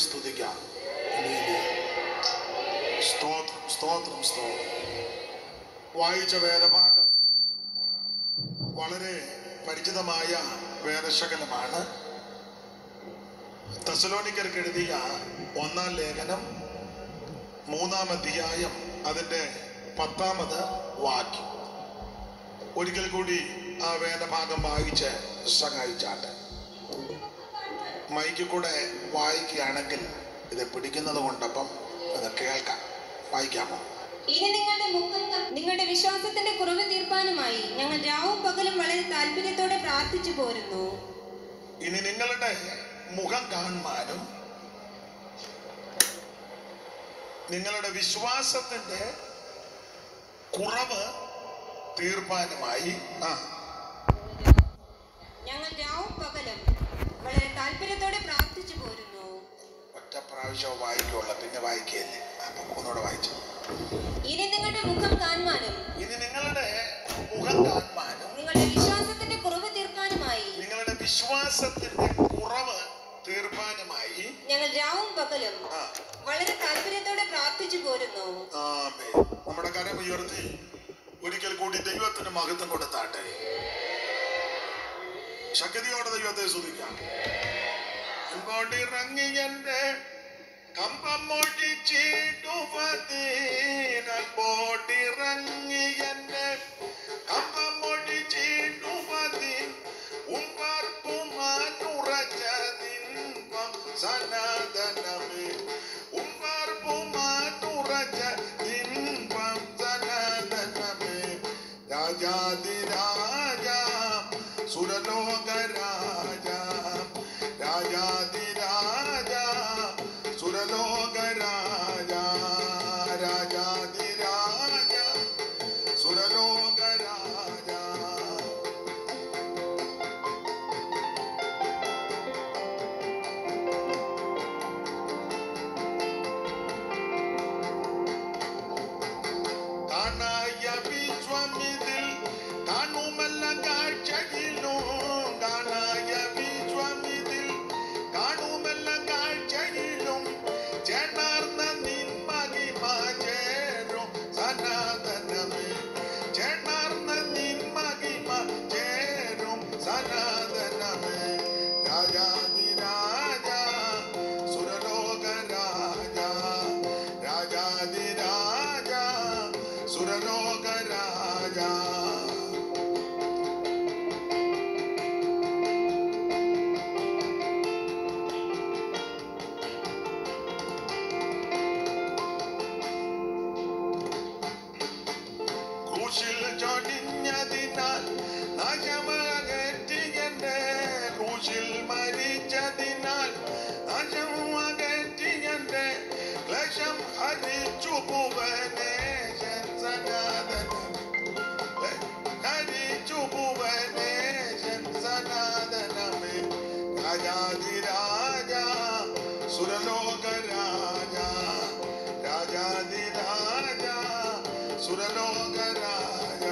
സ്തുതിക്കാം. സ്തോത്രം, സ്തോത്രം, സ്തോത്രം. വായിച്ച വേദഭാഗം വളരെ പരിചിതമായ വേദശകലമാണ്. തെസ്സലോനിക്കർക്ക് എഴുതിയ 1-ാം ലേഖനം 3-ാം അധ്യായം അതിൻ്റെ 10-ാമത് വാക്യം. ഒരിക്കൽ കൂടി ആ വേദഭാഗം വായിച്ച് സഹായിച്ചാട്ടെ. മൈക്കിൽ കൂടെ വായിക്കുകയാണെങ്കിൽ ഇത് പിടിക്കുന്നത് കൊണ്ടപ്പം അത് കേൾക്കാം. വായിക്കാമോ? ഇനി നിങ്ങളുടെ വിശ്വാസത്തിന്റെ കുറവ് തീർപ്പാനുമായി ഞങ്ങൾ രാവും പകലും വളരെ താല്പര്യത്തോടെ പ്രാർത്ഥിച്ചു പോരുന്നു. ഇനി നിങ്ങളുടെ മുഖം കാണുവാനും നിങ്ങളുടെ വിശ്വാസത്തിന്റെ കുറവ് തീർപ്പാനുമായി ഞങ്ങൾ രാവും പകലും വളരെ താല്പര്യത്തോടെ പ്രാർത്ഥിച്ചു പോരുന്നു. ഒറ്റ പ്രാവശ്യം വായിക്കുള്ള, പിന്നെ വായിക്കല്ലേ. അപ്പൊ ഒന്നുകൂടെ വായിച്ചു. ഇനി നിങ്ങളുടെ മുഖം കാണുവാനും നിങ്ങളുടെ വിശ്വാസത്തിന്റെ കുറവ് തീർക്കാനുമായി ഞങ്ങൾ രാവും പകലും വളരെ താല്പര്യത്തോടെ പ്രാർത്ഥിച്ചു പോരുന്നു. നമ്മുടെ കരം ഉയർത്തി ഒരിക്കൽ കൂടി ദൈവത്തിന് മഹത്വം കൊടുത്താട്ടെ. ശക്തിയോടെ ദൈവത്തെ സ്തുതിക്കാം. അൻപോടിറങ്ങി എന്റെ കമ്പം ഒടിച്ചിടുവതീനോടിറങ്ങി എന്റെ കമ്പം ഒടിച്ചിടുവതീൻ ഉമ്പാർപ്പുമാനുറച്ചതിൻപം സനാതനമേ ഉമ്പാർപ്പുമാനുറച്ചതിൻപം സനാതനമേ രാജാതിരാജ സുരലോകരാജ രാജാതിരാജ സുരലോകരാജ രാജാതിരാജ സുരലോകരാജ. കാണായ വിശ്വമിതിൽ കാണുമല്ല കാഴ്ചയിലും കാണായ വിശ്വമിതിൽ കാണുമല്ല കാഴ്ചയിലും ചേർന്ന നിൻ മഹിമ ചേരും സനാതനമേ ചേർന്ന നിൻ മഹിമ ചേരും സനാതനമേ രാജാതിരാജ സുരലോകരാജ രാജാതിരാജ സുരലോകരാജ. ക്രൂശിൽ ചൊടിഞ്ഞതിനാൽ നാശമകറ്റിയന്റെ ക്രൂശിൽ മരിച്ചതിനാൽ നാശമകറ്റിയന്റെ ക്ലേശം ഹരിച്ചു ഭുവനേശൻ സനാതനം ഹരിച്ചു ഭുവനേശൻ സനാതനമേ രാജാതിരാജ സുരലോകരാജ രാജാതിരാജ സുരലോകരാജ.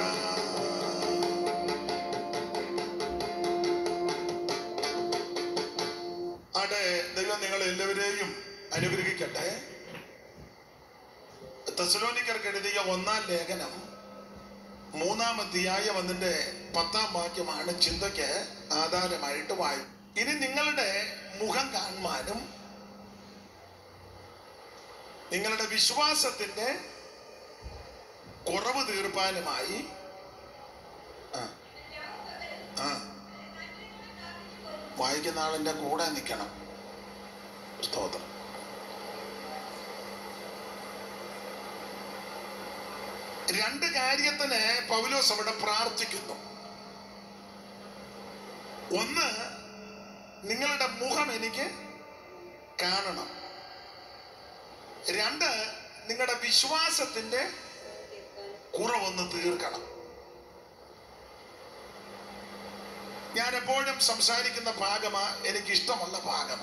ആടെ ദൈവം നിങ്ങൾ എല്ലാവരെയും അനുഗ്രഹിക്കട്ടെ. തെസ്സലോനിക്കർക്ക് എഴുതിയ 1-ാം ലേഖനം 3-ാം അധ്യായം അതിന്റെ 10-ാം വാക്യമാണ് ചിന്തയ്ക്ക് ആധാരമായിട്ട് വായി. ഇനി നിങ്ങളുടെ മുഖം കാണുവാനും നിങ്ങളുടെ വിശ്വാസത്തിന്റെ കുറവ് തീർപ്പാനുമായി വായിക്കുന്ന ആളിന്റെ കൂടെ നിൽക്കണം. സ്തോത്രം. രണ്ട് കാര്യത്തിന് പൗലോസ് അവിടെ പ്രാർത്ഥിക്കുന്നു. ഒന്ന്, നിങ്ങളുടെ മുഖം എനിക്ക് കാണണം. രണ്ട്, നിങ്ങളുടെ വിശ്വാസത്തിന്റെ കുറവൊന്ന് തീർക്കണം. ഞാൻ എപ്പോഴും സംസാരിക്കുന്ന ഭാഗമാ എനിക്കിഷ്ടമുള്ള ഭാഗമാ.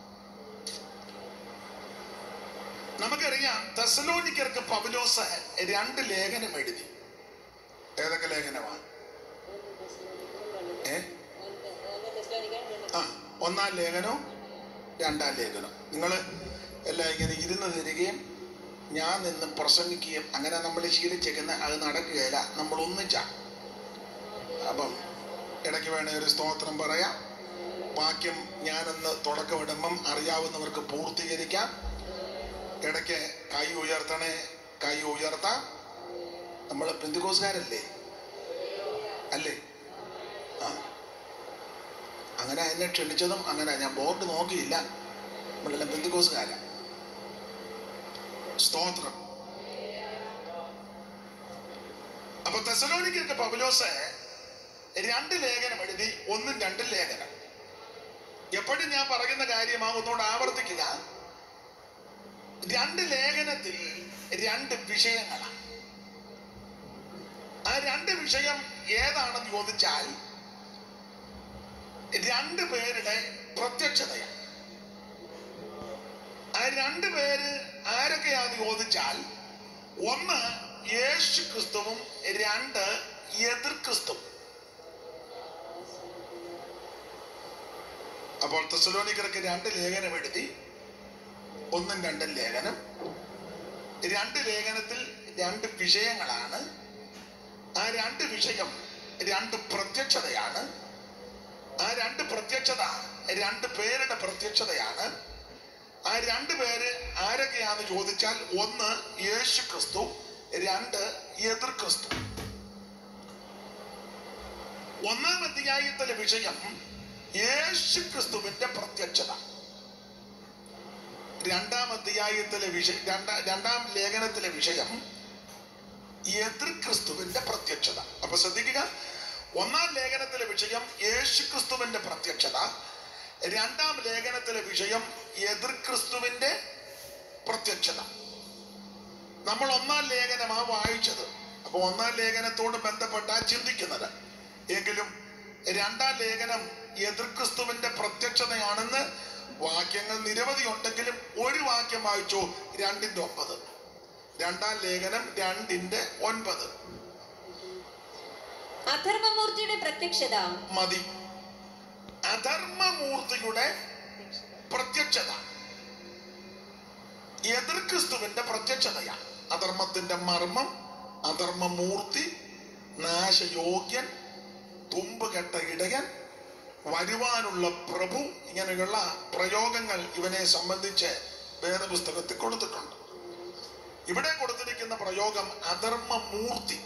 നമുക്കറിയാം തെസ്സലോനിക്കർക്ക് പൗലോസ് 2 ലേഖനം എഴുതി. ഏതൊക്കെ ലേഖനമാണ്? 1-ാം ലേഖനം രണ്ടാം ലേഖനം. നിങ്ങൾ എല്ലാം ഇങ്ങനെ ഇരുന്ന് തരികയും ഞാൻ നിന്ന് പ്രസംഗിക്കുകയും അങ്ങനെ നമ്മൾ ശീലിച്ചേക്കുന്ന അത് നടക്കുകയില്ല. നമ്മൾ ഒന്നിച്ചാ. അപ്പം ഇടയ്ക്ക് വേണേ ഒരു സ്തോത്രം പറയാം. വാക്യം ഞാനെന്ന് തുടക്കമിടുമ്പം അറിയാവുന്നവർക്ക് പൂർത്തീകരിക്കാം. ഇടയ്ക്ക് കൈ ഉയർത്തണേ, കൈ ഉയർത്താം. നമ്മൾ പെന്തിക്കോസ്കാരല്ലേ അല്ലേ? ആ, അങ്ങനെ എന്നെ ക്ഷണിച്ചതും അങ്ങനെ. ഞാൻ ബോർഡ് നോക്കിയില്ല. നമ്മളെല്ലാം പെന്തിക്കോസ്കാരാ. സ്തോത്രം. അപ്പൊ തെസ്സലോനിക്കർക്ക് പൗലോസ് 2 ലേഖനം എഴുതി, 1ഉം 2ഉം ലേഖനം. എപ്പോഴും ഞാൻ പറയുന്ന കാര്യമാകുന്നോട് ആവർത്തിക്കുക. 2 ലേഖനത്തിൽ 2 വിഷയങ്ങളാണ്. ആ 2 വിഷയം ഏതാണെന്ന് ചോദിച്ചാൽ 2 പേരുടെ പ്രത്യക്ഷതയാണ്. ആ 2 പേര് ആരൊക്കെയാന്ന് ചോദിച്ചാൽ, 1 യേശു ക്രിസ്തുവും 2 എതിർ ക്രിസ്തു. അപ്പോൾ തെസ്സലോനിക്കർക്ക് 2 ലേഖനം എഴുതി, 1ഉം 2ഉം ലേഖനം. 2 ലേഖനത്തിൽ 2 വിഷയങ്ങളാണ്. ആ 2 വിഷയം 2 പ്രത്യക്ഷതയാണ്. ആ 2 പ്രത്യക്ഷത 2 പേരുടെ പ്രത്യക്ഷതയാണ്. ആ 2 പേര് ആരൊക്കെയാന്ന് ചോദിച്ചാൽ, 1 യേശു ക്രിസ്തു, 2 എതിർ ക്രിസ്തു. 1-ാം അധ്യായത്തിലെ വിഷയം യേശു ക്രിസ്തുവിന്റെ പ്രത്യക്ഷത. 2-ാം അധ്യായത്തിലെ വിഷയം, 2-ാം ലേഖനത്തിലെ വിഷയം എതിർ ക്രിസ്തുവിന്റെ പ്രത്യക്ഷത. അപ്പൊ ശ്രദ്ധിക്കുക, 1-ാം ലേഖനത്തിലെ വിഷയം യേശു ക്രിസ്തുവിന്റെ പ്രത്യക്ഷത, 2-ാം ലേഖനത്തിലെ വിഷയം എതിർ ക്രിസ്തുവിന്റെ പ്രത്യക്ഷത. നമ്മൾ 1-ാം ലേഖനമാ വായിച്ചത്. അപ്പൊ 1-ാം ലേഖനത്തോട് ബന്ധപ്പെട്ടാ ചിന്തിക്കുന്നത്. എങ്കിലും 2-ാം ലേഖനം എതിർ ക്രിസ്തുവിന്റെ പ്രത്യക്ഷതയാണെന്ന് വാക്യങ്ങൾ നിരവധി ഉണ്ടെങ്കിലും ഒരു വാക്യം വായിച്ചു, 2:9. 2-ാം ലേഖനം 2:9. അധർമ്മമൂർത്തിയുടെ പ്രത്യക്ഷത മതി. അധർമ്മമൂർത്തിയുടെ പ്രത്യക്ഷത എതിർ ക്രിസ്തുവിന്റെ പ്രത്യക്ഷതയാണ്. അധർമ്മത്തിന്റെ മർമ്മം, അധർമ്മമൂർത്തി, നാശയോഗ്യൻ, തുമ്പുകെട്ട ഇടയൻ, വരുവാനുള്ള പ്രഭു, ഇങ്ങനെയുള്ള പ്രയോഗങ്ങൾ ഇവനെ സംബന്ധിച്ച് വേദപുസ്തകത്തിൽ കൊടുത്തിട്ടുണ്ട്. ഇവിടെ കൊടുത്തിരിക്കുന്ന പ്രയോഗം അധർമ്മമൂർത്തി.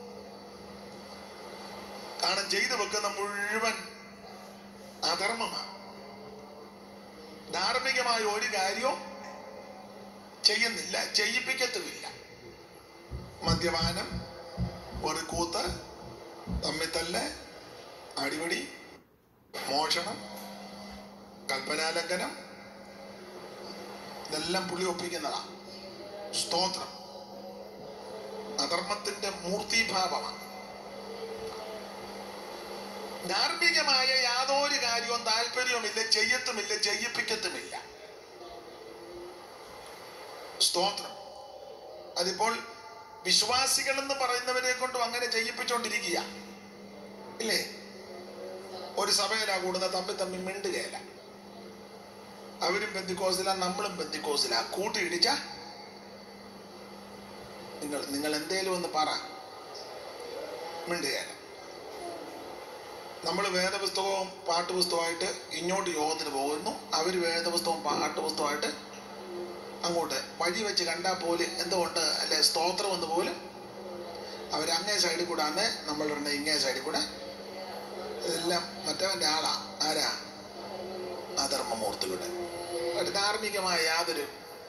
കാരണം ചെയ്തു വെക്കുന്ന മുഴുവൻ അധർമ്മമാണ്. ധാർമ്മികമായ ഒരു കാര്യവും ചെയ്യുന്നില്ല, ചെയ്യിപ്പിക്കത്തുമില്ല. മദ്യപാനം, ഒരു കൂത്ത്, തമ്മിത്തല്ല്, അടിപിടി, മോഷണം, കൽപ്പനാലംഘനം, ഇതെല്ലാം പുള്ളി ഒപ്പിക്കുന്നതാണ്. സ്തോത്രം. അധർമ്മത്തിന്റെ മൂർത്തിഭാവമാണ്. ധാർമ്മികമായ യാതൊരു കാര്യവും താല്പര്യവുമില്ല, ചെയ്യത്തുമില്ല, ചെയ്യിപ്പിക്കത്തുമില്ല. സ്തോത്രം. അതിപ്പോൾ വിശ്വാസികൾ എന്ന് പറയുന്നവരെ കൊണ്ടും അങ്ങനെ ചെയ്യിപ്പിച്ചുകൊണ്ടിരിക്കുക ഇല്ലേ? ഒരു സഭയിലാ കൂടുന്ന, തമ്മിൽ മിണ്ടുകയില്ല. അവരും പെന്തിക്കോസിലാ, നമ്മളും പെന്തിക്കോസിലാ. കൂട്ടിയിടിച്ച നിങ്ങൾ എന്തേലും ഒന്ന് പറ, മിണ്ടുകയില്ല. നമ്മൾ വേദപുസ്തകവും പാട്ടുപുസ്തകമായിട്ട് ഇങ്ങോട്ട് യോഗത്തിന് പോകുന്നു, അവർ വേദപുസ്തകവും പാട്ടുപുസ്തകമായിട്ട് അങ്ങോട്ട്. വഴി വെച്ച് കണ്ടാൽ പോലും എന്തുകൊണ്ട് അല്ലെ സ്തോത്രം എന്ന് പോലും അവരങ്ങേ സൈഡിൽ കൂടെ ആണ്, നമ്മളുടെ ഇങ്ങേ സൈഡിൽ കൂടെ. ഇതെല്ലാം മറ്റവന്റെ ആളാ. ആരാ? അധർമ്മമൂർത്തിയുടെ. ഒരു ധാർമ്മികമായ യാതൊരു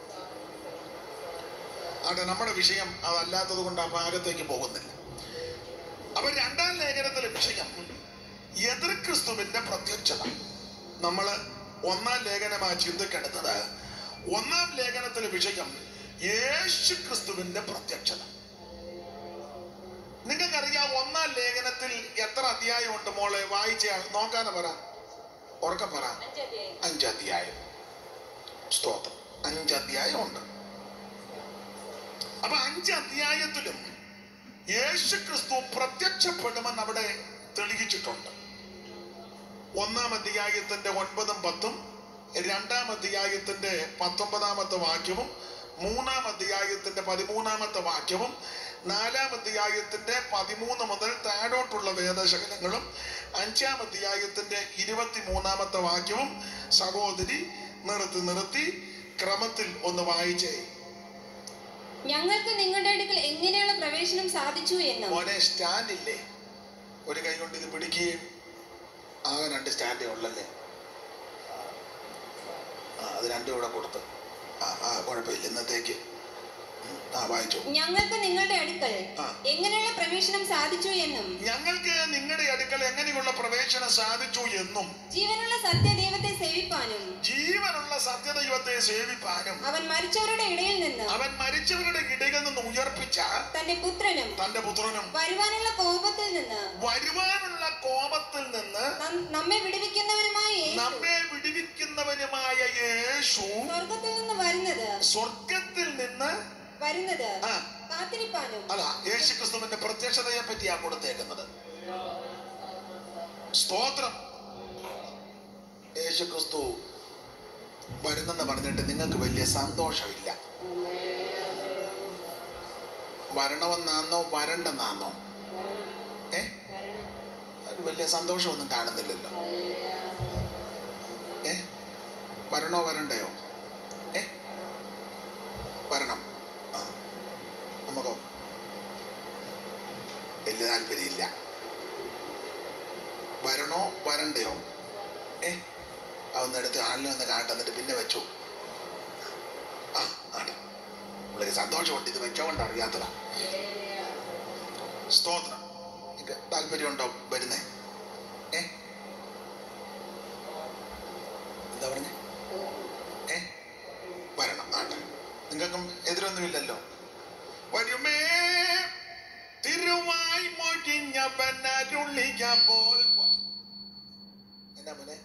അവിടെ നമ്മുടെ വിഷയം അതല്ലാത്തത് കൊണ്ട് ആ ഭാഗത്തേക്ക് പോകുന്നില്ല. അപ്പൊ 2-ാം ലേഖനത്തിലെ വിഷയം എതിർ ക്രിസ്തുവിന്റെ പ്രത്യക്ഷത. നമ്മള് 1-ാം ലേഖനമാ ചിന്തിക്കേണ്ടത്. 1-ാം ലേഖനത്തിലെ വിഷയം യേശു ക്രിസ്തുവിന്റെ പ്രത്യക്ഷത. നിങ്ങൾക്കറിയാം 1-ാം ലേഖനത്തിൽ എത്ര അധ്യായം ഉണ്ട് മോളെ? വായിച്ച നോക്കാതെ പറ, ഉറക്കെ പറ. 5 അധ്യായം. സ്തോത്രം. 5 അധ്യായം ഉണ്ട്. അപ്പൊ 5 അധ്യായത്തിലും യേശു ക്രിസ്തു പ്രത്യക്ഷപ്പെടുമെന്ന് അവിടെ തെളിയിച്ചിട്ടുണ്ട്. 1-ാം അധ്യായത്തിന്റെ 9-ഉം 10-ഉം 2-ാം അധ്യായത്തിന്റെ 19-ാമത്തെ വാക്യവും 3-ാം അധ്യായത്തിന്റെ 13-ാമത്തെ വാക്യവും 4-ാം അധ്യായത്തിന്റെ 13 മുതൽ താഴോട്ടുള്ള വേദശകലങ്ങളും 5-ാം അധ്യായത്തിന്റെ 23-ാമത്തെ വാക്യവും സഹോദരി നിർത്തി ക്രമത്തിൽ ഒന്ന് വായിച്ചേ. ഞങ്ങൾക്ക് നിങ്ങളുടെ അടുക്കൽ എങ്ങനെയുള്ള പ്രവേശനം സാധിച്ചു എന്ന്. മോനെ സ്റ്റാൻഡ് ഇല്ലേ? ഒരു കൈ കൊണ്ട് ഇത് പിടിക്കുകയും ആകെ 2 സ്റ്റാൻഡേ ഉള്ളല്ലേ? അത് 2 കൂടെ കൊടുത്ത് കുഴപ്പമില്ല ഇന്നത്തേക്ക്. വായിച്ചു. ഞങ്ങൾക്ക് നിങ്ങളുടെ അടുക്കൽ എങ്ങനെയുള്ള പ്രവേശനം സാധിച്ചു എന്നും. ഞങ്ങൾക്ക് നിങ്ങളുടെ അടുക്കൽ എങ്ങനെയുള്ള പ്രവേശനം സാധിച്ചു എന്നും. ജീവനുള്ള സത്യദൈവത്തെ സേവിപ്പാനും. ജീവനുള്ള സത്യദൈവത്തെ സേവിപ്പാനും. അവൻ മരിച്ചവരുടെ ഇടയിൽ നിന്ന് ഉയർപ്പിച്ച തന്റെ പുത്രനും വരുവാനുള്ള കോപത്തിൽ നിന്ന് നമ്മെ വിടുവിക്കുന്നവനുമായ യേശു സ്വർഗത്തിൽ നിന്ന് വരുന്നത് കാത്തിരിപ്പാനും. അതാ യേശു ക്രിസ്തുവിന്റെ പ്രത്യക്ഷതയെ പറ്റിയാ കൊടുത്തേക്കുന്നത്. സ്തോത്രം. യേശു ക്രിസ്തു വരുന്നെന്ന് പറഞ്ഞിട്ട് നിങ്ങൾക്ക് വലിയ സന്തോഷമില്ല. വരണമെന്നാന്നോ വരണ്ടെന്നാന്നോ? വലിയ സന്തോഷമൊന്നും കാണുന്നില്ലല്ലോ. വരണോ വരണ്ടയോ? വരണം. നമുക്കോ വലിയ താല്പര്യമില്ല. വരണോ വരണ്ടയോ? അതൊന്നെടുത്ത് ആളിനെ ഒന്ന് കാട്ടുന്നിട്ട് പിന്നെ വെച്ചു. വളരെ സന്തോഷമുണ്ട്. ഇത് വെച്ചോണ്ട് അറിയാത്തതാ. സ്തോത്രം. താല്പര്യമുണ്ടോ വരുന്നേ? എന്താ പറഞ്ഞേ? വരണം. നിങ്ങൾക്കും എതിരൊന്നുമില്ലല്ലോ. വരുമേ തിരുവായി മൊഴിഞ്ഞവനരുളിയപ്പോൾ. എന്നാ മോനെ?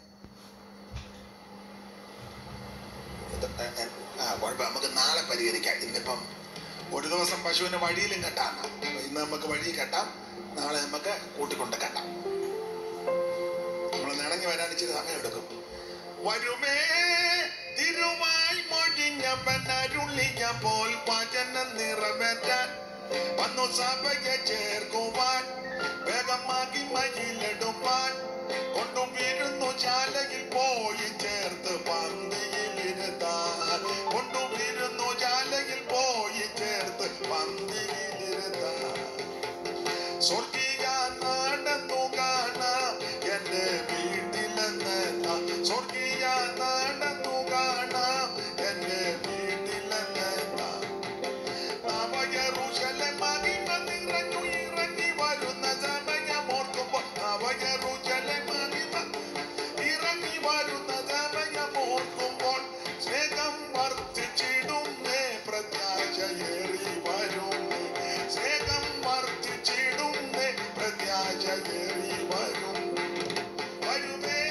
കുഴപ്പം, നമുക്ക് നാളെ പരിഹരിക്കാം. ഇന്നിപ്പം ഒരു ദിവസം പശുവിനെ വഴിയിലും കെട്ടാം. ഇന്ന് നമുക്ക് വഴി കെട്ടാം, നാളെ നമുക്ക് കൂട്ടിക്കൊണ്ട് കെട്ടാം. നമ്മൾ നിണങ്ങി വരാൻ ഇച്ചിരി സമയം എടുക്കും. വരുമേ തിരുവായി മൊഴിഞ്ഞവനരുളിയപ്പോൾ വചനം നിറവേറ്റാൻ വന്നു സഭയെ ചേർക്കുവാൻ വേഗമാക്കി മയിലെടുപ്പാൻ കൊണ്ടുവരുന്നു ശാലയിൽ പോയി ചേർത്ത് പന്തിയിലിരുത്താൻ. കൊണ്ടുവരുന്നു ശാലയിൽ പോയി ചേർത്ത് പന്തിയിലിരുത്താൻ. സ്വർഗീയ നാടെന്നു കാണാം എന്റെ വീട്ടിലെന്നെത്താം. സ്വർഗീയ നാടെന്നു കാണാം എന്റെ വീട്ടിലെന്നെത്താം. നവയെരൂശലേം മഹിമ നിറഞ്ഞു ഇറങ്ങി വരുന്ന സമയമോർക്കുമ്പോൾ നവയെരൂശലേം മഹിമ ഇറങ്ങി വരുന്ന സമയമോർക്കുമ്പോൾ സ്നേഹം വർദ്ധിച്ചിടുന്നേ പ്രത്യാശയേറി വരും. സ്നേഹം വർദ്ധിച്ചിടുന്നേ പ്രത്യാശയേറി വരും. വരുമേ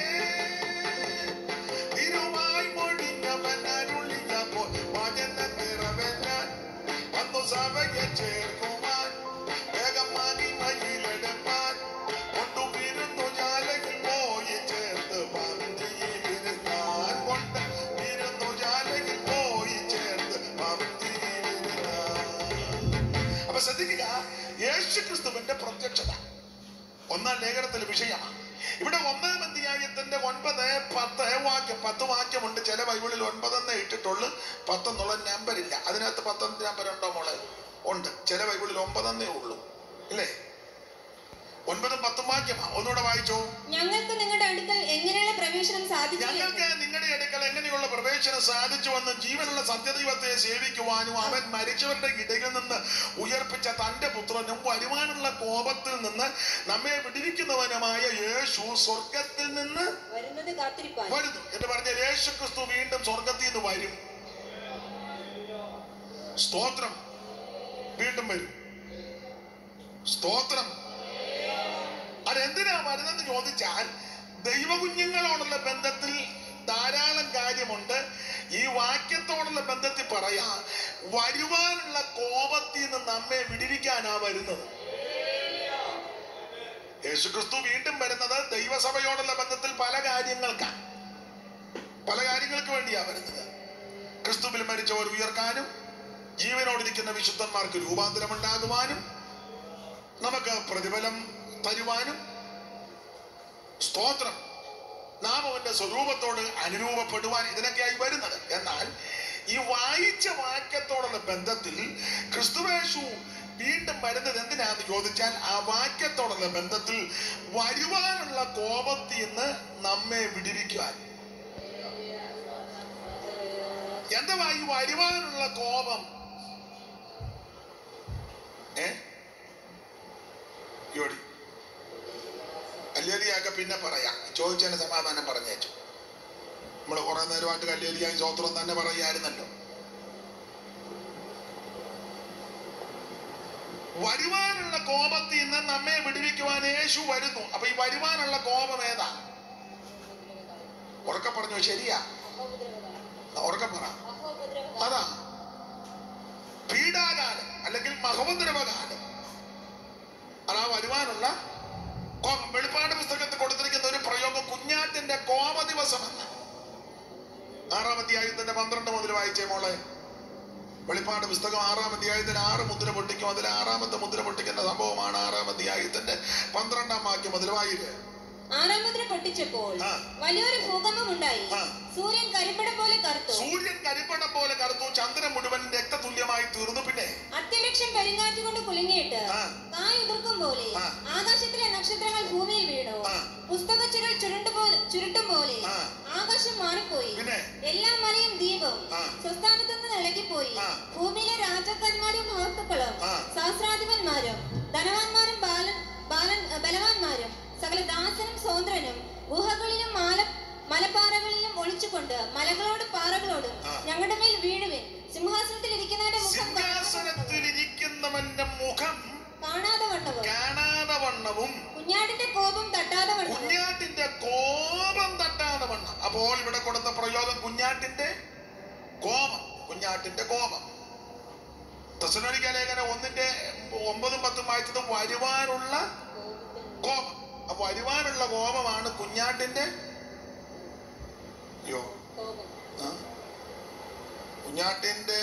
തിരുവായി മൊഴിഞ്ഞവനരുളിയപ്പോൾ വചനം നിറവേറ്റാൻ വന്നു സഭയെ ചേർക്കുവാൻ വേഗമാക്കി മയിലെടുപ്പാൻ കൊണ്ടുവരുന്നു ശാലയിൽ പോയി ചേർത്ത് പന്തിയിലിരുത്താൻ. കൊണ്ടുവരുന്നു ശാലയിൽ പോയി ചേർത്ത് പന്തിയിലിരുത്താൻ. അപ്പൊ ശ്രദ്ധിക്കുക, യേശുക്രിസ്തുവിന്റെ പ്രത്യക്ഷത 1-ാം ലേഖനത്തിലെ വിഷയമാണ്. ഇവിടെ 1-ാം അധ്യായത്തിന്റെ 9-10 വാക്യമുണ്ട്. ചില ബൈബിളിൽ 9 ഇട്ടിട്ടുള്ളു, 10 എന്നുള്ള നമ്പർ ഇല്ല. അതിനകത്ത് 10 നമ്പർ ഉണ്ടോ മോളെ? ഉണ്ട്. ചില ബൈബിളിൽ 9 ഉള്ളൂ, ഇല്ലേ? 9-10 വാക്യമാ. ഒന്നുകൂടെ വായിച്ചോ. ഞങ്ങൾക്ക് നിങ്ങളുടെ അടുക്കൽ എങ്ങനെയുള്ള പ്രവേശനം സാധിച്ചു. ഞങ്ങൾക്ക് നിങ്ങളുടെ അടുക്കൽ എങ്ങനെയുള്ള പ്രവേശനം സാധിച്ചുവെന്ന് ജീവനുള്ള സത്യദൈവത്തെ സേവിക്കുവാനും അവൻ മരിച്ചവരുടെ ഇടയിൽ നിന്ന് ഉയർപ്പിച്ച തന്റെ പുത്രനും വരുവാനുള്ള കോപത്തിൽ നിന്ന് നമ്മെ വിടുവിക്കുന്നവനുമായ യേശു സ്വർഗത്തിൽ നിന്ന് വരുന്നു എന്ന് പറഞ്ഞ യേശു ക്രിസ്തു വീണ്ടും സ്വർഗത്തിൽ നിന്ന് വരും. സ്തോത്രം. വീണ്ടും വരും. സ്തോത്രം. അതെന്തിനാ വരുന്നെന്ന് ചോദിച്ചാൽ ദൈവകുഞ്ഞുങ്ങളോടുള്ള ബന്ധത്തിൽ ധാരാളം കാര്യമുണ്ട്. ഈ വാക്യത്തോടുള്ള ബന്ധത്തിൽ പറയാ വരുവാനുള്ള കോപത്തിൽ നിന്ന് നമ്മെ വിടുവിക്കാനാ വരുന്നത്. യേശുക്രിസ്തു വീണ്ടും വരുന്നത് ദൈവസഭയോടുള്ള ബന്ധത്തിൽ പല കാര്യങ്ങൾക്കാണ്. പല കാര്യങ്ങൾക്ക് വേണ്ടിയാ വരുന്നത്. ക്രിസ്തുവിൽ മരിച്ചവർ ഉയർക്കാനും ജീവനോടിരിക്കുന്ന വിശുദ്ധന്മാർക്ക് രൂപാന്തരമുണ്ടാകുവാനും നമുക്ക് പ്രതിഫലം തരുവാനും സ്തോത്രം നാം അവന്റെ സ്വരൂപത്തോട് അനുരൂപപ്പെടുവാൻ ഇതിനൊക്കെയായി വരുന്നത്. എന്നാൽ ഈ വായിച്ച വാക്യത്തോടുള്ള ബന്ധത്തിൽ ക്രിസ്തുവേശു വീണ്ടും വരുന്നത് എന്തിനാന്ന് ചോദിച്ചാൽ, ആ വാക്യത്തോടുള്ള ബന്ധത്തിൽ വരുവാനുള്ള കോപത്തിൽ നിന്ന് നമ്മെ വിടുവിക്കുവാൻ. എന്തുവാ ഈ വരുവാനുള്ള കോപം? യോടി കല്ലേലിയൊക്കെ പിന്നെ പറയാം, ചോദിച്ചതിന് സമാധാനം പറഞ്ഞേച്ചു. നമ്മൾ കുറെ നേരമായിട്ട് കല്ലേലിയായി സ്തോത്രം തന്നെ പറയായിരുന്നല്ലോ. വരുവാനുള്ള കോപത്തിൽ നിന്ന് നമ്മെ വിടുവിക്കുവാൻ യേശു വരുന്നു. അപ്പൊ ഈ വരുവാനുള്ള കോപം ഏതാ? ഉറക്കെ പറഞ്ഞു. ശരിയാ, ഉറക്കെ പറ. അതാ പീഡാകാലം അല്ലെങ്കിൽ മഹോപദ്രവകാലം. അതാ വരുവാനുള്ള കോപം. വെളിപ്പാട് പുസ്തകത്തിൽ കൊടുത്തിരിക്കുന്ന ഒരു പ്രയോഗം കുഞ്ഞാട്ടിന്റെ കോപ ദിവസം എന്ന്. 6-ാം അധ്യായത്തിന്റെ 12 മുതൽ വായിച്ചേ മോളെ. വെളിപ്പാട് പുസ്തകം 6-ാം അധ്യായത്തിൽ 6 മുദ്ര പൊട്ടിക്കും. അതിൽ 6-ാമത്തെ മുദ്ര പൊട്ടിക്കുന്ന സംഭവമാണ് 6-ാം അധ്യായത്തിന്റെ 12-ാം വാക്യം മുതൽ വായില്ലേ. 6-ാം മുദ്ര പൊട്ടിച്ചപ്പോൾ വലിയൊരു ഭൂകമ്പം ഉണ്ടായി. സൂര്യൻ കരിമ്പടം പോലെ കറുത്തു. ചന്ദ്രൻ മുഴുവൻ രക്തതുല്യമായി തീർന്നു. പിന്നെ അത്യലക്ഷം പെരുങ്കാറ്റ് കൊണ്ട് കുലുങ്ങിയിട്ട് കായ് ഉതിർക്കും പോലെ ആകാശത്തിലെ നക്ഷത്രങ്ങൾ ഭൂമിയിൽ വീണു. പുസ്തകച്ചുരുൾ ചുരുട്ടും പോലെ ആകാശം മാറിപ്പോയി. എല്ലാ മലയും ദ്വീപും സ്വസ്ഥാനത്തു നിന്ന് ഇളകിപ്പോയി. ഭൂമിയിലെ രാജാക്കന്മാരും മഹത്തുക്കളും സഹസ്രാധിപന്മാരും ധനവാന്മാരും ബലവാന്മാരും സകല ദാസനും സ്വതന്ത്രനും ഗുഹകളിലും മലപ്പാറകളിലും ഒളിച്ചുകൊണ്ട് മലകളോടും പാറകളോടും ഞങ്ങളുടെ മേൽ വീഴുവിൻ. സിംഹാസനത്തിലിരിക്കുന്നവന്റെ മുഖം കാണാതെ വണ്ണവും കുഞ്ഞാട്ടിന്റെ കോപം തട്ടാതെ വണ്ണം. അപ്പോൾ ഇവിടെ കൊടുത്ത പ്രയോഗം കുഞ്ഞാട്ടിന്റെ കോപം. തെസ്സലോനിക്ക ലേഖനം 1:9-10 വായിച്ചത് വരുവാനുള്ള കോപം. അപ്പൊ വരുവാനുള്ള കോപമാണ് കുഞ്ഞാട്ടിന്റെ കുഞ്ഞാട്ടിന്റെ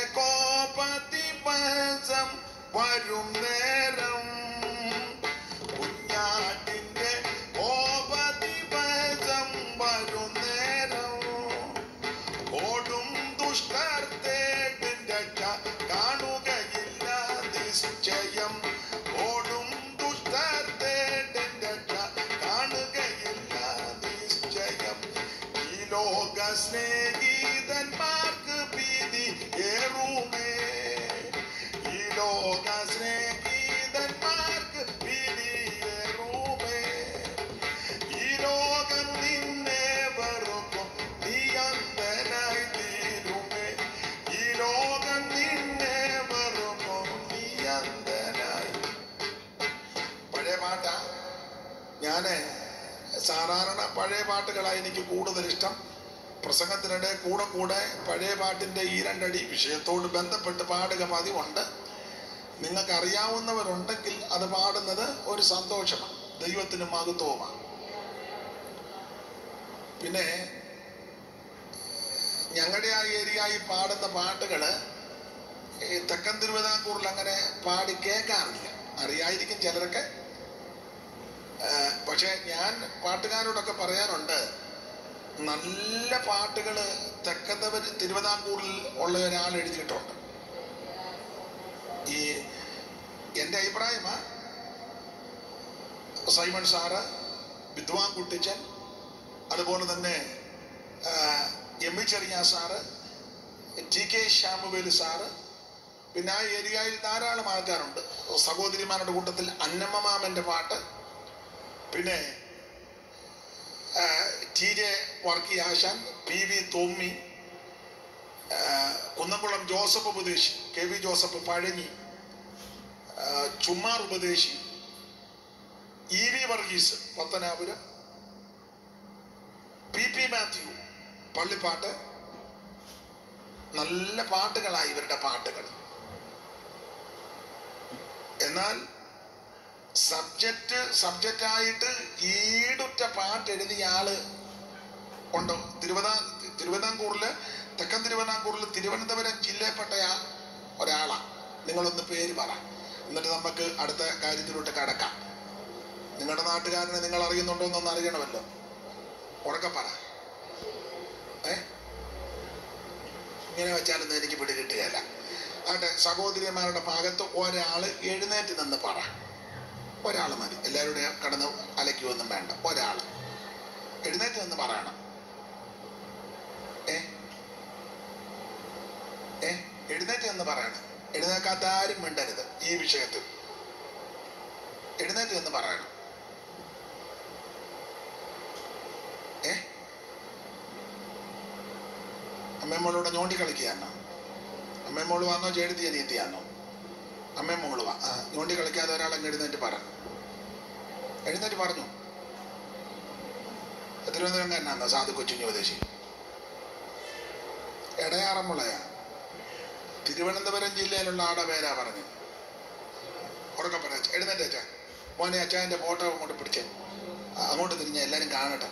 കോപതിവസം വരും നേരം. കുഞ്ഞാട്ടിന്റെ കോപതിവസം വരും നേരം. ഓടും ദുഷ്ടർ തേടിന്റെ കാണുകയില്ല നിശ്ചയം. ഓടും ദുഷ്ടർ തേടിന്റെ കാണുകയില്ല നിശ്ചയം. ഈ ലോക സ്നേഹിതന്മാർക്ക് ഭീതി ഏറുമേ. ഈ ലോക സ്നേഹിതന്മാർക്ക് ഭീതി ഏറുമേ. ഈ ലോകം നിന്നെ വെറുക്കും, നീ അന്ധനായി തീരുമേ. ഈ ലോകം നിന്നെ വെറുക്കും, നീ അന്ധനായി. പഴയ പാട്ടാ. ഞാന് സാധാരണ പഴയ പാട്ടുകളാണ് എനിക്ക് കൂടുതൽ ഇഷ്ടം. പ്രസംഗത്തിനിടെ കൂടെ പഴയ പാട്ടിന്റെ ഈ 2 അടി വിഷയത്തോട് ബന്ധപ്പെട്ട് പാടുക പതിവുണ്ട്. നിങ്ങൾക്ക് അറിയാവുന്നവരുണ്ടെങ്കിൽ അത് പാടുന്നത് ഒരു സന്തോഷമാണ്, ദൈവത്തിന് മഹത്വവുമാണ്. പിന്നെ ഞങ്ങളുടെ ആ ഏരിയയിൽ പാടുന്ന പാട്ടുകള് ഈ തെക്കൻ തിരുവിതാംകൂറിൽ അങ്ങനെ പാടി കേൾക്കാറില്ല. അറിയായിരിക്കും ചിലരൊക്കെ. പക്ഷെ ഞാൻ പാട്ടുകാരോടൊക്കെ പറയാറുണ്ട്, നല്ല പാട്ടുകള് തെക്കൻ തിരുവിതാംകൂറിൽ ഉള്ള ഒരാൾ എഴുതിയിട്ടുണ്ട്. ഈ എൻ്റെ അഭിപ്രായമാ. സൈമൺ സാറ്, വിദ്വാൻ കുട്ടിച്ചൻ, അതുപോലെ തന്നെ എം ഇ ചെറിയ സാറ്, ടി.കെ. ശ്യാമുവേൽ സാറ്, പിന്നെ ആ ഏരിയയിൽ ധാരാളം ആൾക്കാരുണ്ട്. സഹോദരിമാരുടെ കൂട്ടത്തിൽ അന്നമ്മ മാമന്റെ പാട്ട്, പിന്നെ ടി.ജെ. വർക്കി ആശാൻ, പി.വി. തോമ്മി, കുന്നംകുളം ജോസഫ് ഉപദേശി, കെ.വി. ജോസഫ് പഴഞ്ഞി, ചുമ്മാർ ഉപദേശി, ഇ.വി. വർഗീസ് പത്തനാപുരം, പി.പി. മാത്യു പള്ളിപ്പാട്ട്. നല്ല പാട്ടുകളായി ഇവരുടെ പാട്ടുകൾ. എന്നാൽ സബ്ജക്റ്റായിട്ട് ഈടുറ്റ പാട്ട് എഴുതിയ ആള് ഉണ്ടോ? തിരുവിതാംകൂറില്, തെക്കൻ തിരുവിതാംകൂറിൽ തിരുവനന്തപുരം ജില്ലയിൽപ്പെട്ട ഒരാളാ. നിങ്ങളൊന്ന് പേര് പറ, എന്നിട്ട് നമുക്ക് അടുത്ത കാര്യത്തിലോട്ട് കടക്കാം. നിങ്ങളുടെ നാട്ടുകാരനെ നിങ്ങൾ അറിയുന്നുണ്ടോ എന്നൊന്ന് അറിയണമല്ലോ. ഉറക്കെ പറ. ഇങ്ങനെ വെച്ചാലൊന്നും എനിക്ക് പിടികിട്ടുകയല്ല. ആട്ടെ, സഹോദരിമാരുടെ ഭാഗത്ത് ഒരാൾ എഴുന്നേറ്റ് നിന്ന് പറ. ഒരാൾ മതി, എല്ലാവരുടെയും കടന്ന് അലയ്ക്കുമൊന്നും വേണ്ട. ഒരാൾ എഴുന്നേറ്റ് നിന്ന് പറയണം. എഴുന്നേറ്റ് നിന്ന് പറയണം. എഴുന്നേക്കാത്ത ആരും മിണ്ടരുത് ഈ വിഷയത്തിൽ. എഴുന്നേറ്റ് നിന്ന് പറയണം. അമ്മേമ്മോളൂടെ ഞോണ്ടി കളിക്കുകയാണോ? അമ്മേമ്മോള് വന്നോ ചേടുത്തി അനിയത്തിയാണോ? അമ്മേമ്മോള് വാ. ഞോണ്ടി കളിക്കാതെ ഒരാളങ്ങ് എഴുന്നേറ്റ് പറ. എഴുന്നേറ്റ് പറഞ്ഞു. തിരുവനന്തപുരംകാരനാണോ? സാധു കൊച്ചുഞ്ഞു ഉപദേശി. എടയാറന്മുളയാ? തിരുവനന്തപുരം ജില്ലയിലുള്ള ആടെ പേരാ പറഞ്ഞു. ഉറക്കെ പറ. എഴുന്നേറ്റ് അച്ഛാ. മോനെ അച്ഛൻ്റെ ഫോട്ടോ അങ്ങോട്ട് പിടിച്ചേ. അങ്ങോട്ട് തിരിഞ്ഞ എല്ലാരും കാണട്ടെ.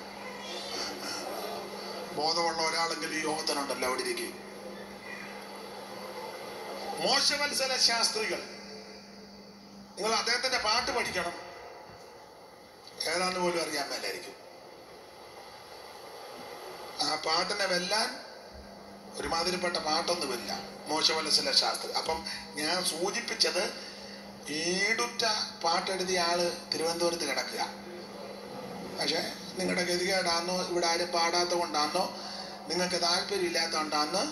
ബോധമുള്ള ഒരാളെങ്കിലും ഈ യോഗത്തിനുണ്ടല്ലോ അവിടെ ഇരിക്കും. മോശവത്സല ശാസ്ത്രികൾ, നിങ്ങൾ അദ്ദേഹത്തിന്റെ പാട്ട് പഠിക്കണം. ഏതാണ്ട് പോലും അറിയാൻ മേലായിരിക്കും. ആ പാട്ടിനെ വെല്ലാൻ ഒരുമാതിരിപ്പെട്ട പാട്ടൊന്നുമില്ല മോശവത്സല ശാസ്ത്രി. അപ്പം ഞാൻ സൂചിപ്പിച്ചത് ഈടുറ്റ പാട്ടെഴുതിയ ആള് തിരുവനന്തപുരത്ത് കിടക്കുക. പക്ഷെ നിങ്ങളുടെ ഗതികേടാന്നോ, ഇവിടെ ആരും പാടാത്ത കൊണ്ടാന്നോ, നിങ്ങൾക്ക് താല്പര്യം ഇല്ലാത്തതുകൊണ്ടാന്ന്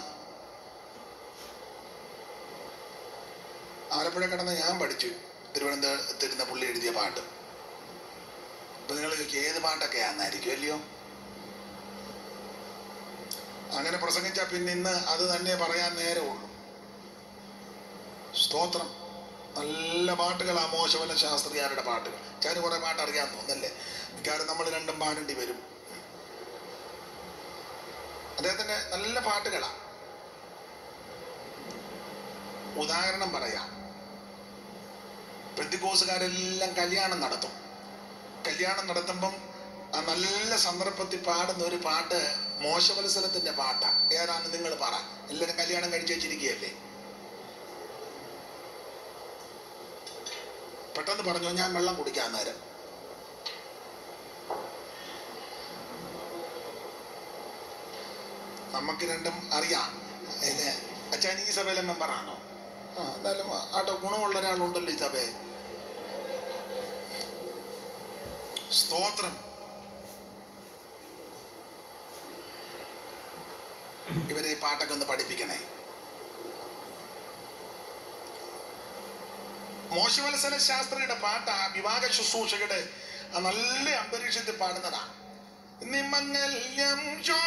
ആലപ്പുഴ കിടന്ന് ഞാൻ പഠിച്ചു തിരുവനന്തപുരത്തിരുന്ന പുള്ളി എഴുതിയ പാട്ട്. അപ്പൊ നിങ്ങൾ ഏത് പാട്ടൊക്കെ ആന്നായിരിക്കും അല്ലയോ? അങ്ങനെ പ്രസംഗിച്ചാൽ പിന്നെ ഇന്ന് അത് തന്നെ പറയാൻ നേരമുള്ളൂ. സ്തോത്രം. നല്ല പാട്ടുകളാ മോശവല്ല ശാസ്ത്രിയാരുടെ പാട്ടുകൾ. ചാന് കുറെ പാട്ട് അറിയാൻ തോന്നല്ലേ? മിക്കവാറും നമ്മൾ രണ്ടും പാടേണ്ടി വരും. അദ്ദേഹത്തിന്റെ നല്ല പാട്ടുകളാ. ഉദാഹരണം പറയാം. പെന്തിക്കോസുകാരെല്ലാം കല്യാണം നടത്തും. കല്യാണം നടത്തുമ്പം ആ നല്ല സന്ദർഭത്തിൽ പാടുന്ന ഒരു പാട്ട് മോശവത്സരത്തിന്റെ പാട്ടാ. ഏതാന്ന് നിങ്ങൾ പറ. എല്ലാരും കല്യാണം കഴിച്ചു വെച്ചിരിക്കുകയല്ലേ? പെട്ടെന്ന് പറഞ്ഞോ. ഞാൻ വെള്ളം കുടിക്കാൻ നേരം. നമുക്ക് രണ്ടും അറിയാം. അച്ഛൻ ഈ സഭയിലെ മെമ്പറാണോ? എന്തായാലും ആട്ടോ ഗുണമുള്ള ഒരാളുണ്ടല്ലോ ഈ സഭയെ. സ്തോത്രം. ഇവരെ ഈ പാട്ടൊക്കെ ഒന്ന് പഠിപ്പിക്കണേ. മോശവത്സല ശാസ്ത്രിയുടെ പാട്ട് വിവാഹ ശുശ്രൂഷയുടെ നല്ല അന്തരീക്ഷത്തിൽ പാടുന്നതാ. നിമംഗല്യം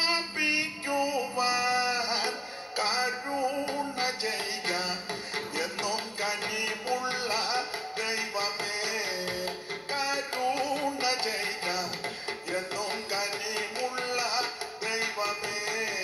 ശോഭിക്കുവാൻ കരുണ ചെയ്യുക എന്നും കനിവുള്ള ദൈവമേ, കരുണ ചെയ്യുക എന്നും കനിവുള്ള ദൈവമേ.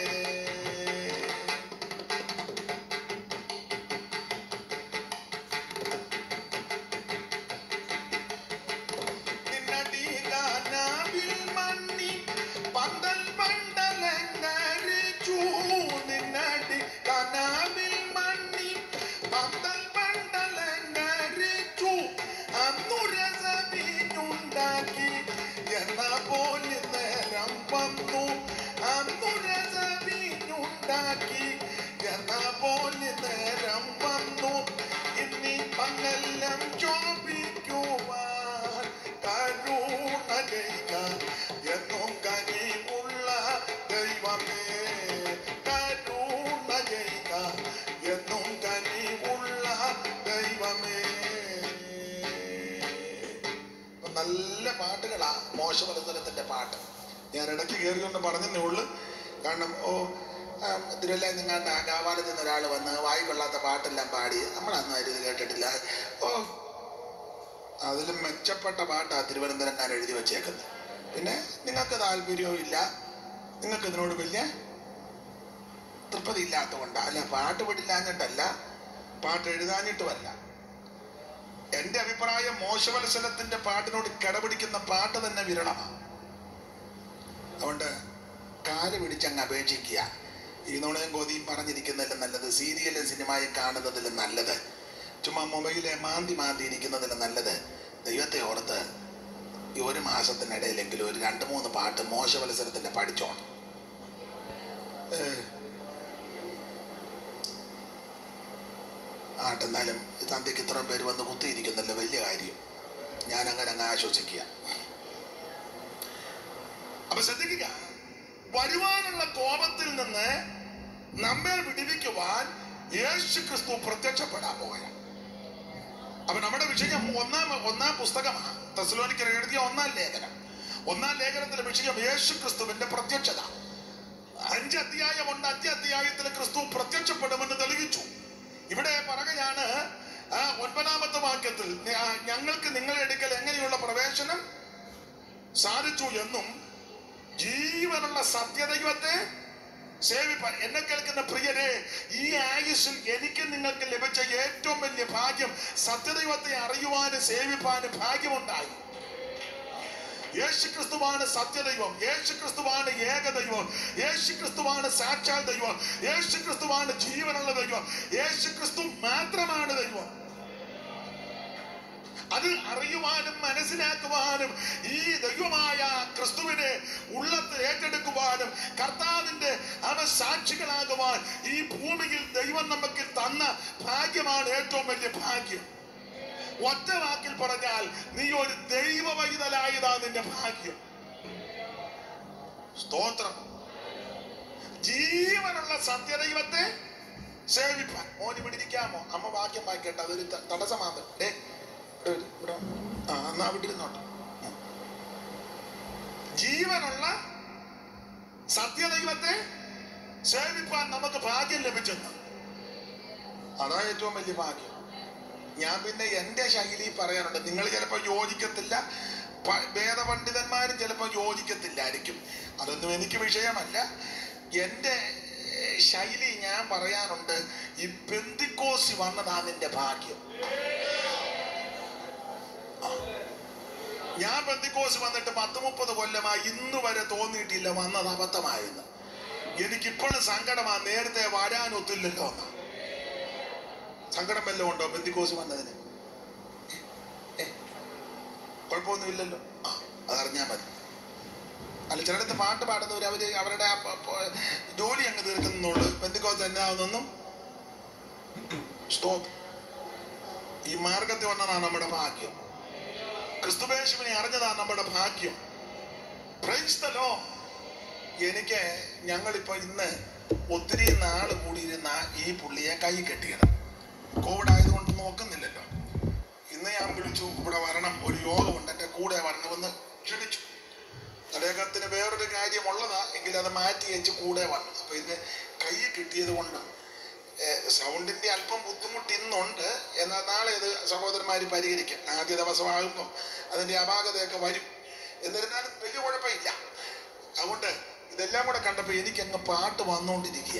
നല്ല പാട്ടുകളാ മോശവത്സരത്തിന്റെ പാട്ട്. ഞാൻ ഇടയ്ക്ക് കയറിയൊന്ന് പറഞ്ഞതേ ഉള്ളു. കാരണം തിരുവല്ല നിങ്ങാണ്ട് ആ ഗാവാലത്തിൽ നിന്ന് ഒരാൾ വന്ന് വായി കൊള്ളാത്ത പാട്ടെല്ലാം പാടി. നമ്മളൊന്നും ഇത് കേട്ടിട്ടില്ല. അതിലും മെച്ചപ്പെട്ട പാട്ടാ തിരുവനന്തപുരം ഞാൻ എഴുതി വെച്ചേക്കുന്നത്. പിന്നെ നിങ്ങൾക്ക് താല്പര്യവും ഇല്ല, നിങ്ങൾക്ക് ഇതിനോട് വലിയ തൃപ്തി ഇല്ലാത്തതുകൊണ്ടാ. അല്ല, പാട്ട് പാടില്ലാഞ്ഞിട്ടല്ല, പാട്ട് എഴുതാഞ്ഞിട്ടുമല്ല. എന്റെ അഭിപ്രായം മോശവത്സരത്തിന്റെ പാട്ടിനോട് കിടപിടിക്കുന്ന പാട്ട് തന്നെ വിരളമാണ്. അതുകൊണ്ട് കാല് പിടിച്ചങ്ങ് അപേക്ഷിക്കുക. ഈ നുണയും കൊതിയും പറഞ്ഞിരിക്കുന്നതിലും നല്ലത്, സീരിയലും സിനിമയും കാണുന്നതിലും നല്ലത്, ചുമ്മാ മൊബൈലെ മാന്തി ഇരിക്കുന്നതിലും നല്ലത് ദൈവത്തെ ഓർത്ത് ഈ ഒരു മാസത്തിനിടയിലെങ്കിലും ഒരു 2-3 പാട്ട് മോശമത്സരത്തിന്റെ പഠിച്ചോണം. ആട്ടെന്നാലും തന്തയ്ക്ക് ഇത്രയും പേര് വന്ന് കുത്തിയിരിക്കുന്നല്ലോ, വലിയ കാര്യം. ഞാൻ അങ്ങനെ അങ്ങ് ആശ്വസിക്കുക. അപ്പൊ ശ്രദ്ധിക്കുക, വരുവാനുള്ള കോപത്തിൽ നിന്ന് നമ്മെ വിടുവിക്കുവാൻ യേശു ക്രിസ്തു പ്രത്യക്ഷപ്പെടാൻ പോയ. അപ്പൊ നമ്മുടെ വിഷയം ഒന്നാം പുസ്തകമാണ്, തെസ്സലോനിക്കർ എഴുതിയ 1-ാം ലേഖനം. 1-ാം ലേഖനത്തിലെ വിഷയം യേശു ക്രിസ്തുവിന്റെ പ്രത്യക്ഷത. 5 അധ്യായമുണ്ട്. 5 അധ്യായത്തിൽ ക്രിസ്തു പ്രത്യക്ഷപ്പെടുമെന്ന് തെളിയിച്ചു. ഇവിടെ പറയുകയാണ് 9-ാമത്തെ വാക്യത്തിൽ, ഞങ്ങൾക്ക് നിങ്ങളുടെ അടുക്കൽ എങ്ങനെയുള്ള പ്രവേശനം സാധിച്ചു എന്നും ജീവനുള്ള സത്യദൈവത്തെ സേവിപ്പാൻ. എന്നെ കേൾക്കുന്ന പ്രിയരെ, ഈ ആയുസ്സിൽ എനിക്ക് നിങ്ങൾക്ക് ലഭിച്ച ഏറ്റവും വലിയ ഭാഗ്യം സത്യദൈവത്തെ അറിയുവാനും സേവിപ്പാനും ഭാഗ്യമുണ്ടായി. യേശുക്രിസ്തുവാണ് സത്യദൈവം, യേശുക്രിസ്തുവാണ് ഏകദൈവം, യേശുക്രിസ്തുവാണ് സാക്ഷാൽ ദൈവം, യേശുക്രിസ്തുവാണ് ജീവനുള്ള ദൈവം, യേശുക്രിസ്തു മാത്രമാണ് ദൈവം. അത് അറിയുവാനും മനസ്സിലാക്കുവാനും ഈ ദൈവമായ ക്രിസ്തുവിനെ ഉള്ളത്തിൽ ഏറ്റെടുക്കുവാനും കർത്താവിന്റെ സാക്ഷികളാകുവാൻ ഈ ഭൂമിയിൽ ദൈവം നമുക്ക് തന്ന ഭാഗ്യമാണ് ഏറ്റവും വലിയ ഭാഗ്യം. ഒറ്റ വാക്കിൽ പറഞ്ഞാൽ നീ ഒരു ദൈവ പൈതലായതാ നിന്റെ ഭാഗ്യം. സ്തോത്രം. ജീവനുള്ള സത്യദൈവത്തെ സേവിപ്പാൻ. മോന് പിടിക്കാമോ? അമ്മ വാക്യം വായിക്കട്ടെ, അതൊരു തടസ്സമാണ്. എന്നാ വിട്ടിരുന്നോട്ടെ. ജീവനുള്ള സത്യദൈവത്തെ സേവിപ്പാൻ നമുക്ക് ഭാഗ്യം ലഭിച്ചെന്ന്. അതാ ഏറ്റവും വലിയ ഭാഗ്യം. ഞാൻ പിന്നെ എന്റെ ശൈലി പറയാറുണ്ട്. നിങ്ങൾ ചിലപ്പോൾ യോജിക്കത്തില്ല, വേദപണ്ഡിതന്മാരും ചിലപ്പോൾ യോജിക്കത്തില്ലായിരിക്കും. അതൊന്നും എനിക്ക് വിഷയമല്ല. എന്റെ ശൈലി ഞാൻ പറയാറുണ്ട്. ഈ പെന്തിക്കോസി വന്നതാ നിന്റെ ഭാഗ്യം. ഞാൻ പെന്തിക്കോസ് വന്നിട്ട് 10-30 കൊല്ലമായി, ഇന്ന് വരെ തോന്നിയിട്ടില്ല വന്നത് അബദ്ധമായെന്ന്. എനിക്കിപ്പോഴും സങ്കടമാണ്, നേരത്തെ വരാനൊത്തില്ലല്ലോ എന്നാ. സങ്കടം വല്ലതും ഉണ്ടോ പെന്തിക്കോസ് വന്നതിന്? കുഴപ്പമൊന്നുമില്ലല്ലോ. അതറിഞ്ഞാൽ മതി. അല്ല, ചിലടത്ത് പാട്ട് പാടുന്നവർ അവരുടെ ജോലി അങ്ങ് തീർക്കുന്നുള്ളൂ. പെന്തിക്കോസ് എന്നാവുന്നൊന്നും. സ്റ്റോപ്പ്. ഈ മാർഗത്തിൽ വന്നതാണ് നമ്മുടെ ഭാഗ്യം. ക്രിസ്തുവേശുവിനെ അറിഞ്ഞതാണ് നമ്മുടെ ഭാഗ്യം. Praise the lord. എനിക്ക് ഞങ്ങളിപ്പോ ഇന്ന് ഒത്തിരി നാള് കൂടിയിരുന്ന ഈ പുള്ളിയെ കൈ കെട്ടിയത്. കോവിഡ് ആയതുകൊണ്ട് നോക്കുന്നില്ലല്ലോ. ഇന്ന് ഞാൻ വിളിച്ചു, ഇവിടെ വരണം, ഒരു യോഗമുണ്ട്, എൻ്റെ കൂടെ വരണമെന്ന് ക്ഷണിച്ചു. അദ്ദേഹത്തിന് വേറൊരു കാര്യമുള്ളതാ എങ്കിൽ അത് മാറ്റി വെച്ച് കൂടെ വന്നു. അപ്പൊ ഇന്ന് കൈ കിട്ടിയത് കൊണ്ട് സൗണ്ടിന്റെ അല്പം ബുദ്ധിമുട്ട് ഇന്നുണ്ട്. എന്നാൽ നാളെ ഇത് സഹോദരന്മാര് പരിഹരിക്കും. ആദ്യ ദിവസമാകുമ്പോൾ അതിന്റെ അപാകതയൊക്കെ വരും. എന്നിരുന്നാലും വലിയ കുഴപ്പമില്ല. അതുകൊണ്ട് ഇതെല്ലാം കൂടെ കണ്ടപ്പോ എനിക്ക് അങ്ങ് പാട്ട് വന്നുകൊണ്ടിരിക്കുക.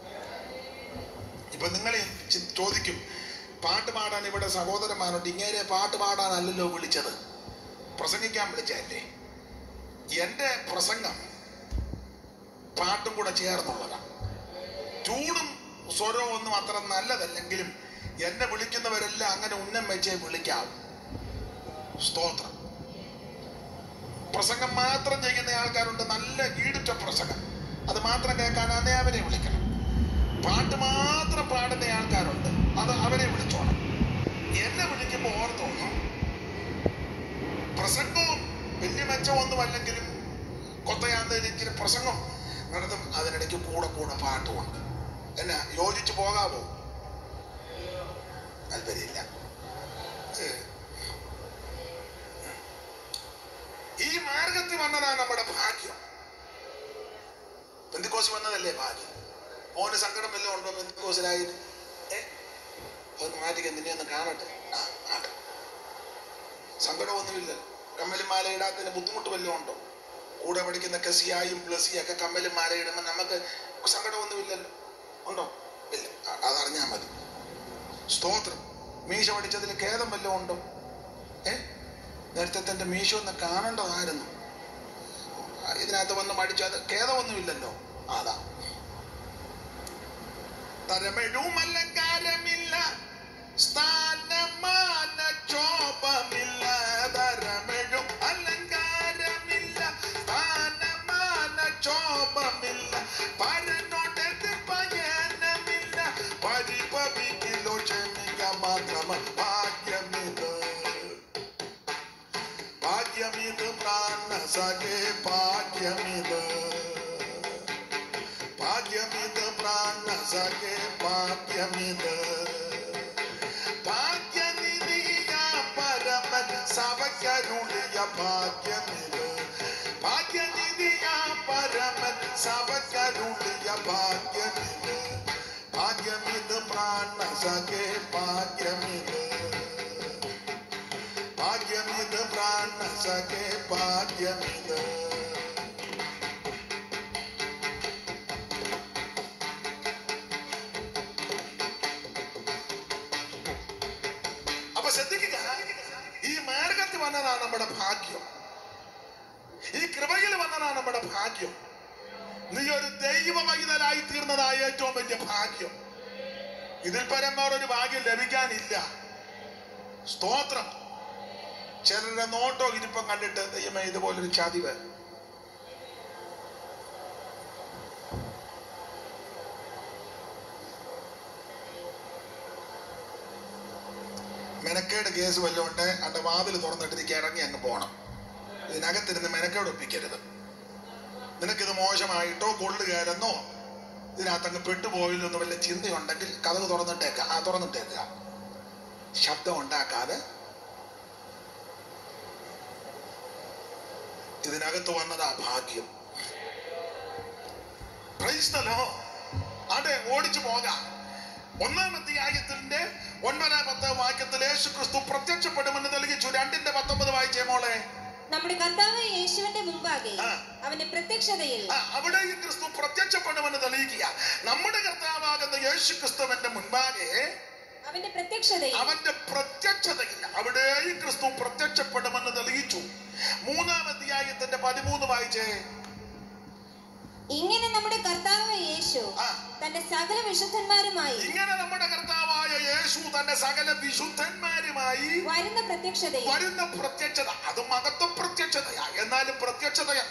ഇപ്പൊ നിങ്ങൾ ചോദിക്കും, പാട്ട് പാടാൻ ഇവിടെ സഹോദരന്മാരുണ്ട്. ഇങ്ങനെ പാട്ട് പാടാനല്ലല്ലോ വിളിച്ചത്, പ്രസംഗിക്കാൻ വിളിച്ചല്ലേ. എന്റെ പ്രസംഗം പാട്ടും കൂടെ ചേർന്നുള്ളതാണ്. ട്യൂണും സ്വരവും ഒന്നും അത്ര നല്ലതല്ലെങ്കിലും എന്നെ വിളിക്കുന്നവരെല്ലാം അങ്ങനെ ഉന്നം വെച്ചേ വിളിക്കാവും. സ്തോത്രം. പ്രസംഗം മാത്രം ചെയ്യുന്ന ആൾക്കാരുണ്ട്, നല്ല ഈടുറ്റ പ്രസംഗം, അത് മാത്രം കേൾക്കാനാന്നേ അവരെ വിളിക്കണം. പാട്ട് മാത്രം പാടുന്ന ആൾക്കാരുണ്ട്, അത് അവരെ വിളിച്ചോണം. എന്നെ വിളിക്കുമ്പോൾ ഓർത്തോണം, പ്രസംഗവും വലിയ മെച്ചമൊന്നും അല്ലെങ്കിലും കൊത്തയാന്തയിൽ ഇച്ചിരി പ്രസംഗം നടത്തും, അതിനിടയ്ക്ക് കൂടെ കൂടെ പാട്ടുമുണ്ട്. എന്നാ യോജിച്ചു പോകാമോ? താല്പര്യമില്ല. ഈ മാർഗത്തിൽ വന്നതാണ് നമ്മുടെ ഭാഗ്യം. പെന്തിക്കോസ് വന്നതല്ലേ ഭാഗ്യം. മോന് സങ്കടം വല്ലതും ഉണ്ടോ പെന്തിക്കോസിലായത്? ഒന്ന് മാറ്റിക്കാൻ, നിന്നെ ഒന്ന് കാണട്ടെ. സങ്കടമൊന്നുമില്ല. കമ്മലും മാല ഇടാത്തതിന് ബുദ്ധിമുട്ട് വല്ലതും ഉണ്ടോ? കൂടെ പഠിക്കുന്ന കസിയായും പ്ലസിയും ഒക്കെ കമ്മലും മാല ഇടുമ്പോൾ നമുക്ക് സങ്കടമൊന്നുമില്ലല്ലോ. ഉണ്ടോ? ഇല്ല. അതറിഞ്ഞാൽ മതി. സ്തോത്രം. മീശ പഠിച്ചതിൽ ഖേദം വല്ലതും ഉണ്ടോ? നേരത്തെ തന്റെ മീശ ഒന്ന് കാണേണ്ടതായിരുന്നു. ഇതിനകത്ത് വന്ന് മടിച്ചത് ഖേദമൊന്നുമില്ലല്ലോ. അതാ തരമെഴുമലങ്കാരമില്ല, സ്ഥാനമാന ക്ഷോഭമില്ല. തരമെഴും അലങ്കാരമില്ല, സ്ഥാനമാന ക്ഷോഭമില്ല. പരനോടത് പയനമില്ല, പരിഭവിക്കിലോ ക്ഷമിക്ക മാത്രം. ഭാഗ്യമിത്, ഭാഗ്യമിത് പ്രാണസഖേ, ഭാഗ്യമിത്, ഭാഗ്യമിത് പ്രാണസഖേ, ഭാഗ്യമിത്. ഭാഗ്യനിധിയ പരമൻ സഭയ്ക്കരുളിയ ഭാഗ്യമിത്. ഭാഗ്യനിധിയ പരമൻ സഭയ്ക്കരുളിയ ഭാഗ്യമിത്. ഭാഗ്യമിത് പ്രാണസഖേ, ഭാഗ്യമിത്, ഭാഗ്യമിത് പ്രാണസഖേ, ഭാഗ്യമിത്. അപ്പൊ ശ്രദ്ധിക്കുക, ഈ മാർഗത്തിൽ വന്നതാണ് നമ്മുടെ ഭാഗ്യം, ഈ കൃപയിൽ വന്നതാണ് നമ്മുടെ ഭാഗ്യം. നീ ഒരു ദൈവ പൈതലായി തീർന്നതായ ഏറ്റവും വലിയ ഭാഗ്യം. ഇതിൽ പരം ഒരു ഭാഗ്യം ലഭിക്കാനില്ല. സ്തോത്രം. ചിലരുടെ നോട്ടോ ഇരിപ്പം കണ്ടിട്ട് ദൈവമേ ഇതുപോലൊരു ചതിവ്. മെനക്കേട് കേസ് വല്ലതുകൊണ്ട് അന്റെ വാതിൽ തുറന്നിട്ടിരിക്ക ഇറങ്ങി അങ്ങ് പോകണം. ഇതിനകത്തിരുന്ന് മെനക്കേട് ഒപ്പിക്കരുത്. നിനക്കിത് മോശമായിട്ടോ കൊള്ളുകയായിരുന്നോ ഇതിനകത്തങ്ങ് പെട്ടുപോയില്ലെന്ന് വല്ല ചിന്തയുണ്ടെങ്കിൽ കതക് തുറന്നിട്ടേക്കുക. ശബ്ദം ഉണ്ടാക്കാതെ. ഇതിനകത്ത് വന്നതാ ഭാഗ്യം. Praise the lord. അതെ, ഓടിച്ചു പോകാം. 1-ാം അധ്യായത്തിന്റെ 9-10 വാക്യത്തിൽ യേശു ക്രിസ്തു പ്രത്യക്ഷപ്പെടുമെന്ന് തെളിയിച്ചു. 2:19 വായിച്ചേ മോളെ. നമ്മുടെ കർത്താവ് യേശുവിന്റെ മുമ്പാകെ അവന്റെ പ്രത്യക്ഷതയിൽ അവിടെ ഈ ക്രിസ്തു പ്രത്യക്ഷപ്പെടുമെന്ന് തെളിയിക്കുക. നമ്മുടെ കർത്താവാകുന്ന യേശു ക്രിസ്തുവിന്റെ മുൻപാകെ അവന്റെ പ്രത്യക്ഷതയിൽ അവിടെ ഈ ക്രിസ്തു പ്രത്യക്ഷപ്പെടുമെന്ന് തെളിയിച്ചു. 3-ാം അധ്യായത്തിന്റെ 13 വായിച്ചേ. ഇങ്ങനെ നമ്മുടെ കർത്താവ് യേശു തന്റെ സകല വിശുദ്ധന്മാരുമായി വരുന്ന പ്രത്യക്ഷത, അത് മഹത്വ പ്രത്യക്ഷതയാ. എന്നാലും പ്രത്യക്ഷതയാ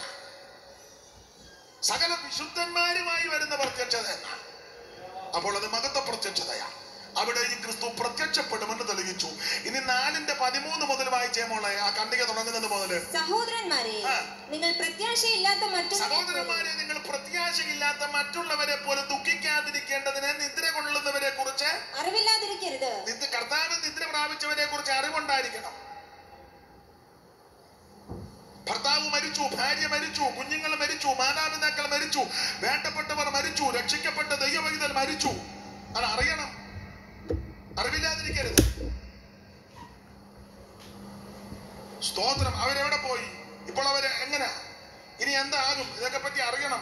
സകല വിശുദ്ധന്മാരുമായി വരുന്ന പ്രത്യക്ഷത എന്നാണ്. അപ്പോൾ അത് മഹത്വ പ്രത്യക്ഷതയാ. അവിടെ ഈ ക്രിസ്തു പ്രത്യക്ഷപ്പെടുമെന്ന് തെളിയിച്ചു. ഇനി 4:13 മുതൽ വായിച്ചേ മോളെ. ആ ഖണ്ഡിക തുടങ്ങുന്നത് മുതൽ. സഹോദരന്മാരെ, നിങ്ങൾ പ്രത്യാശയില്ലാത്ത മറ്റുള്ളവരെ പോലെ ദുഃഖിക്കാതിരിക്കേണ്ടതിന് നിദ്ര കൊള്ളുന്നവരെ കുറിച്ച് അറിവില്ലാതിരിക്കരുത്. കർത്താവ് നിദ്ര പ്രാപിച്ചവരെ കുറിച്ച് അറിവുണ്ടായിരിക്കണം. ഭർത്താവ് മരിച്ചു, ഭാര്യ മരിച്ചു, കുഞ്ഞുങ്ങൾ മരിച്ചു, മാതാപിതാക്കൾ മരിച്ചു, വേണ്ടപ്പെട്ടവർ മരിച്ചു, രക്ഷിക്കപ്പെട്ട ദൈവവൈതൽ മരിച്ചു. അത് അറിയണം. അറിവില്ലാതിരിക്കരുത്. സ്തോത്രം. അവരെവിടെ പോയി? ഇപ്പോൾ അവര് എങ്ങനെ? ഇനി എന്താകും? ഇതൊക്കെ പറ്റി അറിയണം.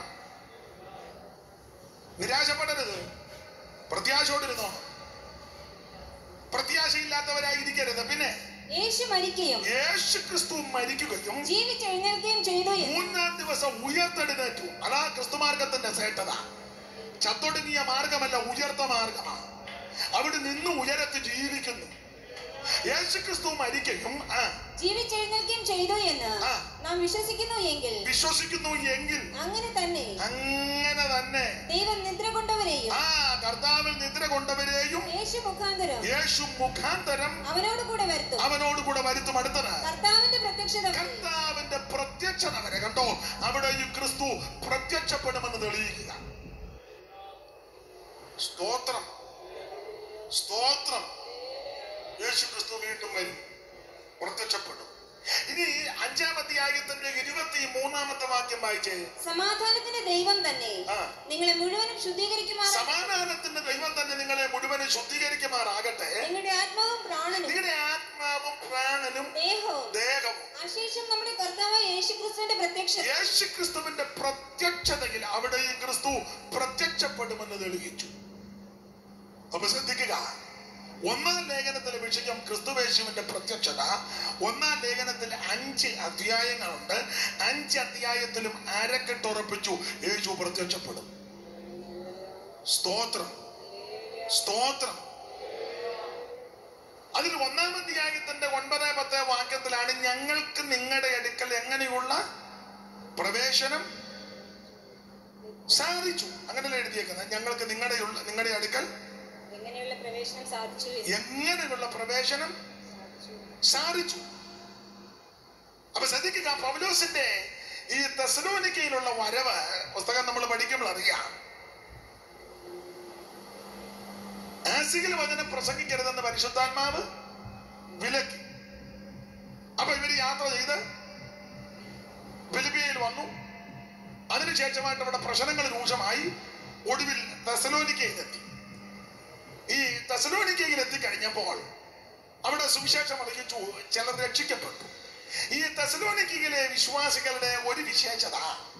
നിരാശപ്പെടരുത്. പ്രത്യാശയോടിരുന്നോ. പ്രത്യാശയില്ലാത്തവരായിരിക്കരുത്. പിന്നെ യേശു ക്രിസ്തു മരിക്കുകയും ജീവിച്ചെഴുന്നേൽക്കുകയും ചെയ്തു. 3-ാം ദിവസം ഉയർത്തെഴുന്നേറ്റു. അതാ ക്രിസ്തുമാർഗത്തിന്റെ ശ്രേഷ്ഠത. ചത്തൊടുങ്ങിയ മാർഗമല്ല, ഉയർത്ത മാർഗമാണ്. അവിടെ നിന്ന് ഉയരത്ത് ജീവിക്കുന്നു. യേശു ക്രിസ്തു മരിക്കുകയും ജീവിച്ചെഴുന്നേൽക്കുകയും ചെയ്തു എന്ന് നാം വിശ്വസിക്കുന്നു എങ്കിൽ അങ്ങനെ തന്നെ ദൈവം നിദ്ര കൊണ്ടവരെയും കർത്താവിൽ നിദ്ര കൊണ്ടവരെയും യേശു മുഖാന്തരം അവനോട് കൂടെ വരുത്തും. അടുത്തത് കർത്താവിന്റെ പ്രത്യക്ഷത വരെ. കണ്ടോ, അവിടെ ഈ ക്രിസ്തു പ്രത്യക്ഷപ്പെടുമെന്ന് തെളിയിക്കുക. സ്തോത്രം, സ്തോത്രം. യേശു ക്രിസ്തു വീണ്ടും വരും, പ്രത്യക്ഷപ്പെടും. ഇനി 5-ാം അധ്യായത്തിന്റെ 23-ാമത്തെ വാക്യം വായിച്ചേ. സമാധാനത്തിന്റെ ദൈവം തന്നെ നിങ്ങളെ മുഴുവനും ശുദ്ധീകരിക്കുമാറാകട്ടെ. സമാധാനത്തിന്റെ ദൈവം തന്നെ നിങ്ങളെ മുഴുവനും ശുദ്ധീകരിക്കുമാറാകട്ടെ. നിങ്ങളുടെ ആത്മാവും പ്രാണനും ദേഹവും അശേഷം നമ്മുടെ കർത്താവ് യേശുക്രിസ്തുവിന്റെ പ്രത്യക്ഷതയിൽ അവിടെ ഈ ക്രിസ്തു പ്രത്യക്ഷപ്പെടുമെന്ന് തെളിയിച്ചു. അപ്പൊ ശ്രദ്ധിക്കുക, ഒന്നാം ലേഖനത്തിലെ വിഷയം ക്രിസ്തുവേശുവിന്റെ പ്രത്യക്ഷത. ഒന്നാം ലേഖനത്തിൽ 5 അധ്യായങ്ങളുണ്ട്. 5 അധ്യായത്തിലും അരക്കെട്ടുറപ്പിച്ചു യേശു പ്രത്യക്ഷപ്പെടും. സ്തോത്രം, സ്തോത്രം. അതിൽ 1-ാം അധ്യായത്തിന്റെ 9-10 വാക്യത്തിലാണ് ഞങ്ങൾക്ക് നിങ്ങളുടെ അടുക്കൽ എങ്ങനെയുള്ള പ്രവേശനം സാധിച്ചു. അങ്ങനെയല്ല എഴുതിയേക്കുന്നത്. ഞങ്ങൾക്ക് നിങ്ങളുടെ അടുക്കൽ എങ്ങനെയുള്ള പ്രവേശനം സാധിച്ചു. അപ്പൊ ശ്രദ്ധിക്കുക, പൗലോസിന്റെ ഈ തെസ്സലോനിക്കയിലുള്ള വരവ് പുസ്തകം നമ്മൾ പഠിക്കുമ്പോൾ അറിയാം. ആസിയിൽ വചനം പ്രസംഗിക്കരുതെന്ന് പരിശുദ്ധാത്മാവ് വിലക്കി. അപ്പൊ ഇവര് യാത്ര ചെയ്ത് ഫിലിപ്പിയയിൽ വന്നു. അതിനുശേഷമായിട്ട് അവിടെ പ്രശ്നങ്ങൾ രൂക്ഷമായി. ഒടുവിൽ തെസ്സലോനിക്കയിലെത്തി. ഈ തെസ്സലോനിക്കയിൽ എത്തിക്കഴിഞ്ഞപ്പോൾ അവിടെ സുവിശേഷം അറിയിച്ചു, ചിലർ രക്ഷിക്കപ്പെട്ടു. ഈ തെസ്സലോനിക്കയിലെ വിശ്വാസികളുടെ ഒരു വിശേഷത,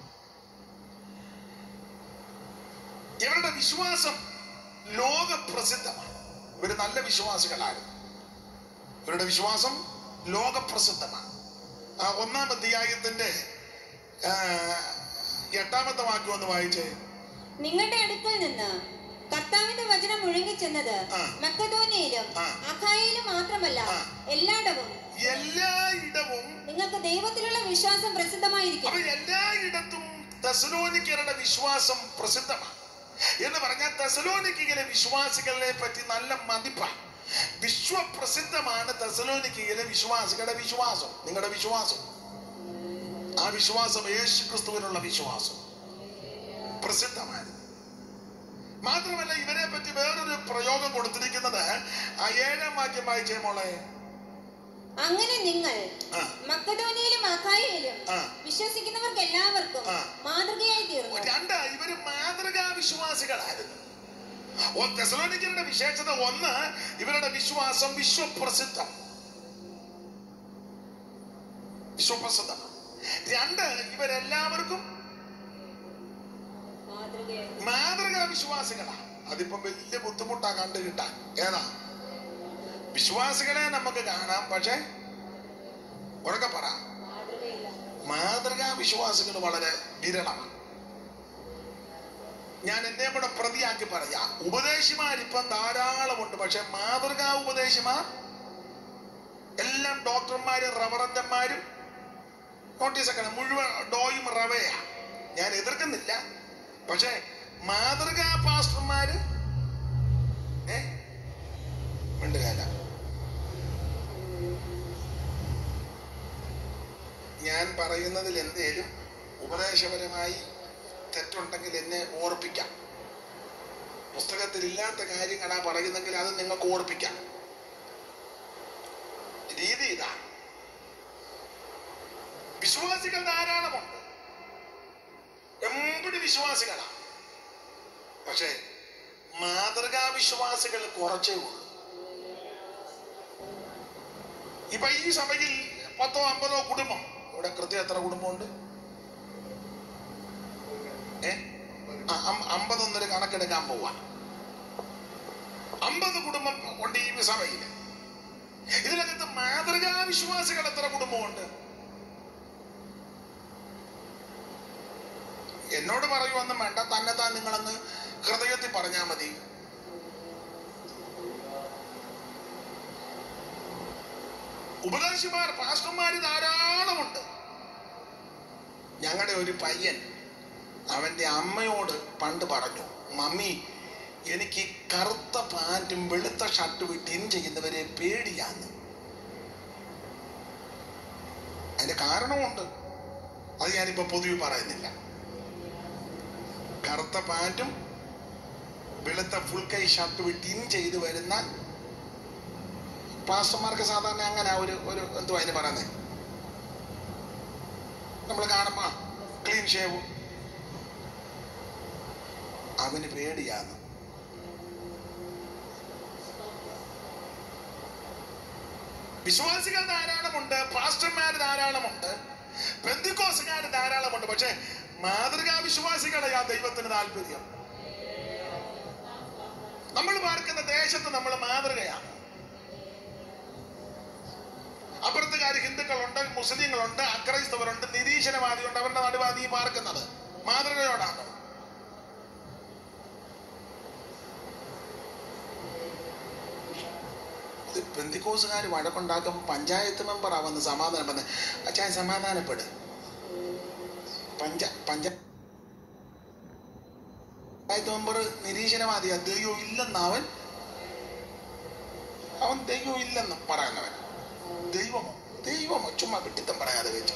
ഇവരുടെ വിശ്വാസം ലോകപ്രസിദ്ധമാണ്. ഇവര് നല്ല വിശ്വാസികളായിരുന്നു. ഇവരുടെ വിശ്വാസം ലോകപ്രസിദ്ധമാണ്. 1-ാം അധ്യായത്തിന്റെ 8-ാമത്തെ വാക്യം ഒന്ന് വായിച്ചേ. നിങ്ങളുടെ അടുക്കൽ നിന്ന് കർത്താവിന്റെ വചനം മുഴങ്ങിച്ചെന്നത് മക്കെദോന്യയിലും അഖായയിലും മാത്രമല്ല എല്ലായിടവും നിങ്ങൾക്ക് ദൈവത്തിലുള്ള വിശ്വാസം പ്രസിദ്ധമായിരിക്കും. എല്ലായിടത്തും തെസ്സലോനിക്കരുടെ വിശ്വാസം പ്രസിദ്ധമാണ് എന്ന് പറഞ്ഞാൽ തെസ്സലോനിക്കയിലെ വിശ്വാസികളെ പറ്റി നല്ല മതിപ്പാണ്. വിശ്വപ്രസിദ്ധമാണ് തെസ്സലോനിക്കയിലെ വിശ്വാസികളുടെ വിശ്വാസം. നിങ്ങളുടെ വിശ്വാസം, ആ വിശ്വാസം യേശു ക്രിസ്തുവിനുള്ള വിശ്വാസം പ്രസിദ്ധമായിരുന്നു. മാത്രമല്ല ഇവരെ പറ്റി വേറൊരു പ്രയോഗം കൊടുത്തിരിക്കുന്നത് 7-ാം വാക്യം വായിച്ചേ മോളെ. അങ്ങനെ നിങ്ങൾ മക്കെദോന്യയിലും അഖായയിലും വിശ്വസിക്കുന്നവർക്ക് എല്ലാവർക്കും മാതൃകയായി തീർന്നു. ഇവര് മാതൃകാ വിശ്വാസികളായിരുന്നു. തെസ്സലോനിക്കരുടെ വിശേഷത 1, ഇവരുടെ വിശ്വാസം വിശ്വപ്രസിദ്ധം, വിശ്വപ്രസിദ്ധമാണ്. 2, ഇവരെല്ലാവർക്കും മാതൃകാ വിശ്വാസികളാണ്. അതിപ്പം വലിയ ബുദ്ധിമുട്ടാ കണ്ടു കിട്ടാൻ. ഏതാ വിശ്വാസികളെ നമുക്ക് കാണാം, പക്ഷെ ഉറക്കെ പറ, മാതൃകാ വിശ്വാസികൾ വളരെ വിരളമാണ്. ഞാൻ എന്നെ കൂടെ പ്രതിയാക്കി പറയാം. ഉപദേശിമാരിപ്പം ധാരാളമുണ്ട്, പക്ഷെ മാതൃകാ ഉപദേശിമാർ എല്ലാം ഡോക്ടർമാരും റവറന്റന്മാരും. നോട്ടീസൊക്കെ മുഴുവൻ ഡോയും റവയാ. ഞാൻ എതിർക്കുന്നില്ല, പക്ഷെ മാതൃകാ പാസ്റ്റർമാര് മിണ്ടുകാല. ഞാൻ പറയുന്നതിൽ എന്തേലും ഉപദേശപരമായി തെറ്റുണ്ടെങ്കിൽ എന്നെ ഓർപ്പിക്കാം. പുസ്തകത്തിൽ ഇല്ലാത്ത കാര്യങ്ങളാ പറയുന്നെങ്കിൽ അത് നിങ്ങൾക്ക് ഓർപ്പിക്കാം. രീതി ഇതാണ്. വിശ്വാസികൾ ധാരാളമുണ്ട്, എമ്പടി വിശ്വാസികളാ, പക്ഷെ മാതൃകാ വിശ്വാസികൾ കുറച്ചേ ഉള്ളൂ. ഇപ്പൊ ഈ സഭയിൽ 10-50 കുടുംബം. ഇവിടെ കൃത്യം എത്ര കുടുംബമുണ്ട്? 50 കണക്കെടുക്കാൻ പോവാ. 50 കുടുംബം ഉണ്ട് ഈ സഭയിൽ. ഇതിനകത്ത് മാതൃകാ വിശ്വാസികൾ എത്ര കുടുംബമുണ്ട്? എന്നോട് പറയുവൊന്നും വേണ്ട, തന്നെത്താൻ നിങ്ങളെന്ന് ഹൃദയത്തിൽ പറഞ്ഞാൽ മതി. ഉപദേശിമാർ പാസ്റ്റർമാര് ധാരാളമുണ്ട്. ഞങ്ങളുടെ ഒരു പയ്യൻ അവന്റെ അമ്മയോട് പണ്ട് പറഞ്ഞു, മമ്മി എനിക്ക് കറുത്ത പാന്റും വെളുത്ത ഷർട്ടും ഇട്ട് ഇൻ ചെയ്യുന്നവരെ പേടിയാന്ന്. അതിന്റെ കാരണമുണ്ട്, അത് ഞാനിപ്പോ പൊതുവെ പറയുന്നില്ല. കറുത്ത പാന്റും വെളുത്ത ഫുൾ കൈ ഷർട്ടും ഇട്ട് ഇൻ ചെയ്ത് വരുന്ന പാസ്റ്റർമാർക്ക് സാധാരണ അങ്ങനെ ഒരു എന്തുവാ അതിന് പറയുന്നത്, നമ്മൾ കാണുമ്പോ ക്ലീൻ ഷേവ്, അവന് പേടിയാണ്. വിശ്വാസികൾ ധാരാളമുണ്ട്, പാസ്റ്റർമാർ ധാരാളമുണ്ട്, പെന്തിക്കോസുകാർ ധാരാളമുണ്ട്, പക്ഷെ മാതൃകാ വിശ്വാസികളെ ആ ദൈവത്തിന് താല്പര്യം. നമ്മൾ പാർക്കുന്ന ദേശത്ത് നമ്മൾ മാതൃകയാണ്. അപ്പുറത്തുകാർ ഹിന്ദുക്കളുണ്ട്, മുസ്ലിങ്ങളുണ്ട്, അക്രൈസ്തവരുണ്ട്, നിരീശ്വരവാദിയുണ്ട്. അവരുടെ നടുവാ നീ പാർക്കുന്നത്. മാതൃകയോടാണ്. പെന്തിക്കോസുകാർ വഴക്കുണ്ടാക്കും. പഞ്ചായത്ത് മെമ്പറാ വന്ന് സമാധാനം പറഞ്ഞ്, അച്ഛാ സമാധാനപ്പെട്. പഞ്ചായത്ത് മെമ്പർ നിരീശ്വരവാദിയാ. ദൈവം ഇല്ലെന്ന് അവൻ ദൈവം ഇല്ലെന്ന് പറയുന്നവൻ. ദൈവമോ ചുമ്മാ വിട്ടിത്തം പറയാതെ വെച്ചു.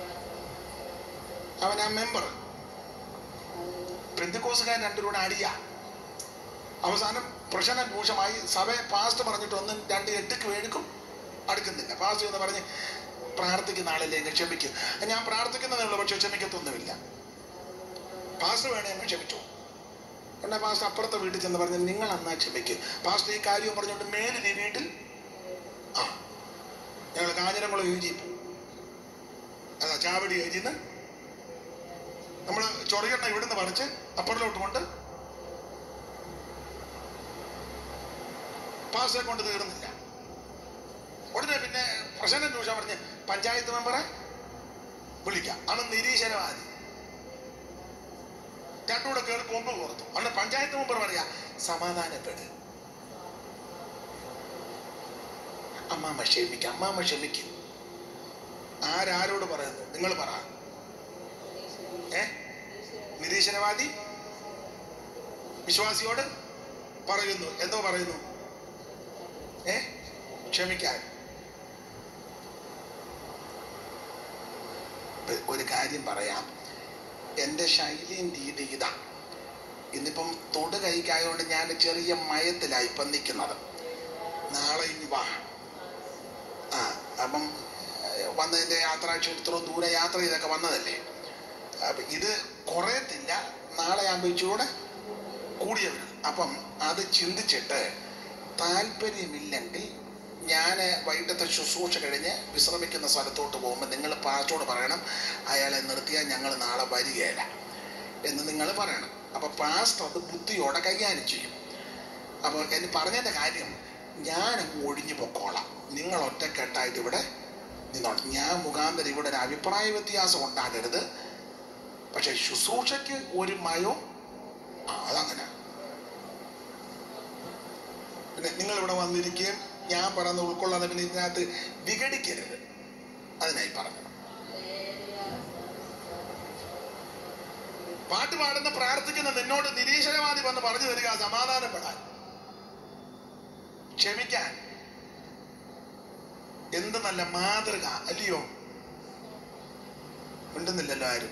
അവൻ ആ മെമ്പർ. പെന്തിക്കോസുകാരൻ രണ്ടുപേരും അടിയാ. അവസാനം പ്രശ്നം രൂക്ഷമായി. സഭയെ പാസ്റ്റ് പറഞ്ഞിട്ട് 1, 2, 8 വേണിക്കും അടുക്കുന്നില്ല. പാസ്റ്റ് എന്ന് പറഞ്ഞ് പ്രാർത്ഥിക്കുന്ന ആളല്ലേ എന്നെ ക്ഷമിക്കും. ഞാൻ പ്രാർത്ഥിക്കുന്നതേ ഉള്ളൂ, പക്ഷെ ക്ഷമിക്കത്തൊന്നുമില്ല. പാസ്റ്റ് വേണേ എന്നെ ക്ഷമിച്ചു. എന്നാ പാസ്റ്റ് അപ്പുറത്തെ വീട്ടിൽ ചെന്ന് പറഞ്ഞ് നിങ്ങൾ എന്നാ ക്ഷമിക്കും. പാസ്റ്റ് ഈ കാര്യം പറഞ്ഞുകൊണ്ട് മേലിൽ ഈ വീട്ടിൽ ഞങ്ങൾ കാഞ്ഞിരംകുളം യോജിപ്പു അതാ ചാവടി ഏരിന്ന് നമ്മൾ ചൊറിയെണ്ണ ഇവിടുന്ന് പറിച്ച് അപ്പുറത്തോട്ട് കൊണ്ട് പാസ്റ്റെ കൊണ്ട് തീർന്നില്ല. ഉടനെ പിന്നെ പ്രശ്നം ചോദിച്ചാൽ പറഞ്ഞ് പഞ്ചായത്ത് മെമ്പറെ വിളിക്കാം. അവൻ നിരീശ്വരവാദി. രണ്ടുകൂടെ കയറി കൊമ്പ് പുറത്തു. അവിടെ പഞ്ചായത്ത് മെമ്പർ പറയാ സമാധാനപ്പെട്, അമ്മാമ്മ ക്ഷമിക്കും. ആരോട് പറയുന്നു? നിങ്ങൾ പറ. നിരീശ്വരവാദി വിശ്വാസിയോട് പറയുന്നു. എന്തോ പറയുന്നു? ക്ഷമിക്കാൻ. ഒരു കാര്യം പറയാം, എൻ്റെ ശൈലിയും രീതി ഇതാ. ഇന്നിപ്പം തൊട് കൈക്കായതുകൊണ്ട് ഞാൻ ചെറിയ മയത്തിലായി ഇപ്പം നിൽക്കുന്നത്. നാളെ ഇനി വാ. അപ്പം വന്നതിൻ്റെ യാത്രാക്ഷ ഇത്രയും ദൂരെ യാത്ര ചെയ്തൊക്കെ വന്നതല്ലേ. അപ്പം ഇത് കുറയത്തില്ല. നാളെ ആകുമ്പോൾ ഇച്ചിരൂടെ കൂടിയ വരും. അപ്പം അത് ചിന്തിച്ചിട്ട് താല്പര്യമില്ലെങ്കിൽ ഞാൻ വൈകിട്ടത്തെ ശുശ്രൂഷ കഴിഞ്ഞ് വിശ്രമിക്കുന്ന സ്ഥലത്തോട്ട് പോകുമ്പോൾ നിങ്ങൾ പാസ്റ്റോട് പറയണം, അയാളെ നിർത്തിയാൽ ഞങ്ങൾ നാളെ വരികയില്ല എന്ന് നിങ്ങൾ പറയണം. അപ്പം പാസ്റ്റർ അത് ബുദ്ധിയോടെ കൈകാര്യം ചെയ്യും. അപ്പോൾ എന്ന് പറഞ്ഞതിൻ്റെ കാര്യം, ഞാൻ ഒഴിഞ്ഞു പൊക്കോളാം, നിങ്ങൾ ഒറ്റക്കെട്ടായിട്ട് ഇവിടെ നിന്നോളാം. ഞാൻ മുഖാന്തരം ഇവിടെ ഒരു അഭിപ്രായ വ്യത്യാസം ഉണ്ടാകരുത്. പക്ഷെ ശുശ്രൂഷയ്ക്ക് ഒരു മയോ അതങ്ങനെ. പിന്നെ നിങ്ങൾ ഇവിടെ വന്നിരിക്കുകയും ഞാൻ പറയുന്ന ഉൾക്കൊള്ളാതെ പിന്നെ ഇതിനകത്ത് വിഘടിക്കരുത്. അതിനായി പറഞ്ഞു. പാട്ട് പാടുന്ന പ്രാർത്ഥിക്കുന്ന നിന്നോട് നിരീശ്വരവാദി വന്ന് പറഞ്ഞു തരിക സമാധാനപ്പെടാൻ, ക്ഷമിക്കാൻ. എന്ത് നല്ല മാതൃക അല്ലയോ? ഉണ്ടെന്നില്ലല്ലോ ആരും.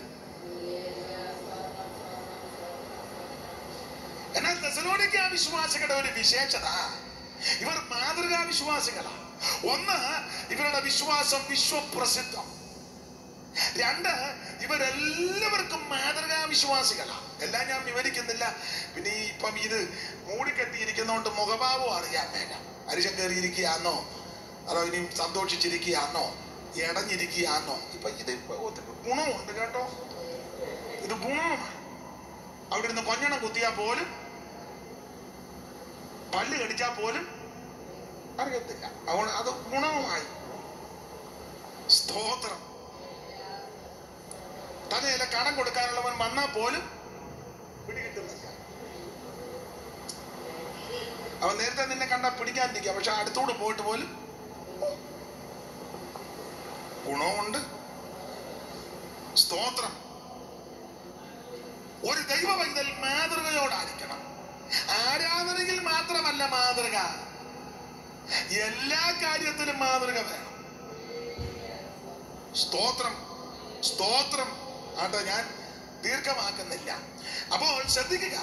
എന്നാൽ തെസ്സലോനിക്ക വിശ്വാസികളുടെ ഒരു വിശേഷത, ഇവർ മാതൃകാ വിശ്വാസികളാണ്. ഒന്ന്, ഇവരുടെ വിശ്വാസം വിശ്വപ്രസിദ്ധം. 2, ഇവരെല്ലാവർക്കും മാതൃകാ വിശ്വാസികളാണ്. എല്ലാം ഞാൻ വിവരിക്കുന്നില്ല. പിന്നെ ഇപ്പം ഇത് മൂടിക്കെട്ടിയിരിക്കുന്നതുകൊണ്ട് മുഖഭാവം അറിയാൻ വേണ്ട. അരിശം കയറിയിരിക്കുകയാണോ, അതോ ഇനിയും സന്തോഷിച്ചിരിക്കുകയാണോ, ഇടഞ്ഞിരിക്കുകയാണോ? ഇപ്പൊ ഇത് ഗുണമുണ്ട് കേട്ടോ. ഇത് ഗുണമാണ്. അവിടെ ഇരുന്ന് കൊഞ്ഞണം കുത്തിയാൽ പോലും, പല്ല് കടിച്ചാൽ പോലും അറിയത്തില്ല. അതുകൊണ്ട് അത് ഗുണവുമായി. സ്തോത്രം. തന്നെയല്ല, കടം കൊടുക്കാനുള്ളവൻ വന്നാൽ പോലും പിടികിട്ടുന്നില്ല. അവൻ നേരത്തെ നിന്നെ കണ്ടാൽ പിടിക്കാതിരിക്കുക, പക്ഷെ അടുത്തോട് പോയിട്ട് പോലും ഗുണവുമുണ്ട്. സ്തോത്രം. ഒരു ദൈവ പൈതൽ മാതൃകയോടായിരിക്കണം. ആരാധനയിൽ മാത്രമല്ല മാതൃക, എല്ലാ കാര്യത്തിലും മാതൃക വേണം. സ്തോത്രം, സ്തോത്രം. ആട്ടോ, ഞാൻ ദീർഘമാക്കുന്നില്ല. അപ്പോൾ ശ്രദ്ധിക്കുക.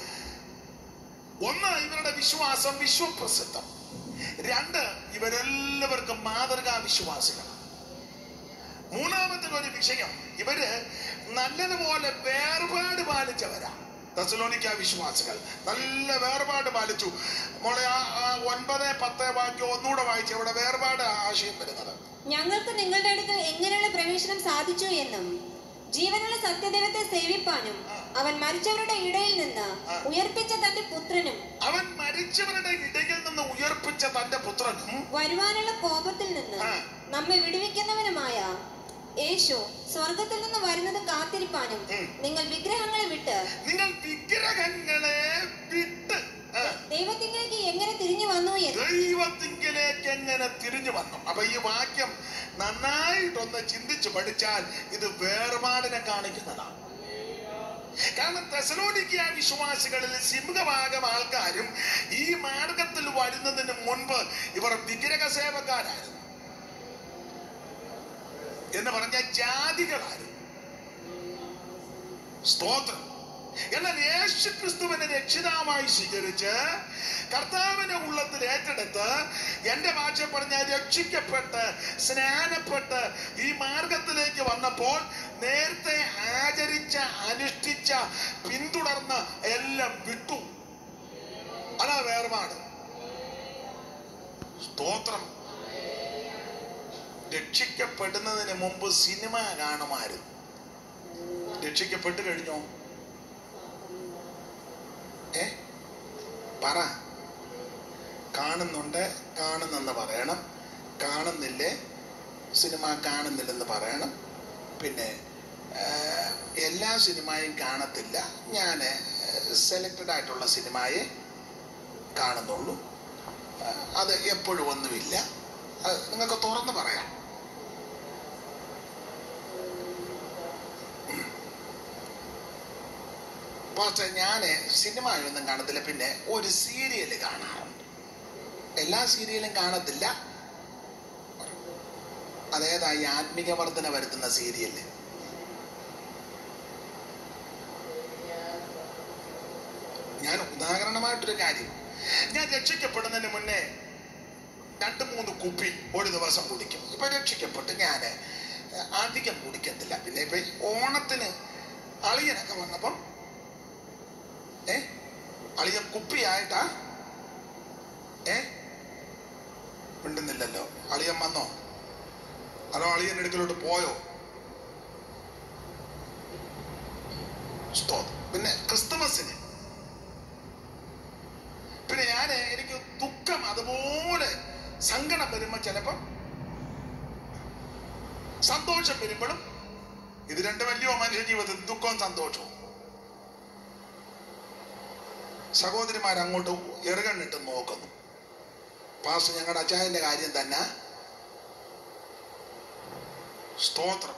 1, ഇവരുടെ വിശ്വാസം വിശ്വപ്രസിദ്ധം. 2, ഇവരെല്ലാവർക്കും മാതൃകാ വിശ്വാസികളാണ്. മൂന്നാമത്തെ ഒരു വിഷയം, ഇവര് നല്ലതുപോലെ വേർപാട് പാലിച്ചവരാ. തെസ്സലോനിക്ക വിശ്വാസികൾ നല്ല വേർപാട് പാലിച്ചു. മോളെ ആ 9, 10 വാക്യം ഒന്നുകൂടെ വായിച്ചു. അവിടെ വേർപാട് ആശയം വരുന്നത്, ഞങ്ങൾക്ക് നിങ്ങളുടെ അടുക്കൽ എങ്ങനെയുള്ള പ്രവേശനം സാധിച്ചു എന്നും ജീവനുള്ള സത്യദൈവത്തെ സേവിപ്പാനും അവൻ മരിച്ചവരുടെ ഇടയിൽ നിന്ന് ഉയർപ്പിച്ച തന്റെ പുത്രനും വരുവാനുള്ള കോപത്തിൽ നിന്ന് നമ്മെ വിടുവിക്കുന്നവനുമായ യേശു സ്വർഗത്തിൽ നിന്ന് വരുന്നത് കാത്തിരിപ്പാനും നിങ്ങൾ വിഗ്രഹങ്ങളെ വിട്ട് ദൈവത്തിലേക്ക് എങ്ങനെ തിരിഞ്ഞു വന്നു അപ്പൊ ഈ വാക്യം നന്നായിട്ടൊന്ന് ചിന്തിച്ചു പഠിച്ചാൽ ഇത് വേർപാടിനെ കാണിക്കുന്നതാണ്. കാരണം തെസലോനിക്ക വിശ്വാസികളിൽ സിംഹഭാഗം ആൾക്കാരും ഈ മാർഗത്തിൽ വരുന്നതിന് മുൻപ് ഇവർ വിഗ്രഹ സേവക്കാരായിരുന്നു എന്ന് പറഞ്ഞ ജാതികളായിരുന്നു. സ്തോത്രം. എന്നാൽ യേശു ക്രിസ്തുവിനെ രക്ഷിതാവായി സ്വീകരിച്ച് കർത്താവിനെ ഉള്ളത്തിൽ ഏറ്റെടുത്ത്, എന്റെ ഭാഷ പറഞ്ഞ രക്ഷിക്കപ്പെട്ട് സ്നാനപ്പെട്ട് ഈ മാർഗത്തിലേക്ക് വന്നപ്പോൾ നേരത്തെ ആചരിച്ച അനുഷ്ഠിച്ച പിന്തുടർന്ന് എല്ലാം വിട്ടു. അതാ വേർപാട്. സ്തോത്രം. രക്ഷിക്കപ്പെടുന്നതിന് മുമ്പ് സിനിമ കാണുമായിരുന്നു. രക്ഷിക്കപ്പെട്ടു കഴിഞ്ഞോ? പറ. കാണുന്നുണ്ട്, കാണുന്നെന്ന് പറയണം. കാണുന്നില്ലേ, സിനിമ കാണുന്നില്ലെന്ന് പറയണം. പിന്നെ എല്ലാ സിനിമയും കാണത്തില്ല, ഞാൻ സെലക്റ്റഡ് ആയിട്ടുള്ള സിനിമയെ കാണുന്നുള്ളൂ, അത് എപ്പോഴും ഒന്നുമില്ല, നിങ്ങൾക്ക് തുറന്ന് പറയാം. പക്ഷെ ഞാൻ സിനിമയൊന്നും കാണത്തില്ല, പിന്നെ ഒരു സീരിയല് കാണാറുണ്ട്. എല്ലാ സീരിയലും കാണത്തില്ല. അതേതായി ആത്മീക വർധന വരുത്തുന്ന സീരിയല്? ഞാൻ ഉദാഹരണമായിട്ടൊരു കാര്യം, ഞാൻ രക്ഷിക്കപ്പെടുന്നതിന് മുന്നേ 2-3 കുപ്പി ഒരു ദിവസം കുടിക്കും. ഇപ്പൊ രക്ഷിക്കപ്പെട്ട് ഞാൻ അധികം കുടിക്കത്തില്ല. പിന്നെ ഇപ്പൊ ഓണത്തിന് അളിയനൊക്കെ വന്നപ്പം അളിയൻ കുപ്പിയായിട്ടാ മിണ്ടുന്നില്ലല്ലോ. അളിയൻ വന്നോ? അതോ അളിയൻ അടുക്കലോട്ട് പോയോ? പിന്നെ ക്രിസ്തുമസിന് പിന്നെ എനിക്ക് ദുഃഖം അതുപോലെ സങ്കടം വരുമ്പോ ചിലപ്പം സന്തോഷം വരുമ്പോഴും, ഇത് രണ്ട് വലിയ മനുഷ്യ ജീവിതത്തിൽ ദുഃഖവും സന്തോഷവും. സഹോദരിമാർ അങ്ങോട്ട് എറുകണ്ണിട്ട് നോക്കുന്നു. പാസ്റ്റർ, ഞങ്ങളുടെ അച്ചായന്റെ കാര്യം തന്നെ. സ്തോത്രം.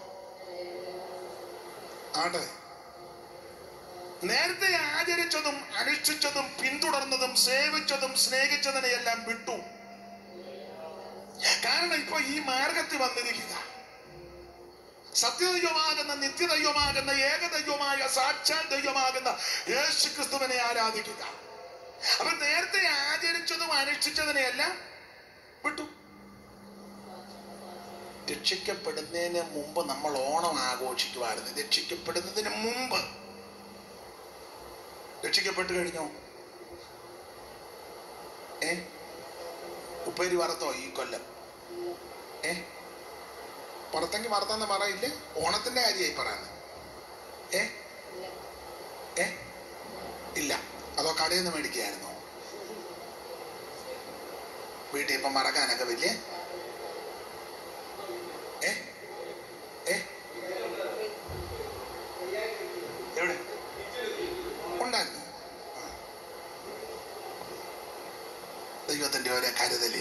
ആട്ടെ, നേരത്തെ ആചരിച്ചതും അനുഷ്ഠിച്ചതും പിന്തുടർന്നതും സേവിച്ചതും സ്നേഹിച്ചതിനെയെല്ലാം വിട്ടു. കാരണം ഇപ്പൊ ഈ മാർഗത്തിൽ വന്നിരിക്കുക സത്യദൈവമാകുന്ന, നിത്യദൈവമാകുന്ന, ഏകദൈവമായ സാക്ഷാൽ ദൈവമാകുന്ന യേശു ക്രിസ്തുവിനെ ആരാധിക്കുക. അപ്പൊ നേരത്തെ ആചരിച്ചതും അനുഷ്ഠിച്ചതിനെയെല്ലാം വിട്ടു. രക്ഷിക്കപ്പെടുന്നതിന് മുമ്പ് നമ്മൾ ഓണം ആഘോഷിക്കുമായിരുന്നു. രക്ഷിക്കപ്പെടുന്നതിന് മുമ്പ്. രക്ഷിക്കപ്പെട്ടു കഴിഞ്ഞോ? ഉപ്പേരി വറുത്തോ ഈ കൊല്ലം? പുറത്തെങ്കിൽ വറുത്തെന്ന് പറയില്ലേ? ഓണത്തിന്റെ കാര്യമായി പറയുന്നത്. ഇല്ല. അതോ കടയിൽ നിന്ന് മേടിക്കുകയായിരുന്നോ? വീട്ടിൽ ഇപ്പം മറക്കാനൊക്കെ വലിയ എവിടെ ഉണ്ടായിരുന്നു? ദൈവത്തിന്റെ ഓരോ കരുതല്.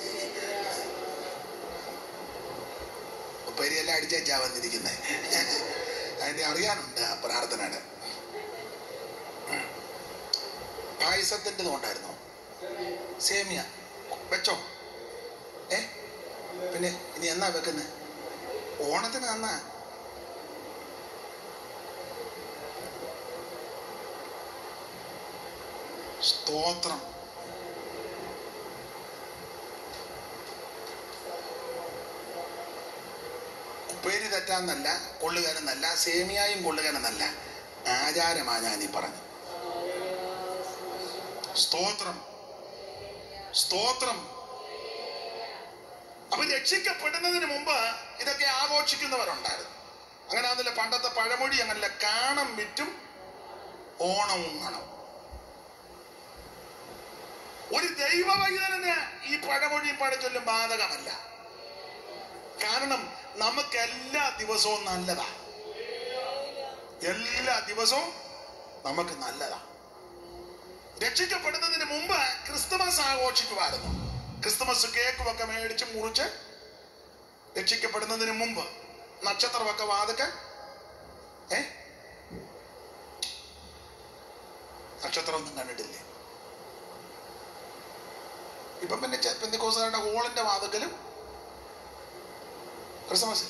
ഉപ്പേരിയെല്ലാം അടിച്ചാ വന്നിരിക്കുന്നത്. അതിന്റെ അറിയാനുണ്ട് ആ പ്രാർത്ഥനയുടെ. പായസത്തിന്റെ ഉണ്ടായിരുന്നോ? സേമിയ വെച്ചോ? പിന്നെ ഇനി എന്നാ വെക്കുന്നത്? ഓണത്തിന് എന്നാ? സ്തോത്രം. ഉപ്പേരി തെറ്റാന്നല്ല, കൊള്ളുകാരെന്നല്ല, സേമിയായും കൊള്ളുകാരെന്നല്ല, ആചാരമാ ഞാനീ പറഞ്ഞു. സ്തോത്രം, സ്തോത്രം. അപ്പൊ രക്ഷിക്കപ്പെടുന്നതിന് മുമ്പ് ഇതൊക്കെ ആഘോഷിക്കുന്നവരുണ്ടായിരുന്നു. അങ്ങനെ ആണെന്നില്ല, പണ്ടത്തെ പഴമൊഴി അങ്ങനല്ല, കാണം വിറ്റും ഓണവും കാണും. ഒരു ദൈവവൈദ്യന് ഈ പഴമൊഴിയും പഴഞ്ചൊല്ലും ബാധകമല്ല. കാരണം നമുക്ക് എല്ലാ ദിവസവും നല്ലതാ, എല്ലാ ദിവസവും നമുക്ക് നല്ലതാ. രക്ഷിക്കപ്പെടുന്നതിന് മുമ്പ് ക്രിസ്തുമസ് ആഘോഷിക്കുമായിരുന്നു. ക്രിസ്തുമസ് കേക്കുമൊക്കെ മേടിച്ച് മുറിച്ച് രക്ഷിക്കപ്പെടുന്നതിന് മുമ്പ് നക്ഷത്രമൊക്കെ വാതൊക്കെ നക്ഷത്രം ഒന്നും കണ്ടിട്ടില്ലേ? ഇപ്പം പിന്നെ പെന്തിക്കോസുകാരുടെ ഹോളിന്റെ വാതിക്കലും ക്രിസ്മസ്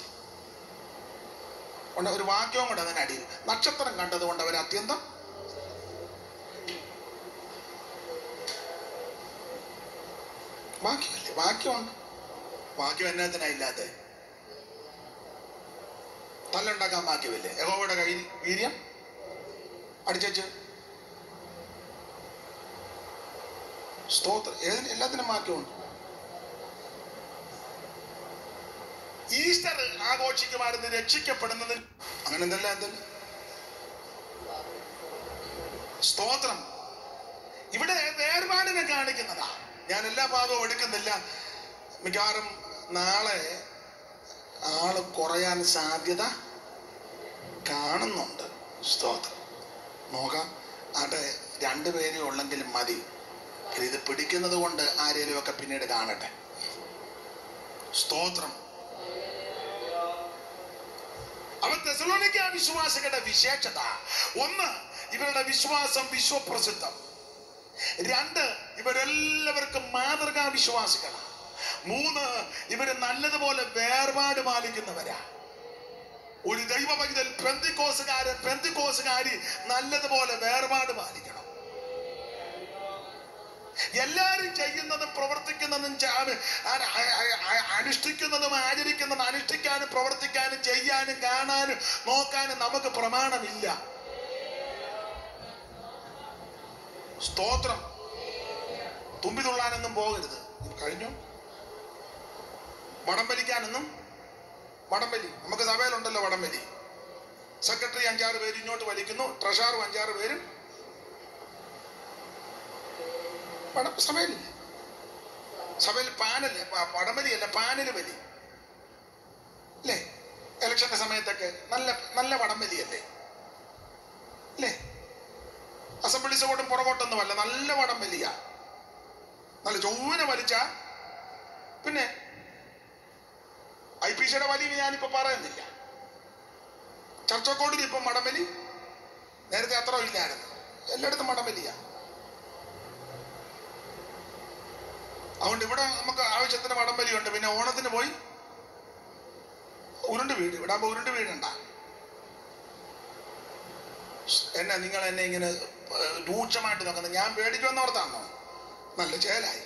ഒരു വാക്യവും കൂടെ അതിനടിയിൽ. നക്ഷത്രം കണ്ടത് കൊണ്ട് അവർ അത്യന്തം വാക്യമല്ലേ, വാക്യമുണ്ട്. വാക്യം എന്നതിനാ ഇല്ലാത്ത തല്ലുണ്ടാക്കാൻ വാക്യമില്ലേ? യഹോവയുടെ കയ്യിൽ വീര്യം അടിച്ചു സ്തോത്രം. എല്ലാത്തിനും വാക്യമുണ്ട്. ഈസ്റ്റർ ആഘോഷിക്കുമായിരുന്നു രക്ഷിക്കപ്പെടുന്നതിന്. അങ്ങനെ എന്തെല്ലാം സ്തോത്രം. ഇവിടെ വേർപാടിനെ കാണിക്കുന്നതാ. ഞാൻ എല്ലാ ഭാഗവും എടുക്കുന്നില്ല. മിക്കവാറും നാളെ ആള് കുറയാൻ സാധ്യത കാണുന്നുണ്ട്. സ്തോത്രം. നോക്കാം. അവിടെ രണ്ടുപേരെ ഉള്ളെങ്കിലും മതി. ഇത് പിടിക്കുന്നത് കൊണ്ട് ആരെങ്കിലും ഒക്കെ പിന്നീട് കാണട്ടെ. സ്തോത്രം. അവൻ തെസലോനിക്ക വിശ്വാസികളുടെ വിശേഷത: ഒന്ന്, ഇവരുടെ വിശ്വാസം വിശ്വപ്രസിദ്ധം. രണ്ട്, ഇവരെല്ലാവർക്കും മാതൃകാ വിശ്വാസികളാണ്. മൂന്ന്, ഇവര് നല്ലതുപോലെ വേർപാട് പാലിക്കുന്നവരാ. ഒരു ദൈവ പൈതൽ പെന്തിക്കോസുകാരി നല്ലതുപോലെ വേർപാട് പാലിക്കണം. എല്ലാരും ചെയ്യുന്നതും പ്രവർത്തിക്കുന്നതും അനുഷ്ഠിക്കുന്നതും ആചരിക്കുന്നതും അനുഷ്ഠിക്കാനും പ്രവർത്തിക്കാനും ചെയ്യാനും കാണാനും നോക്കാനും നമുക്ക് പ്രമാണമില്ല. സ്തോത്രം. തുമ്പിതുള്ളാനൊന്നും പോകരുത്. കഴിഞ്ഞു. വടംവലിക്കാനൊന്നും. വടംവലി നമുക്ക് സഭയിലുണ്ടല്ലോ. വടംവലി സെക്രട്ടറി 5-6 പേര് ഇങ്ങോട്ട് വലിക്കുന്നു, ട്രഷററും 5-6 പേരും സഭയിലില്ല. സഭയിൽ പാനല്ലേ, വടംവലിയല്ല, പാനല് വലി അല്ലേ? ഇലക്ഷന്റെ സമയത്തൊക്കെ നല്ല നല്ല വടംവലിയല്ലേ അല്ലേ? അസംബ്ലീസ് കൊണ്ടും പുറകോട്ടൊന്നുമല്ല, നല്ല വടംവലിയാ. നല്ല ചൊവ്വനെ വലിച്ച പിന്നെ IPCയുടെ വലിയ ഞാനിപ്പോ പറയുന്നില്ല. ചർച്ചക്കോടിൽ ഇപ്പം വടംവലി, നേരത്തെ അത്ര ഇല്ലായിരുന്നു. എല്ലായിടത്തും വടംവലിയാ. അതുകൊണ്ട് ഇവിടെ നമുക്ക് ആവശ്യത്തിന് വടംവലിയുണ്ട്. പിന്നെ ഓണത്തിന് പോയി ഉരുണ്ട് വീട് ഇടാകുമ്പോ ഉരുണ്ട് വീടണ്ട. നിങ്ങൾ എന്നെ ഇങ്ങനെ രൂക്ഷമായിട്ട് നോക്കുന്നത് ഞാൻ പേടിക്കുമെന്നോർത്താണോ? നല്ല ചേലായി.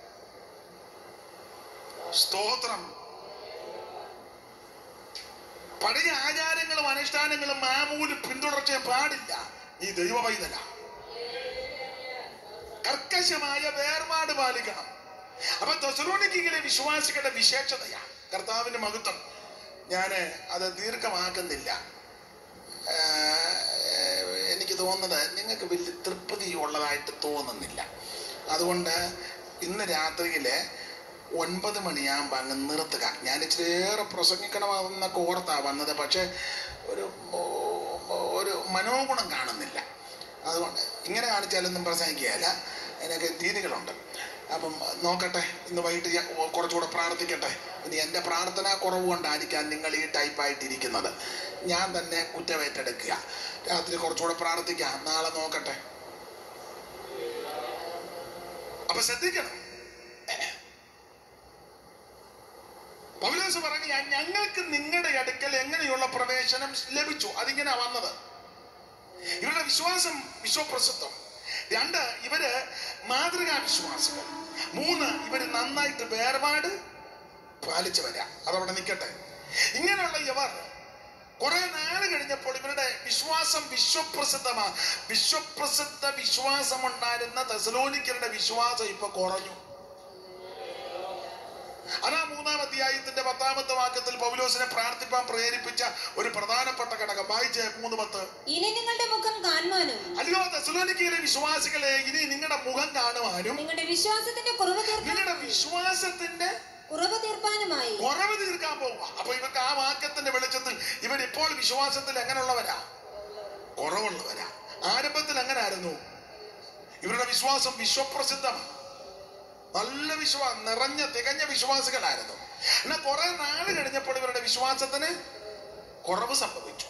സ്തോത്രം. പഴയ ആചാരങ്ങളും അനുഷ്ഠാനങ്ങളും മാമൂല് പിന്തുടർച്ച പാടില്ല. ഈ ദൈവ പൈതല കർക്കശമായ വേർപാട് പാലിക്കണം. അപ്പൊ തെസലോനിക്കയിലെ വിശ്വാസികളുടെ വിശേഷതയാ കർത്താവിന്റെ മഹത്വം. ഞാന് അത് ദീർഘമാക്കുന്നില്ല. എനിക്ക് തോന്നുന്നത് നിങ്ങൾക്ക് വലിയ തൃപ്തി ഉള്ളതായിട്ട് തോന്നുന്നില്ല. അതുകൊണ്ട് ഇന്ന് രാത്രിയില് 9 മണിയാകുമ്പോൾ അങ്ങ് നിർത്തുക. ഞാൻ ഇച്ചിരിയേറെ പ്രസംഗിക്കണമെന്നൊക്കെ ഓർത്താ വന്നത്. പക്ഷെ ഒരു മനോഗുണം കാണുന്നില്ല. അതുകൊണ്ട് ഇങ്ങനെ കാണിച്ചാലൊന്നും പ്രസംഗിക്കുകയല്ല. അതിനൊക്കെ രീതികളുണ്ട്. അപ്പം നോക്കട്ടെ, ഇന്ന് വൈകിട്ട് കുറച്ചുകൂടെ പ്രാർത്ഥിക്കട്ടെ. ഇനി എൻ്റെ പ്രാർത്ഥന കുറവ് കൊണ്ടായിരിക്കാം നിങ്ങൾ ഈ ടൈപ്പായിട്ടിരിക്കുന്നത്. ഞാൻ തന്നെ കുറ്റമേറ്റെടുക്കുക. രാത്രി കുറച്ചുകൂടെ പ്രാർത്ഥിക്കാം. നാളെ നോക്കട്ടെ. അപ്പൊ ശ്രദ്ധിക്കണം. പൗലോസ് പറഞ്ഞു, ഞങ്ങൾക്ക് നിങ്ങളുടെ അടുക്കൽ എങ്ങനെയുള്ള പ്രവേശനം ലഭിച്ചു. അതിങ്ങനെ വന്നത്. ഇവരുടെ വിശ്വാസം വിശ്വപ്രസിദ്ധം. 2, ഇവര് മാതൃകാ വിശ്വാസികൾ. 3, ഇവര് നന്നായിട്ട് വേർപാട് പാലിച്ചു വരാം. അതവിടെ നിൽക്കട്ടെ. ഇങ്ങനെയുള്ള ഇവർ കുറെ നാൾ കഴിഞ്ഞപ്പോൾ ഇവരുടെ വിശ്വാസം വിശ്വപ്രസിദ്ധമാണ്. വിശ്വപ്രസിദ്ധ വിശ്വാസം ഉണ്ടായിരുന്ന തെസലോനിക്കരുടെ വിശ്വാസം ഇപ്പൊ കുറഞ്ഞു. അതാ 3-ാം അധ്യായത്തിന്റെ 10-ാമത്തെ വാക്യത്തിൽ പൗലോസിനെ പ്രാർത്ഥിപ്പാൻ പ്രേരിപ്പിച്ച ഒരു പ്രധാനപ്പെട്ട ഘടകം. വായിച്ചേ 3:10. ഇനി നിങ്ങളുടെ മുഖം കാണുവാനും. അല്ലയോ തെസ്സലോനിക്കയിലെ വിശ്വാസികളെ, ഇനി നിങ്ങളുടെ മുഖം കാണുവാനും നിങ്ങളുടെ വിശ്വാസത്തിന്റെ കുറവ് തീർപ്പാനുമായി കുറവ് തീർക്കാൻ പോവുക. അപ്പൊ ഇവർക്ക് ആ വാക്യത്തിന്റെ വെളിച്ചത്തിൽ ഇവരിപ്പോൾ വിശ്വാസത്തിൽ എങ്ങനെയുള്ളവരാ? കുറവുള്ളവരാ. ആരംഭത്തിൽ എങ്ങനെ ആയിരുന്നു? ഇവരുടെ വിശ്വാസം വിശ്വപ്രസിദ്ധമാണ്. നല്ല നിറഞ്ഞ തികഞ്ഞ വിശ്വാസികളായിരുന്നു. എന്നാൽ കുറെ നാള് കഴിഞ്ഞപ്പോൾ ഇവരുടെ വിശ്വാസത്തിന് കുറവ് സംഭവിച്ചു.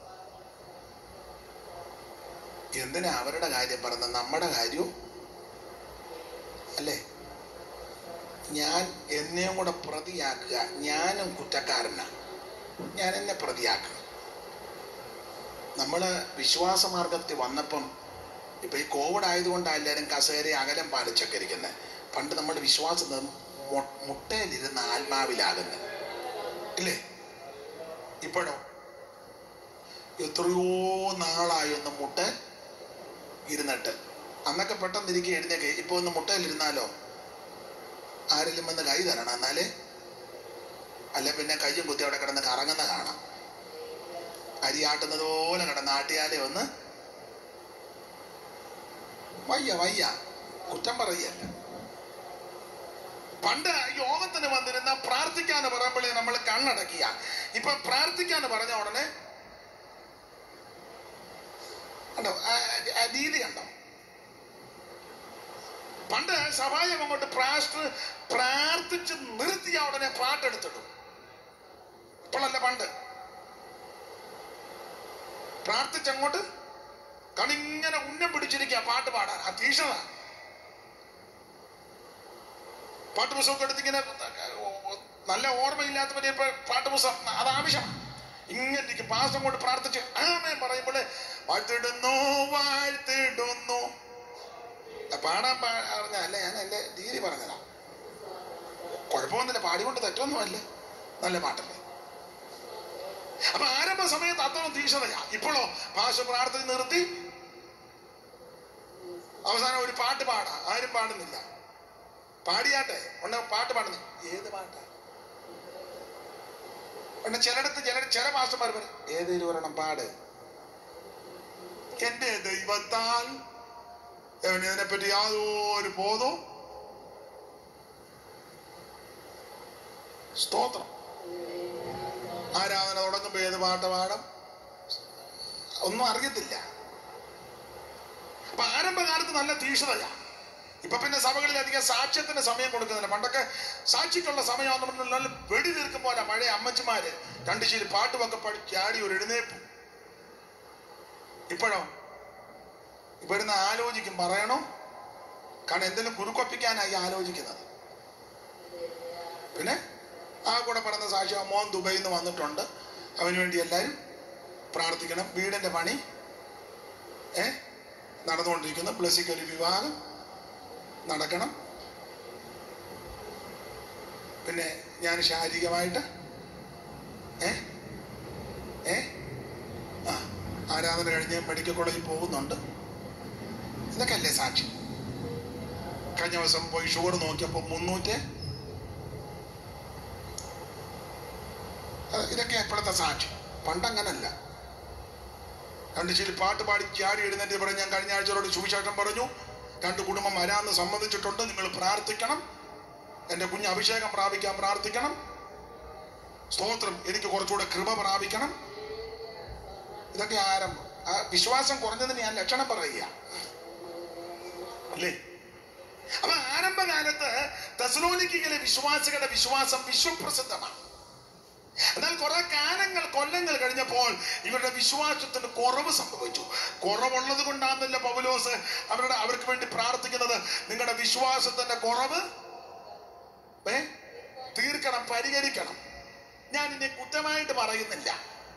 എന്തിനാ അവരുടെ കാര്യം പറഞ്ഞ? നമ്മുടെ കാര്യവും അല്ലേ? ഞാൻ എന്നെയും കൂടെ പ്രതിയാക്കുക. ഞാനും കുറ്റക്കാരനാ. ഞാൻ എന്നെ പ്രതിയാക്കുക. നമ്മള് വിശ്വാസമാർഗത്തിൽ വന്നപ്പം, ഇപ്പൊ ഈ കോവിഡ് ആയതുകൊണ്ട് എല്ലാവരും കസേര അകലം പാലിച്ചൊക്കെ ഇരിക്കുന്നത്. പണ്ട് നമ്മുടെ വിശ്വാസം മുട്ടയിലിരുന്ന ആത്മാവിലാകുന്നത് ഇല്ലേ? ഇപ്പോഴോ എത്രയോ നാളായി ഒന്ന് മുട്ട ഇരുന്നിട്ട്. അന്നൊക്കെ പെട്ടെന്ന് ഇരിക്കുക എഴുന്നേക്കെ. ഇപ്പൊ ഒന്ന് മുട്ടയിലിരുന്നാലോ ആരെങ്കിലും വന്ന് കൈ തരണം, എന്നാലേ. അല്ല പിന്നെ കയ്യും കുത്തി അവിടെ കിടന്ന് കറങ്ങുന്ന കാണാം. അരിയാട്ടുന്നത് പോലെ കിടന്ന് ആട്ടിയാലേ ഒന്ന് വയ്യ. കുറ്റം പറയല്ല. പണ്ട് യോഗത്തിന് വന്നിരുന്ന പ്രാർത്ഥിക്കാന്ന് പറയുമ്പോഴേ നമ്മൾ കണ്ണടക്കിയ. ഇപ്പൊ പ്രാർത്ഥിക്കാന്ന് പറഞ്ഞ ഉടനെ കണ്ടോ രീതി കണ്ടോ? പണ്ട് സഭായം അങ്ങോട്ട് പ്രാർത്ഥിച്ച് നിർത്തിയ ഉടനെ പാട്ടെടുത്തിടും. ഇപ്പോഴല്ല, പണ്ട് പ്രാർത്ഥിച്ചങ്ങോട്ട് കണിങ്ങനെ ഉന്നം പിടിച്ചിരിക്കുക പാട്ട് പാടാൻ. ആ തീക്ഷണ പാട്ട് പുസ്തകമൊക്കെ എടുത്തിങ്ങനെ നല്ല ഓർമ്മയില്ലാത്തവരെ പാട്ട് പുസ്തകം അത് ആവശ്യമാണ്. ഇങ്ങനെ പാസം കൊണ്ട് പ്രാർത്ഥിച്ച് ആമേൻ പറയുമ്പോൾ വാഴ്ത്തിടുന്നു പാടാൻ പറഞ്ഞല്ല. ഞാൻ എന്റെ രീതി പറഞ്ഞതാ. കുഴപ്പമൊന്നുമില്ല, പാടിക്കൊണ്ട് തെറ്റൊന്നുമല്ല, നല്ല പാട്ടല്ലേ. അപ്പൊ ആരംഭ സമയത്ത് അത്രയും തീക്ഷണതയാ. ഇപ്പോഴോ പാശ പ്രാർത്ഥന നിർത്തി അവസാനം ഒരു പാട്ട് പാടാം. ആരും പാടുന്നില്ല. പാടിയാട്ടെ ഉണ്ട്, പാട്ട് പാടുന്നു. ഏത് പാട്ടാ? പിന്നെ ചിലടത്ത് ചില മാസ്റ്റർമാർ പറയും ഏതൊരു ഒരെണ്ണം പാട്. എന്റെ ദൈവത്താൽ ഇതിനെപ്പറ്റി യാതൊരു ബോധവും. സ്തോത്രം. ആരാധന തുടങ്ങുമ്പോ ഏത് പാട്ട് പാടും ഒന്നും അറിയത്തില്ല. അപ്പൊ ആരംഭകാലത്ത് നല്ല തീക്ഷണതയാ. ഇപ്പൊ പിന്നെ സഭകളിൽ അധികം സാക്ഷ്യത്തിന് സമയം കൊടുക്കുന്നില്ല. പണ്ടൊക്കെ സാക്ഷിക്കുള്ള സമയം നല്ല വെടി തീർക്കും പോലെ പഴയ അമ്മച്ചിമാര് രണ്ടു ശരി പാട്ടുമൊക്കെ ചാടി ഒരു എഴുന്നേപ്പ്. ഇപ്പോഴോ ഇവിടുന്ന് ആലോചിക്കും പറയണോ, കാരണം എന്തെങ്കിലും കുരുക്കൊപ്പിക്കാനായി ആലോചിക്കുന്നത്. പിന്നെ ആ കൂടെ പറഞ്ഞ സാക്ഷി മോൻ ദുബൈയിൽ നിന്ന് വന്നിട്ടുണ്ട്, അവന് വേണ്ടി എല്ലാവരും പ്രാർത്ഥിക്കണം. വീടിന്റെ പണി നടന്നുകൊണ്ടിരിക്കുന്നു. ബ്ലസ്സിക്കൊരു വിവാഹം നടക്കണം. പിന്നെ ഞാൻ ശാരീരികമായിട്ട് ആരാധന കഴിഞ്ഞ് മെഡിക്കൽ കോളേജിൽ പോകുന്നുണ്ട്. ഇതൊക്കെ അല്ലേ സാക്ഷി? കഴിഞ്ഞ ദിവസം പോയി ഷുഗർ നോക്കിയപ്പോൾ 300. ഇതൊക്കെ എപ്പോഴത്തെ സാക്ഷി. പണ്ടങ്ങനല്ല. രണ്ട് ശരി പാട്ട് പാടി ചാടി എഴുന്നേറ്റ് പറഞ്ഞു ഞാൻ കഴിഞ്ഞ ആഴ്ചയോട് സുവിശേഷം പറഞ്ഞു, 2 കുടുംബം വരാമെന്ന് സമ്മതിച്ചിട്ടുണ്ട്, നിങ്ങൾ പ്രാർത്ഥിക്കണം, എൻ്റെ കുഞ്ഞ് അഭിഷേകം പ്രാപിക്കാൻ പ്രാർത്ഥിക്കണം, സ്തോത്രം, എനിക്ക് കുറച്ചുകൂടെ കൃപ പ്രാപിക്കണം. ഇതൊക്കെ ആരംഭം. ആ വിശ്വാസം കുറഞ്ഞതിന് ഞാൻ ലക്ഷണം പറയുക അല്ലേ? അപ്പൊ ആരംഭകാലത്ത് തെസ്സലോനിക്കയിലെ വിശ്വാസികളുടെ വിശ്വാസം വിശ്വപ്രസിദ്ധമാണ്. എന്നാൽ കുറെ കൊല്ലങ്ങൾ കഴിഞ്ഞപ്പോൾ ഇവരുടെ വിശ്വാസത്തിന് കുറവ് സംഭവിച്ചു. കുറവുള്ളത് കൊണ്ടാണെന്നല്ല പൗലോസ് അവർക്ക് വേണ്ടി പ്രാർത്ഥിക്കുന്നത്. നിങ്ങളുടെ വിശ്വാസത്തിന്റെ കുറവ് തീർക്കണം, പരിഹരിക്കണം. ഞാൻ ഇനി കുറ്റമായിട്ട് പറയുന്നില്ല.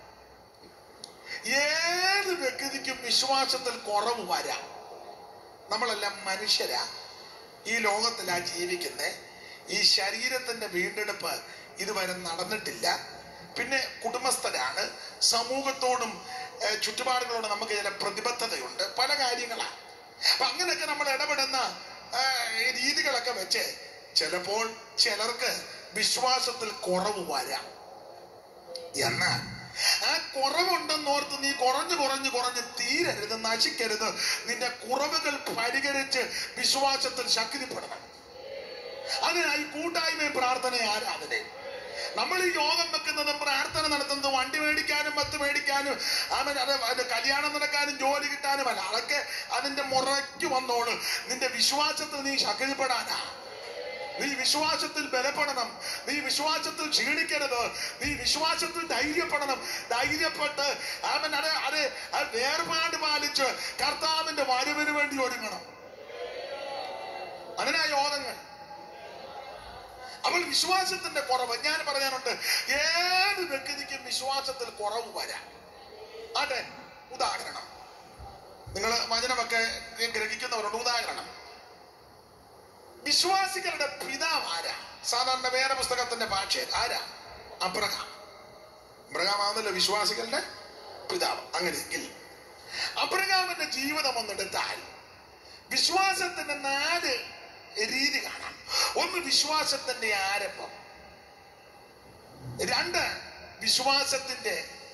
ഏത് വ്യക്തിക്കും വിശ്വാസത്തിൽ കുറവ് വരാം. നമ്മളെല്ലാം മനുഷ്യരാ, ഈ ലോകത്തിലാ ജീവിക്കുന്നത്. ഈ ശരീരത്തിന്റെ വീണ്ടെടുപ്പ് ഇതുവരെ നടന്നിട്ടില്ല. പിന്നെ കുടുംബസ്ഥരാണ്, സമൂഹത്തോടും ചുറ്റുപാടുകളോടും നമുക്ക് ചില പ്രതിബദ്ധതയുണ്ട്, പല കാര്യങ്ങളാണ്. അപ്പൊ അങ്ങനെയൊക്കെ നമ്മൾ ഇടപെടുന്ന രീതികളൊക്കെ വെച്ച് ചിലപ്പോൾ ചിലർക്ക് വിശ്വാസത്തിൽ കുറവ് വരാം. എന്നാൽ ആ കുറവുണ്ടെന്നോർത്ത് നീ കുറഞ്ഞ് തീരരുത്, നശിക്കരുത്. നിന്റെ കുറവുകൾ പരിഹരിച്ച് വിശ്വാസത്തിൽ ശക്തിപ്പെടണം. അതിനായി കൂട്ടായ്മയും പ്രാർത്ഥനയും ആരാധനയും. നമ്മൾ ഈ യോഗം വെക്കുന്നതും പ്രാർത്ഥന നടത്തുന്നതും വണ്ടി മേടിക്കാനും മത്ത് മേടിക്കാനും അത് കല്യാണം നടക്കാനും ജോലി കിട്ടാനും അല്ല. അതൊക്കെ അതിന്റെ മുറയ്ക്ക് വന്നോളൂ. നിന്റെ വിശ്വാസത്തിൽ നീ ശക്തിപ്പെടാനാ. നീ വിശ്വാസത്തിൽ ബലപ്പെടണം. നീ വിശ്വാസത്തിൽ ക്ഷീണിക്കരുത്. നീ വിശ്വാസത്തിൽ ധൈര്യപ്പെടണം. ധൈര്യപ്പെട്ട് വേർപാട് പാലിച്ച് കർത്താവിന്റെ വരവിന് വേണ്ടി ഒരുങ്ങണം. അതിനാ യോഗങ്ങൾ. അവൾ വിശ്വാസത്തിന്റെ കുറവ് ഞാൻ പറയാനുണ്ട്. ഏത് വ്യക്തിക്കും വിശ്വാസത്തിൽ കുറവ് വരാം. അതെ, ഉദാഹരണം നിങ്ങൾ വചനമൊക്കെ ഗ്രഹിക്കുന്നവരുണ്ട്. ഉദാഹരണം, വിശ്വാസികളുടെ പിതാവ് ആരാ? സാധാരണ വേദപുസ്തകത്തിന്റെ ഭാഷയിൽ ആരാ? അബ്രഹാം. അബ്രഹാമാണല്ലോ വിശ്വാസികളുടെ പിതാവ്. അങ്ങനെയെങ്കിൽ അബ്രഹാമിന്റെ ജീവിതം ഒന്നെടുത്താൽ വിശ്വാസത്തിന്റെ 4 രീതി കാണാം. ഒന്ന്, വിശ്വാസത്തിന്റെ ആരംഭം. 2, വിശ്വാസത്തിന്റെ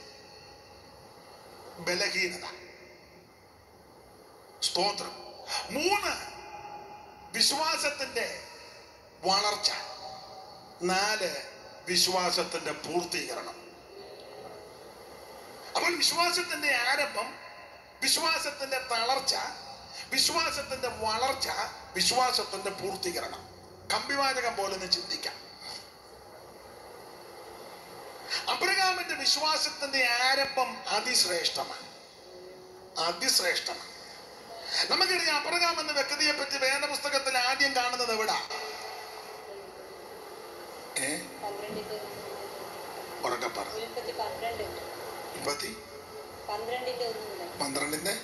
ബലഹീനത. സ്തോത്രം. 3, വിശ്വാസത്തിന്റെ വളർച്ച. 4, വിശ്വാസത്തിന്റെ പൂർത്തീകരണം. അപ്പോൾ വിശ്വാസത്തിന്റെ ആരംഭം, വിശ്വാസത്തിന്റെ തളർച്ച, വിശ്വാസത്തിന്റെ വളർച്ച, വിശ്വാസത്തിന്റെ പൂർത്തീകരണം. കമ്പിവാചകം പോലെ ഒന്ന് ചിന്തിക്കാം. അബ്രഹാമിന്റെ വിശ്വാസത്തിന്റെ ആരംഭം അതിശ്രേഷ്ഠമാണ്. അതിശ്രേഷ്ഠമാണ്. നമുക്കറിയാം അബ്രഹാം എന്ന വ്യക്തിയെ പറ്റി വേദപുസ്തകത്തിൽ ആദ്യം കാണുന്നത് എവിടാ? ഉറക്കെ പറ. 12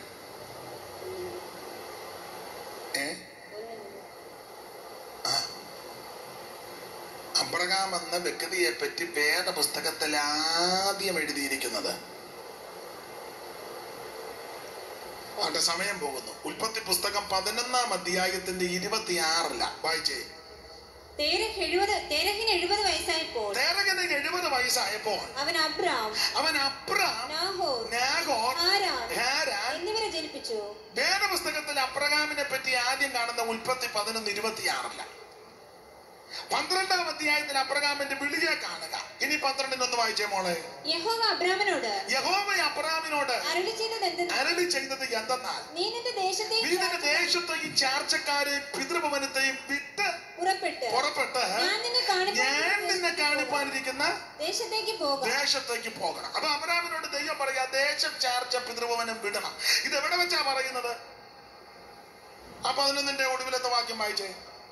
അബ്രഹാം എന്ന വ്യക്തിയെ പറ്റി വേദപുസ്തകത്തിൽ ആദ്യം എഴുതിയിരിക്കുന്നത്. അവന്റെ സമയം പോകുന്നു. ഉൽപ്പത്തി പുസ്തകം 11-ാം അധ്യായത്തിന്റെ 26 വായിച്ചേ. തേരഹിന് 70 വയസ്സായപ്പോൾ അവൻ അബ്രാം, നാഹോർ, ഹാരാൻ എന്നിവരെ ജനിപ്പിച്ചു. വേദപുസ്തകത്തിൽ അബ്രഹാമിനെ പറ്റി ആദ്യം കാണുന്ന ഉൽപ്പത്തി 11:26. 12-ാം അധ്യായത്തിൽ അബ്രഹാമിന്റെ വിളിയെ കാണുക. ഇനി 12-ന് വായിച്ചേ മോളെ. യഹോവ അബ്രാമിനോട് അരുളി ചെയ്തത് എന്തെന്നാൽ, നീ നിന്റെ ദേശത്തെയും ചാർച്ചക്കാരെയും പിതൃഭവനത്തെയും വിട്ട് പുറപ്പെട്ട് ഞാൻ നിന്നെ കാണിപ്പാനിരിക്കുന്ന ദേശത്തേക്ക് പോകണം. അപ്പൊ അബ്രാമിനോട് ദൈവം പറയാ, ദേശം ചാർച്ച പിതൃഭവനം വിടണം. ഇത് എവിടെ വെച്ചാ പറയുന്നത്? ആ 11-ന്റെ ഒടുവിലത്തെ വാക്യം വായിച്ചേ.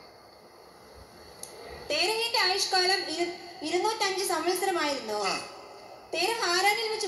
തേരഹിന്റെ ആയുഷ്കാലം 205 സംവത്സരമായിരുന്നു. തേരഹ് ഹാരാനിൽ വെച്ച്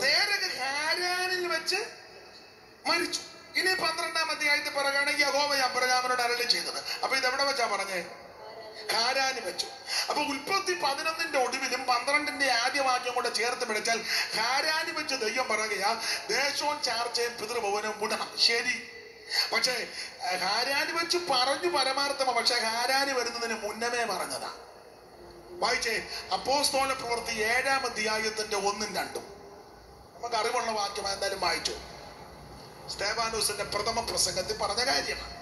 മരിച്ചു. ഇനി 12-ാം അധ്യായത്തിൽ പറയുകയാണ് യഹോവ അബ്രഹാമിനോട് അരുളി ചെയ്തത്. അപ്പൊ ഇത് എവിടെ വെച്ചാ പറഞ്ഞേ? ഹാരാനിൽ വെച്ചു. അപ്പൊ ഉൽപ്പത്തി 11-ന്റെ ഒടുവിലും 12-ന്റെ ആദ്യ വാക്യം കൂടെ ചേർത്ത് പിടിച്ചാൽ ഹാരാനിൽ വെച്ച് ദൈവം പറയുകയാ, ദേശവും ചാർച്ചയും പിതൃഭവനവും വിടണം. ശരി, പക്ഷേ ഹാരാനി വെച്ച് പറഞ്ഞു പരമാർത്ഥമോ? പക്ഷെ ഹാരാനി വരുന്നതിന് മുന്നമേ പറഞ്ഞതാ. വായിച്ചേ അപ്പോസ്തല പ്രവൃത്തി 7-ാം അധ്യായത്തിന്റെ 1-2. നമുക്ക് അറിവുള്ള വാക്യം എന്തായാലും വായിച്ചു. സ്തേഫാനോസിന്റെ പ്രഥമ പ്രസംഗത്തിൽ പറഞ്ഞ കാര്യമാണ്.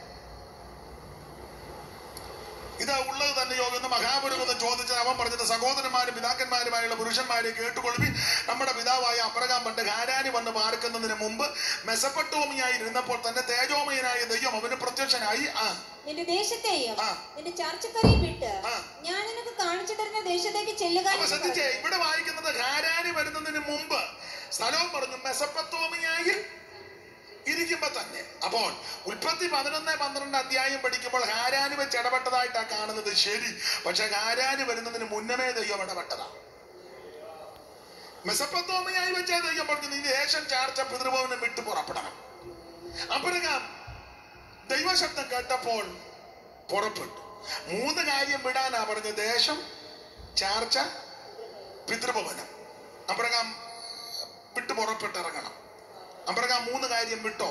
ഇത് ഉള്ളത് തന്നെയോ എന്ന് മഹാപുരോഹിതൻ ചോദിച്ചത്. അവൻ പറഞ്ഞത്, സഹോദരന്മാരും പിതാക്കന്മാരുമായുള്ള പുരുഷന്മാരെ കേട്ടുകൊള്ളുവിൻ. നമ്മുടെ പിതാവായ അബ്രഹാം പണ്ട് ഹാരാനി വന്ന് പാർക്കുന്നതിന് മുമ്പ് മെസൊപ്പൊട്ടേമിയയിൽ ഇരുന്നപ്പോൾ തന്നെ തേജോമയനായ ദൈവം അവന് പ്രത്യക്ഷനായി. നിന്റെ ദേശത്തെയും നിന്റെ ചാർച്ചക്കാരെയും വിട്ട് ഞാൻ നിനക്ക് കാണിച്ചു തരുന്ന ദേശത്തേക്ക് ചെല്ലുക. ശ്രദ്ധിച്ചേ, ഇവിടെ വായിക്കുന്നത് ഹാരാനി വരുന്നതിന് മുമ്പ് സ്ഥലവും പറഞ്ഞു മെസൊപ്പൊട്ടേമിയയിൽ ഇരിക്കുമ്പോ തന്നെ. അപ്പോൾ ഉൽപ്പത്തി 11-12 അധ്യായം പഠിക്കുമ്പോൾ ഹാരാനി വെച്ച് ഇടപെട്ടതായിട്ടാ കാണുന്നത്. ശരി, പക്ഷെ ഹാരാനി വരുന്നതിന് മുന്നമേ ദൈവം ഇടപെട്ടതാ. മെസൊപ്പൊട്ടേമിയയിൽ വെച്ചാൽ ദൈവം പറഞ്ഞു, നീ ദേശം ചാർച്ച പിതൃഭവനം വിട്ടു പുറപ്പെടണം. അബ്രഹാം ദൈവശബ്ദം കേട്ടപ്പോൾ പുറപ്പെട്ടു. 3 കാര്യം വിടാനാ പറഞ്ഞ: ദേശം, ചാർച്ച, പിതൃഭവനം. അബ്രഹാം വിട്ടു പുറപ്പെട്ടിറങ്ങണം. അബ്രഹാം 3 കാര്യം വിട്ടോ?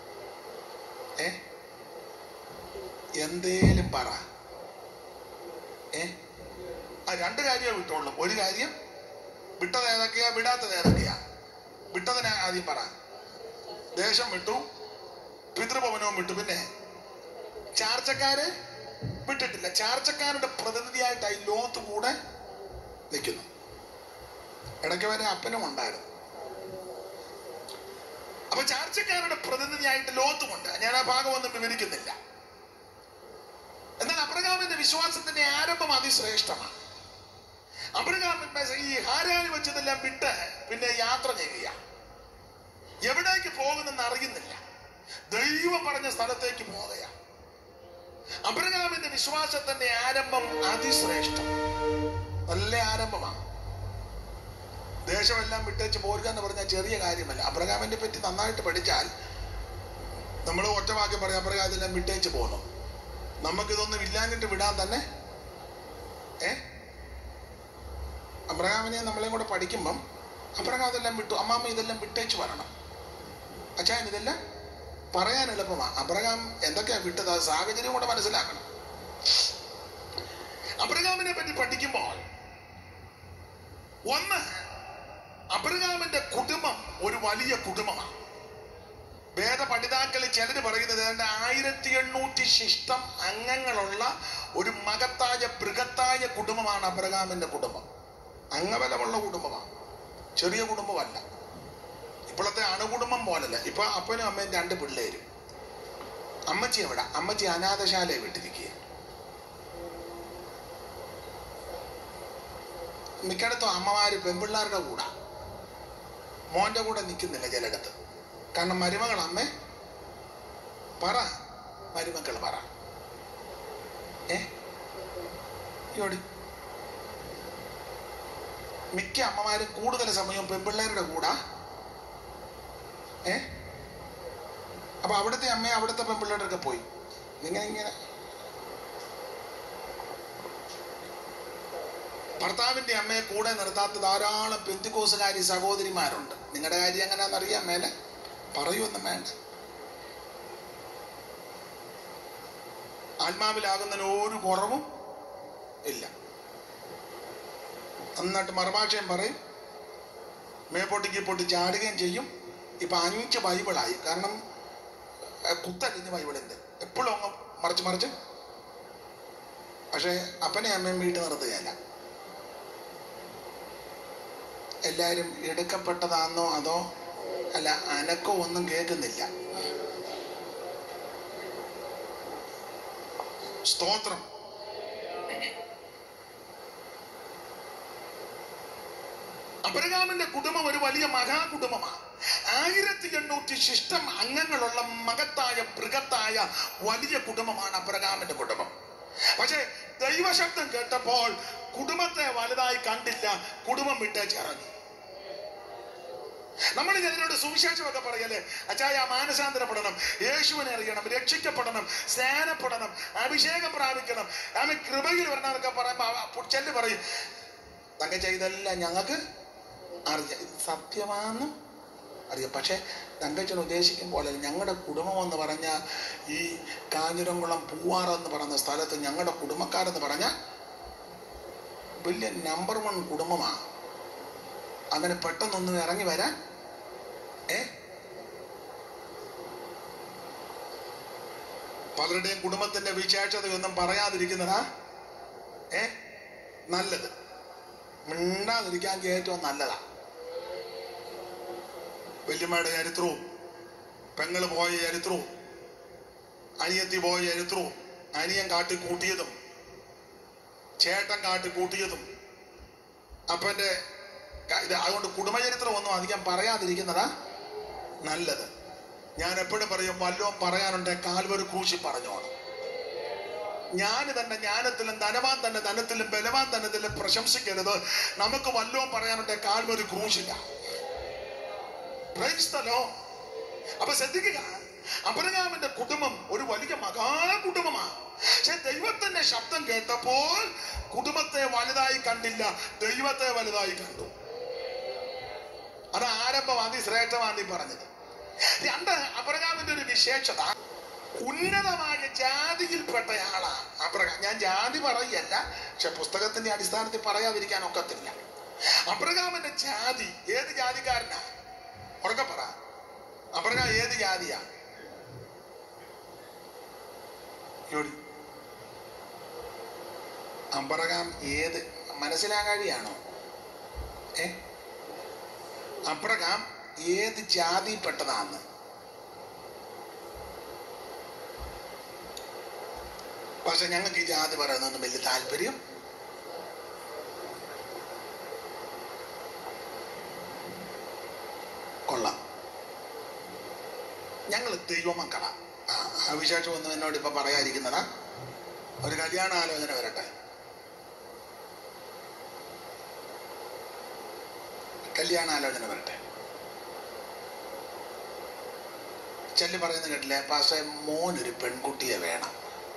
എന്തേലും പറ. ആ രണ്ട് കാര്യമേ വിട്ടുള്ളൂ. ഒരു കാര്യം വിട്ടത് ഏതൊക്കെയാ, വിടാത്തത് ഏതൊക്കെയാ? വിട്ടതിനെ ആദ്യം പറ. ദേശം വിട്ടു, പിതൃഭവനവും വിട്ടു, പിന്നെ ചാർച്ചക്കാരെ വിട്ടിട്ടില്ല. ചാർച്ചക്കാരുടെ പ്രതിനിധിയായിട്ടായി ലോത്ത് കൂടെ നിൽക്കുന്നു. ഇടയ്ക്ക് വരെ അപ്പനും ഉണ്ടായിരുന്നു. അപ്പൊ ചാർച്ചക്കാരുടെ പ്രതിനിധിയായിട്ട് ലോത്തുമുണ്ട്. ഞാൻ ആ ഭാഗമൊന്നും വിവരിക്കുന്നില്ല. എന്നാൽ അബ്രഹാമിന്റെ വിശ്വാസത്തിന്റെ ആരംഭം അതിശ്രേഷ്ഠമാണ്. അബ്രഹാം ഈ ഹാരാനിൽ വെച്ചതെല്ലാം വിട്ട് പിന്നെ യാത്ര ചെയ്യുക. എവിടേക്ക് പോകുന്നെന്ന് അറിയുന്നില്ല. ദൈവം പറഞ്ഞ സ്ഥലത്തേക്ക് പോകുക. അബ്രഹാമിന്റെ വിശ്വാസത്തിന്റെ ആരംഭം അതിശ്രേഷ്ഠം, നല്ല ആരംഭമാണ്. ദേശമെല്ലാം വിട്ടേച്ച് പോരുക എന്ന് പറഞ്ഞാൽ ചെറിയ കാര്യമല്ല. അബ്രഹാമിനെ പറ്റി നന്നായിട്ട് പഠിച്ചാൽ നമ്മൾ ഒറ്റവാക്കി പറയാം, അബ്രഹാം ഇതെല്ലാം വിട്ടേച്ച് പോകണം. നമുക്കിതൊന്നും ഇല്ലാഞ്ഞിട്ട് വിടാൻ തന്നെ അബ്രഹാമിനെ നമ്മളെയും കൂടെ പഠിക്കുമ്പം അബ്രഹാം ഇതെല്ലാം വിട്ടു, അമ്മാമ്മ ഇതെല്ലാം വിട്ടേച്ച് വരണം, അച്ഛൻ ഇതെല്ലാം പറയാൻ എളുപ്പമാണ്. അബ്രഹാം എന്തൊക്കെയാ വിട്ടത്, അത് സാഹചര്യം കൂടെ മനസ്സിലാക്കണം. അബ്രഹാമിനെ പറ്റി പഠിക്കുമ്പോൾ ഒന്ന്, അബ്രഹാമിന്റെ കുടുംബം ഒരു വലിയ കുടുംബമാണ്. വേദ പഠിതാക്കളിൽ ചിലര് പറയുന്നത് ഏതാണ്ട് 1800 ശിഷ്ടം അംഗങ്ങളുള്ള ഒരു മകത്തായ ബൃഹത്തായ കുടുംബമാണ് അബ്രഹാമിന്റെ കുടുംബം. അംഗബലമുള്ള കുടുംബമാണ്, ചെറിയ കുടുംബമല്ല. ഇപ്പോഴത്തെ അണുകുടുംബം പോലല്ല. ഇപ്പൊ അപ്പനും അമ്മയും 2 പിള്ളേരും. അമ്മച്ചി എവിടെ? അമ്മച്ചി അനാഥശാലയെ വിട്ടിരിക്കുക. മിക്കയിടത്തും അമ്മമാര് പെൺപിള്ളേരുടെ കൂടെ, മോന്റെ കൂടെ നിൽക്കുന്നില്ല ചിലയിടത്ത്. കാരണം മരുമകൾ അമ്മേ പറ, മരുമക്കൾ പറ. യോടി മിക്ക അമ്മമാരും കൂടുതൽ സമയം പെൺപിള്ളേരുടെ കൂടെ. അപ്പൊ അവിടുത്തെ അമ്മയെ അവിടുത്തെ പെൺപിള്ളേരൊക്കെ പോയി ഇങ്ങനെ ഭർത്താവിന്റെ അമ്മയെ കൂടെ നിർത്താത്ത ധാരാളം പെന്തിക്കോസുകാരി സഹോദരിമാരുണ്ട്. നിങ്ങളുടെ കാര്യം എങ്ങനെയാണെന്നറിയാൻ മേലെ പറയൊന്നും വേണ്ട. ആത്മാവിലാകുന്നതിന് ഒരു കുറവും ഇല്ല. നന്നായിട്ട് മറുഭാഷയും പറയും, മേപ്പൊട്ടിക്ക് പൊട്ടി ചാടുകയും ചെയ്യും. ഇപ്പൊ 5 ബൈബിളായി. കാരണം കുത്തലിഞ്ഞ് ബൈബിളുണ്ട് എപ്പോഴും അങ്ങ് മറിച്ച്. പക്ഷെ അപ്പനെ അമ്മയും വീട്ടിൽ നിർത്തുകയല്ല. എല്ലാരും എടുക്കപ്പെട്ടതാണോ അതോ അല്ല, അനക്കോ ഒന്നും കേൾക്കുന്നില്ല. സ്തോത്രം. അബ്രഹാമിന്റെ കുടുംബം ഒരു വലിയ മഹാകുടുംബമാണ്. 1800 ശിഷ്ടം അംഗങ്ങളുള്ള മകത്തായ ബൃഹത്തായ വലിയ കുടുംബമാണ് അബ്രഹാമിന്റെ കുടുംബം. പക്ഷെ ദൈവശബ്ദം കേട്ടപ്പോൾ കുടുംബത്തെ വലുതായി കണ്ടില്ല, കുടുംബം വിട്ടേച്ചിറങ്ങി. നമ്മൾ ചിലരോട് സുവിശേഷമൊക്കെ പറയല്ലേ, അച്ചായ മാനസാന്തരപ്പെടണം, യേശുവിനെ അറിയണം, രക്ഷിക്കപ്പെടണം, സ്നാനപ്പെടണം, അഭിഷേകം പ്രാപിക്കണം, ആമേ കൃപയിൽ വരണം എന്നൊക്കെ പറയുമ്പോ ചെല്ല് പറയും, തങ്ക ചെയ്തെല്ലാം ഞങ്ങൾക്ക് അറിയാം, സത്യമാണെന്നും അറിയാം. പക്ഷെ തങ്കച്ചൻ ഉദ്ദേശിക്കും പോലെ ഞങ്ങളുടെ കുടുംബം എന്ന് പറഞ്ഞാൽ ഈ കാഞ്ഞിരംകുളം പൂവാറെന്ന് പറയുന്ന സ്ഥലത്ത് ഞങ്ങളുടെ കുടുംബക്കാരെന്ന് പറഞ്ഞാൽ വലിയ നമ്പർ 1 കുടുംബമാണ്. അങ്ങനെ പെട്ടെന്നൊന്നും ഇറങ്ങി വരാൻ പലരുടെയും കുടുംബത്തിന്റെ വിശേഷതയൊന്നും പറയാതിരിക്കുന്നതാ നല്ലത്. മിണ്ടാതിരിക്കാൻ ഏറ്റവും നല്ലതാ. വല്യമ്മയുടെ ചരിത്രവും, പെങ്ങള് പോയ ചരിത്രവും, അനിയത്തി പോയ ചരിത്രവും, അനിയൻ കാട്ടിക്കൂട്ടിയതും ചേട്ടൻ കാട്ടിക്കൂട്ടിയതും അപ്പന്റെ ഇത്. അതുകൊണ്ട് കുടുംബചരിത്രം ഒന്നും അധികം പറയാതിരിക്കുന്നതാ നല്ലത്. ഞാൻ എപ്പോഴും പറയും, വല്ലതും പറയാനുണ്ടെ കാൽവരി ക്രൂശി പറഞ്ഞോണം. ഞാൻ തന്നെ ജ്ഞാനത്തിലും ധനവാൻ തന്നെ ധനത്തിലും ബലവാൻ ധനത്തിലും പ്രശംസിക്കരുത്. നമുക്ക് വല്ലതും പറയാനുണ്ടെ കാൽവരി ക്രൂശില്ല. അപ്പൊ ശ്രദ്ധിക്കുക, അബ്രഹാമിന്റെ കുടുംബം ഒരു വലിയ മഹാകുടുംബമാണ്. പക്ഷെ ദൈവത്തിന്റെ ശബ്ദം കേട്ടപ്പോൾ കുടുംബത്തെ വലുതായി കണ്ടില്ല, ദൈവത്തെ വലുതായി കണ്ടു. അത് ആരംഭം അതിശ്രേഷ്ഠമാണ് നീ പറഞ്ഞത്. 2, അബ്രഹാമിന്റെ ഒരു വിശേഷത, ഉന്നതമായ ജാതിയിൽപ്പെട്ടയാളാ അബ്രഹാം. ഞാൻ ജാതി പറയല്ല, പക്ഷെ പുസ്തകത്തിന്റെ അടിസ്ഥാനത്തിൽ പറയാതിരിക്കാൻ ഒക്കത്തില്ല. അബ്രഹാമിന്റെ ജാതി ഏത് ജാതിക്കാരനാ? ഉറക്കെ പറ. അബ്രഹാം ഏത് ജാതിയാ? അബ്രഹാം ഏത് മനസ്സിലാകാഴിയാണോ? അബ്രഹാം ഏത് ജാതിയിൽപ്പെട്ടതാന്ന്? പക്ഷെ ഞങ്ങൾക്ക് ഈ ജാതി പറയുന്നൊന്നും വലിയ താല്പര്യം കൊള്ളാം. ഞങ്ങൾ ദൈവമക്കളാ. അവിശേഷം ഒന്നും എന്നോട് ഇപ്പൊ പറയാതിരിക്കുന്നതാ. ഒരു കല്യാണാലോചന വരട്ടെ, കല്യാണാലോചന വരട്ടെ. ചെല്ലി പറയുന്നത് കേട്ടില്ലേ, പാസ്റ്റർ മോനൊരു പെൺകുട്ടിയെ വേണം.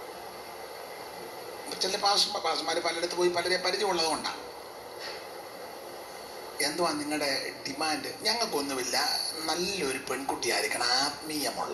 ചില പാസ്റ്റർമാര് പലയിടത്ത് പോയി പലരെ പരിചയമുള്ളത് കൊണ്ടാണ്. എന്തുവാ നിങ്ങളുടെ ഡിമാൻഡ്? ഞങ്ങൾക്കൊന്നുമില്ല, നല്ലൊരു പെൺകുട്ടിയായിരിക്കണം, ആത്മീയമുള്ള.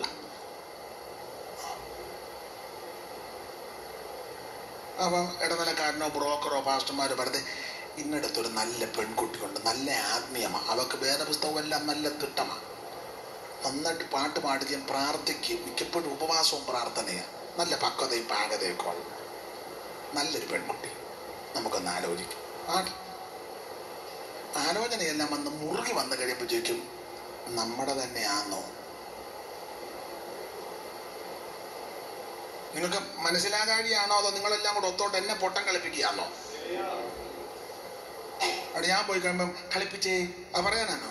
അപ്പം ഇടനിലക്കാരനോ ബ്രോക്കറോ പാസ്റ്റർമാരോ പറഞ്ഞത് ഇന്നടത്തൊരു നല്ല പെൺകുട്ടിയുണ്ട്, നല്ല ആത്മീയമാണ്, അവർക്ക് വേദപുസ്തകമെല്ലാം നല്ല തിട്ടമാണ്, നന്നായിട്ട് പാട്ട് പാടുകയും പ്രാർത്ഥിക്കുകയും മിക്കപ്പോഴും ഉപവാസവും പ്രാർത്ഥനയാണ്, നല്ല പക്വതയും പാകതയൊക്കെ ഉള്ള നല്ലൊരു പെൺകുട്ടി നമുക്കൊന്ന് ആലോചിക്കും. ആലോചനയെല്ലാം വന്ന് മുറുകി വന്നു കഴിയുമ്പോൾ ചോദിക്കും, നമ്മുടെ തന്നെയാണോ? നിങ്ങൾക്ക് മനസ്സിലാകാഴിയാണോ, അതോ നിങ്ങളെല്ലാം കൂടെ ഒത്തോട്ട് എന്നെ പൊട്ടം കളിപ്പിക്കുകയാണോ? അവിടെ ഞാൻ പോയി കഴിയുമ്പം കളിപ്പിച്ചേ അത് പറയാനാണോ?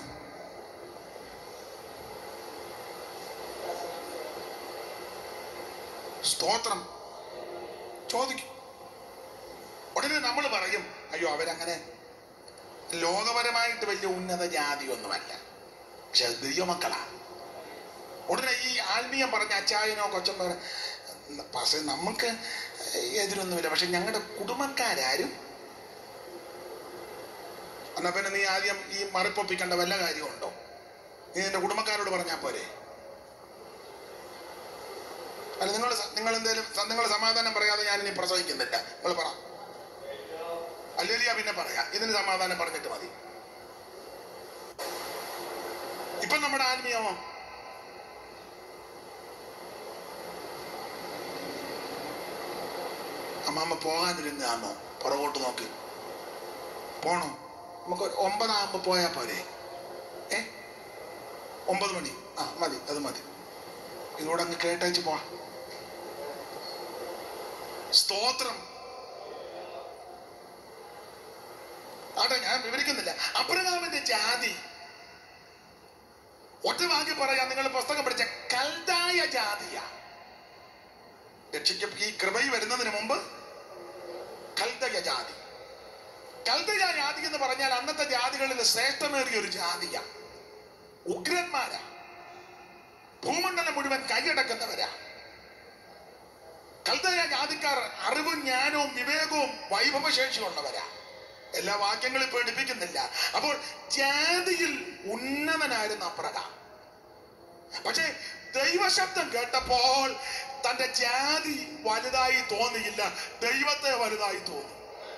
സ്തോത്രം ചോദിക്കും. ഉടനെ നമ്മൾ പറയും, അയ്യോ അവരങ്ങനെ ലോകപരമായിട്ട് വലിയ ഉന്നത ജാതിയൊന്നുമല്ല, പക്ഷെ ദൈവമക്കളാ. ഉടനെ ഈ ആത്മീയം പറഞ്ഞ അച്ചായനോ കൊച്ചൻ പറ, പക്ഷെ നമുക്ക് എതിരൊന്നുമില്ല, പക്ഷെ ഞങ്ങളുടെ കുടുംബക്കാരും. എന്നാ പിന്നെ നീ ആദ്യം ഈ മറിപ്പൊപ്പിക്കേണ്ട വല്ല കാര്യമുണ്ടോ? നീ നിന്റെ കുടുംബക്കാരോട് പറഞ്ഞാൽ പോരെ? അല്ല, നിങ്ങൾ സമാധാനം പറയാതെ ഞാനിനി പ്രസവിക്കുന്നില്ല, നിങ്ങൾ പറ. അല്ലേലിയ പിന്നെ പറയാം, ഇതിന് സമാധാനം പറഞ്ഞിട്ട് മതി. ഇപ്പൊ നമ്മുടെ ആത്മീയമോ? അമ്മാമ്മ പോകാനിരുന്നാണോ? പുറകോട്ട് നോക്കി പോണോ? നമുക്ക് 9 പോയാ പോരെ? 9 മണി മതി, അത് മതി. ഇതോടെ അങ്ങ് കേട്ടയച്ച് പോവാ. സ്തോത്രം. ആട്ടെ, ഞാൻ വിവരിക്കുന്നില്ല. അബ്രഹാമിന്റെ ജാതി ഒറ്റ വാക്കി പറയാം, നിങ്ങൾ പുസ്തകം പഠിച്ച കൽദായ ജാതിയ. രക്ഷിക്ക ഈ കൃപയിൽ വരുന്നതിന് മുമ്പ് കൽദയ ജാതി. കൽദയ ജാതി എന്ന് പറഞ്ഞാൽ അന്നത്തെ ജാതികളിൽ ശ്രേഷ്ഠമേറിയ ഒരു ജാതിയ. ഉഗ്രന്മാരാ, ഭൂമണ്ഡലം മുഴുവൻ കൈയടക്കുന്നവരാ. കൽദയ ജാതിക്കാർ അറിവും ജ്ഞാനവും വിവേകവും വൈഭവശേഷിയുള്ളവരാ. എല്ലാ വാക്യങ്ങളും പേടിപ്പിക്കുന്നില്ല. അപ്പോൾ ജാതിയിൽ ഉന്നതനായിരുന്ന അബ്രഹാം, പക്ഷേ ദൈവശബ്ദം കേട്ടപ്പോൾ തന്റെ ജാതി വലുതായി തോന്നിയില്ല, ദൈവത്തെ വലുതായി തോന്നി.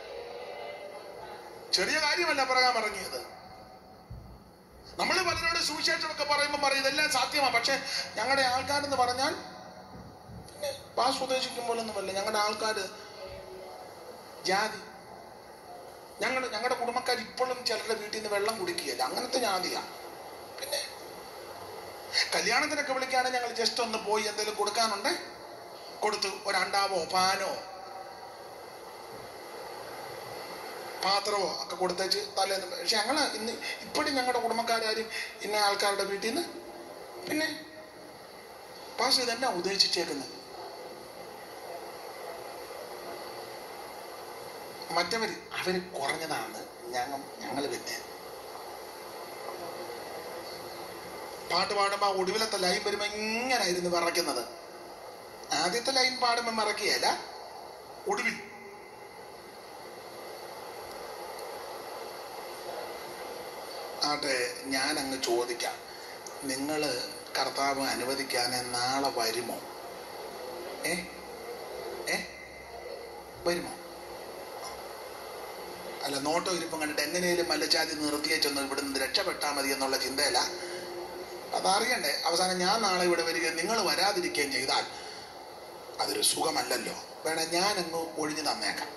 ചെറിയ കാര്യമല്ല അബ്രഹാം ഇറങ്ങിയത്. നമ്മൾ പലരോട് സുവിശേഷമൊക്കെ പറയുമ്പോൾ പറയും ഇതെല്ലാം സാധ്യമാണ്, പക്ഷെ ഞങ്ങളുടെ ആൾക്കാരെന്ന് പറഞ്ഞാൽ പാസ് ഉദ്ദേശിക്കുമ്പോഴൊന്നുമല്ല. ഞങ്ങളുടെ ആൾക്കാർ ജാതി, ഞങ്ങളുടെ കുടുംബക്കാർ ഇപ്പോഴും ചിലരുടെ വീട്ടിൽ നിന്ന് വെള്ളം കുടിക്കുകയില്ല, അങ്ങനത്തെ ജാതിയാണ്. പിന്നെ കല്യാണത്തിനൊക്കെ വിളിക്കുകയാണെങ്കിൽ ഞങ്ങൾ ജസ്റ്റ് ഒന്ന് പോയി എന്തെങ്കിലും കൊടുക്കാനുണ്ട്, കൊടുത്തു. ഒരു അണ്ടാവോ പാനോ പാത്രമോ ഒക്കെ കൊടുത്തേച്ച് തലേന്ന്. പക്ഷെ ഞങ്ങൾ ഇന്ന് ഇപ്പോഴും ഞങ്ങളുടെ കുടുംബക്കാരും ഇന്ന ആൾക്കാരുടെ വീട്ടിൽ നിന്ന് പിന്നെ പാസ് ഇതെന്നാ ഉദ്ദേശിച്ചേക്കുന്നത്. അവര് കുറഞ്ഞതാണ്, ഞങ്ങൾ പിന്നെ പാട്ട് പാടുമ്പോ ഒടുവിലത്തെ ലൈൻ വരുമ്പോ ഇങ്ങനായിരുന്നു വിറയ്ക്കുന്നത്. ആദ്യത്തെ ലൈൻ പാടുമ്പോ വിറക്കുകയല്ല, ഒടുവിൽ. ആട്ടെ, ഞാൻ അങ്ങ് ചോദിക്കാം, നിങ്ങള് കർത്താവ് അനുവദിക്കാനെ നാളെ വരുമോ? ഏ ഏ വരുമോ? അല്ല, നോട്ടോ ഇരിപ്പം കണ്ടിട്ട് എങ്ങനെയും മല്ലച്ചാതി നിർത്തിയേച്ചൊന്ന് ഇവിടെ നിന്ന് രക്ഷപ്പെട്ടാൽ മതി എന്നുള്ള ചിന്തയില്ല. അതറിയണ്ടേ? അവസാനം ഞാൻ നാളെ ഇവിടെ വരികയും നിങ്ങൾ വരാതിരിക്കുകയും ചെയ്താൽ അതൊരു സുഖമല്ലല്ലോ. വേണേ ഞാനങ്ങ് ഒഴിഞ്ഞു തന്നേക്കാം.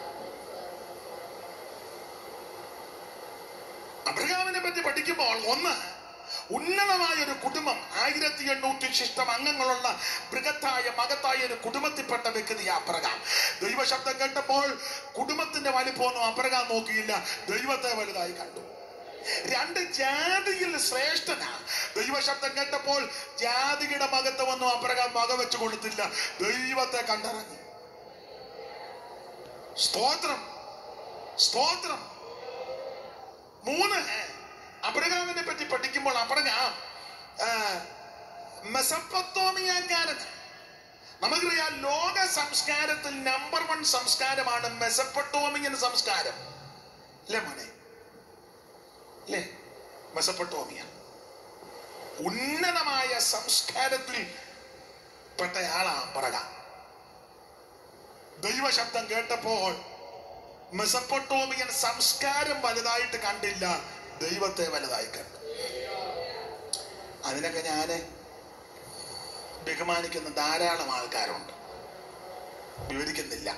അബ്രഹാമിനെ പറ്റി പഠിക്കുമ്പോൾ ഒന്ന്, ഉന്നതമായ ഒരു കുടുംബം, 1800 ശിഷ്ടം അംഗങ്ങളുള്ള ബൃഹത്തായ മകത്തായ ഒരു കുടുംബത്തിൽപ്പെട്ട വ്യക്തി അബ്രഹാം. ദൈവശബ്ദം കേട്ടപ്പോൾ കുടുംബത്തിന്റെ വലിപ്പമൊന്നും അബ്രഹാം നോക്കിയില്ല, ദൈവത്തെ വലുതായി കണ്ടു. 2, ജാതിയിൽ ശ്രേഷ്ഠനാ. ദൈവശബ്ദം കേട്ടപ്പോൾ ജാതിയുടെ മകത്വമൊന്നും അബ്രഹാം വക വെച്ചു കൊടുത്തില്ല, ദൈവത്തെ കണ്ടിറങ്ങി. സ്തോത്രം, സ്തോത്രം. 3, അബ്രഹാമിനെ പറ്റി പഠിക്കുമ്പോൾ അബ്രഹാം മെസപ്പൊത്തോമിയക്കാരൻ. നമുക്കറിയാം, ലോക സംസ്കാരത്തിൽ നമ്പർ 1 സംസ്കാരമാണ് മെസപ്പൊട്ടോമിയൻ സംസ്കാരം. അല്ലേ മോനെ? അല്ലേ? മെസപ്പൊട്ടോമിയ ഉന്നതമായ സംസ്കാരത്തിൽ പെട്ടയാളാണ് അബ്രഹാം. ദൈവശബ്ദം കേട്ടപ്പോൾ മെസപ്പൊട്ടോമിയൻ സംസ്കാരം വലുതായിട്ട് കണ്ടില്ല, ദൈവത്തെ വലുതായി കണ്ടു. അതിനൊക്കെ ഞാൻ ബഹുമാനിക്കുന്ന ധാരാളം ആൾക്കാരുണ്ട്, വിവരിക്കുന്നില്ല.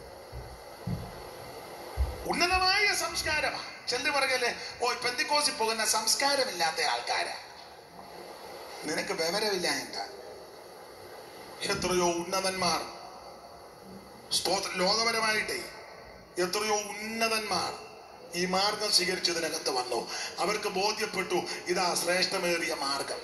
ഉന്നതമായ സംസ്കാരമാണ്. ചെല്ലു പറയല്ലേ, ഓ പെന്തിക്കോസിൽ പോകുന്ന സംസ്കാരമില്ലാത്ത ആൾക്കാരാ. നിനക്ക് വിവരമില്ല. എന്താ? എത്രയോ ഉന്നതന്മാർ, ലോകപരമായിട്ടേ എത്രയോ ഉന്നതന്മാർ ഈ മാർഗം സ്വീകരിച്ചതിനകത്ത് വന്നു. അവർക്ക് ബോധ്യപ്പെട്ടു ഇതാ ശ്രേഷ്ഠമേറിയ മാർഗം.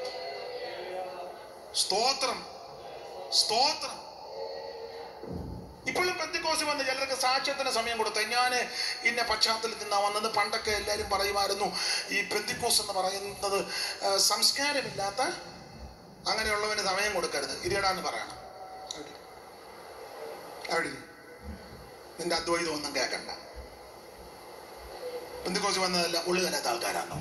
സ്തോത്രം, സ്തോത്രം. ഇപ്പോഴും പെന്തിക്കോസിൽ വന്ന് ചിലർക്ക് സാക്ഷ്യത്തിന് സമയം കൊടുത്ത, ഞാൻ ഇന്ന പശ്ചാത്തലത്തിൽ നിന്നാ വന്നത്. പണ്ടൊക്കെ എല്ലാവരും പറയുമായിരുന്നു ഈ പെന്തിക്കോസ് എന്ന് പറയുന്നത് സംസ്കാരമില്ലാത്ത അങ്ങനെയുള്ളവന് സമയം കൊടുക്കരുത്, ഇരിയടാന്ന് പറയണം. അവിടെ നിന്റെ അദ്വൈതം ഒന്നും കേൾക്കണ്ട. പെന്തിക്കോസ് വന്നതെല്ലാം ഉള്ളുകലാത്ത ആൾക്കാരാണോ?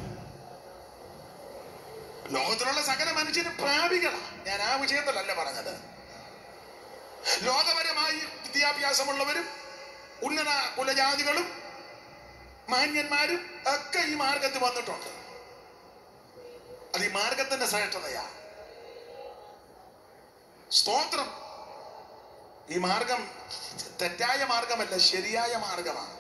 ലോകത്തിലുള്ള സകല മനുഷ്യരും പ്രാപികളാണ്. ഞാൻ ആ വിഷയത്തിലല്ല പറഞ്ഞത്. ലോകപരമായി വിദ്യാഭ്യാസമുള്ളവരും ഉന്നത കുലജാതികളും മാന്യന്മാരും ഒക്കെ ഈ മാർഗത്തിൽ വന്നിട്ടുണ്ട്. അത് ഈ മാർഗത്തിന്റെ ശ്രേഷ്ഠതയാ. സ്തോത്രം. ഈ മാർഗം തെറ്റായ മാർഗമല്ല, ശരിയായ മാർഗമാണ്.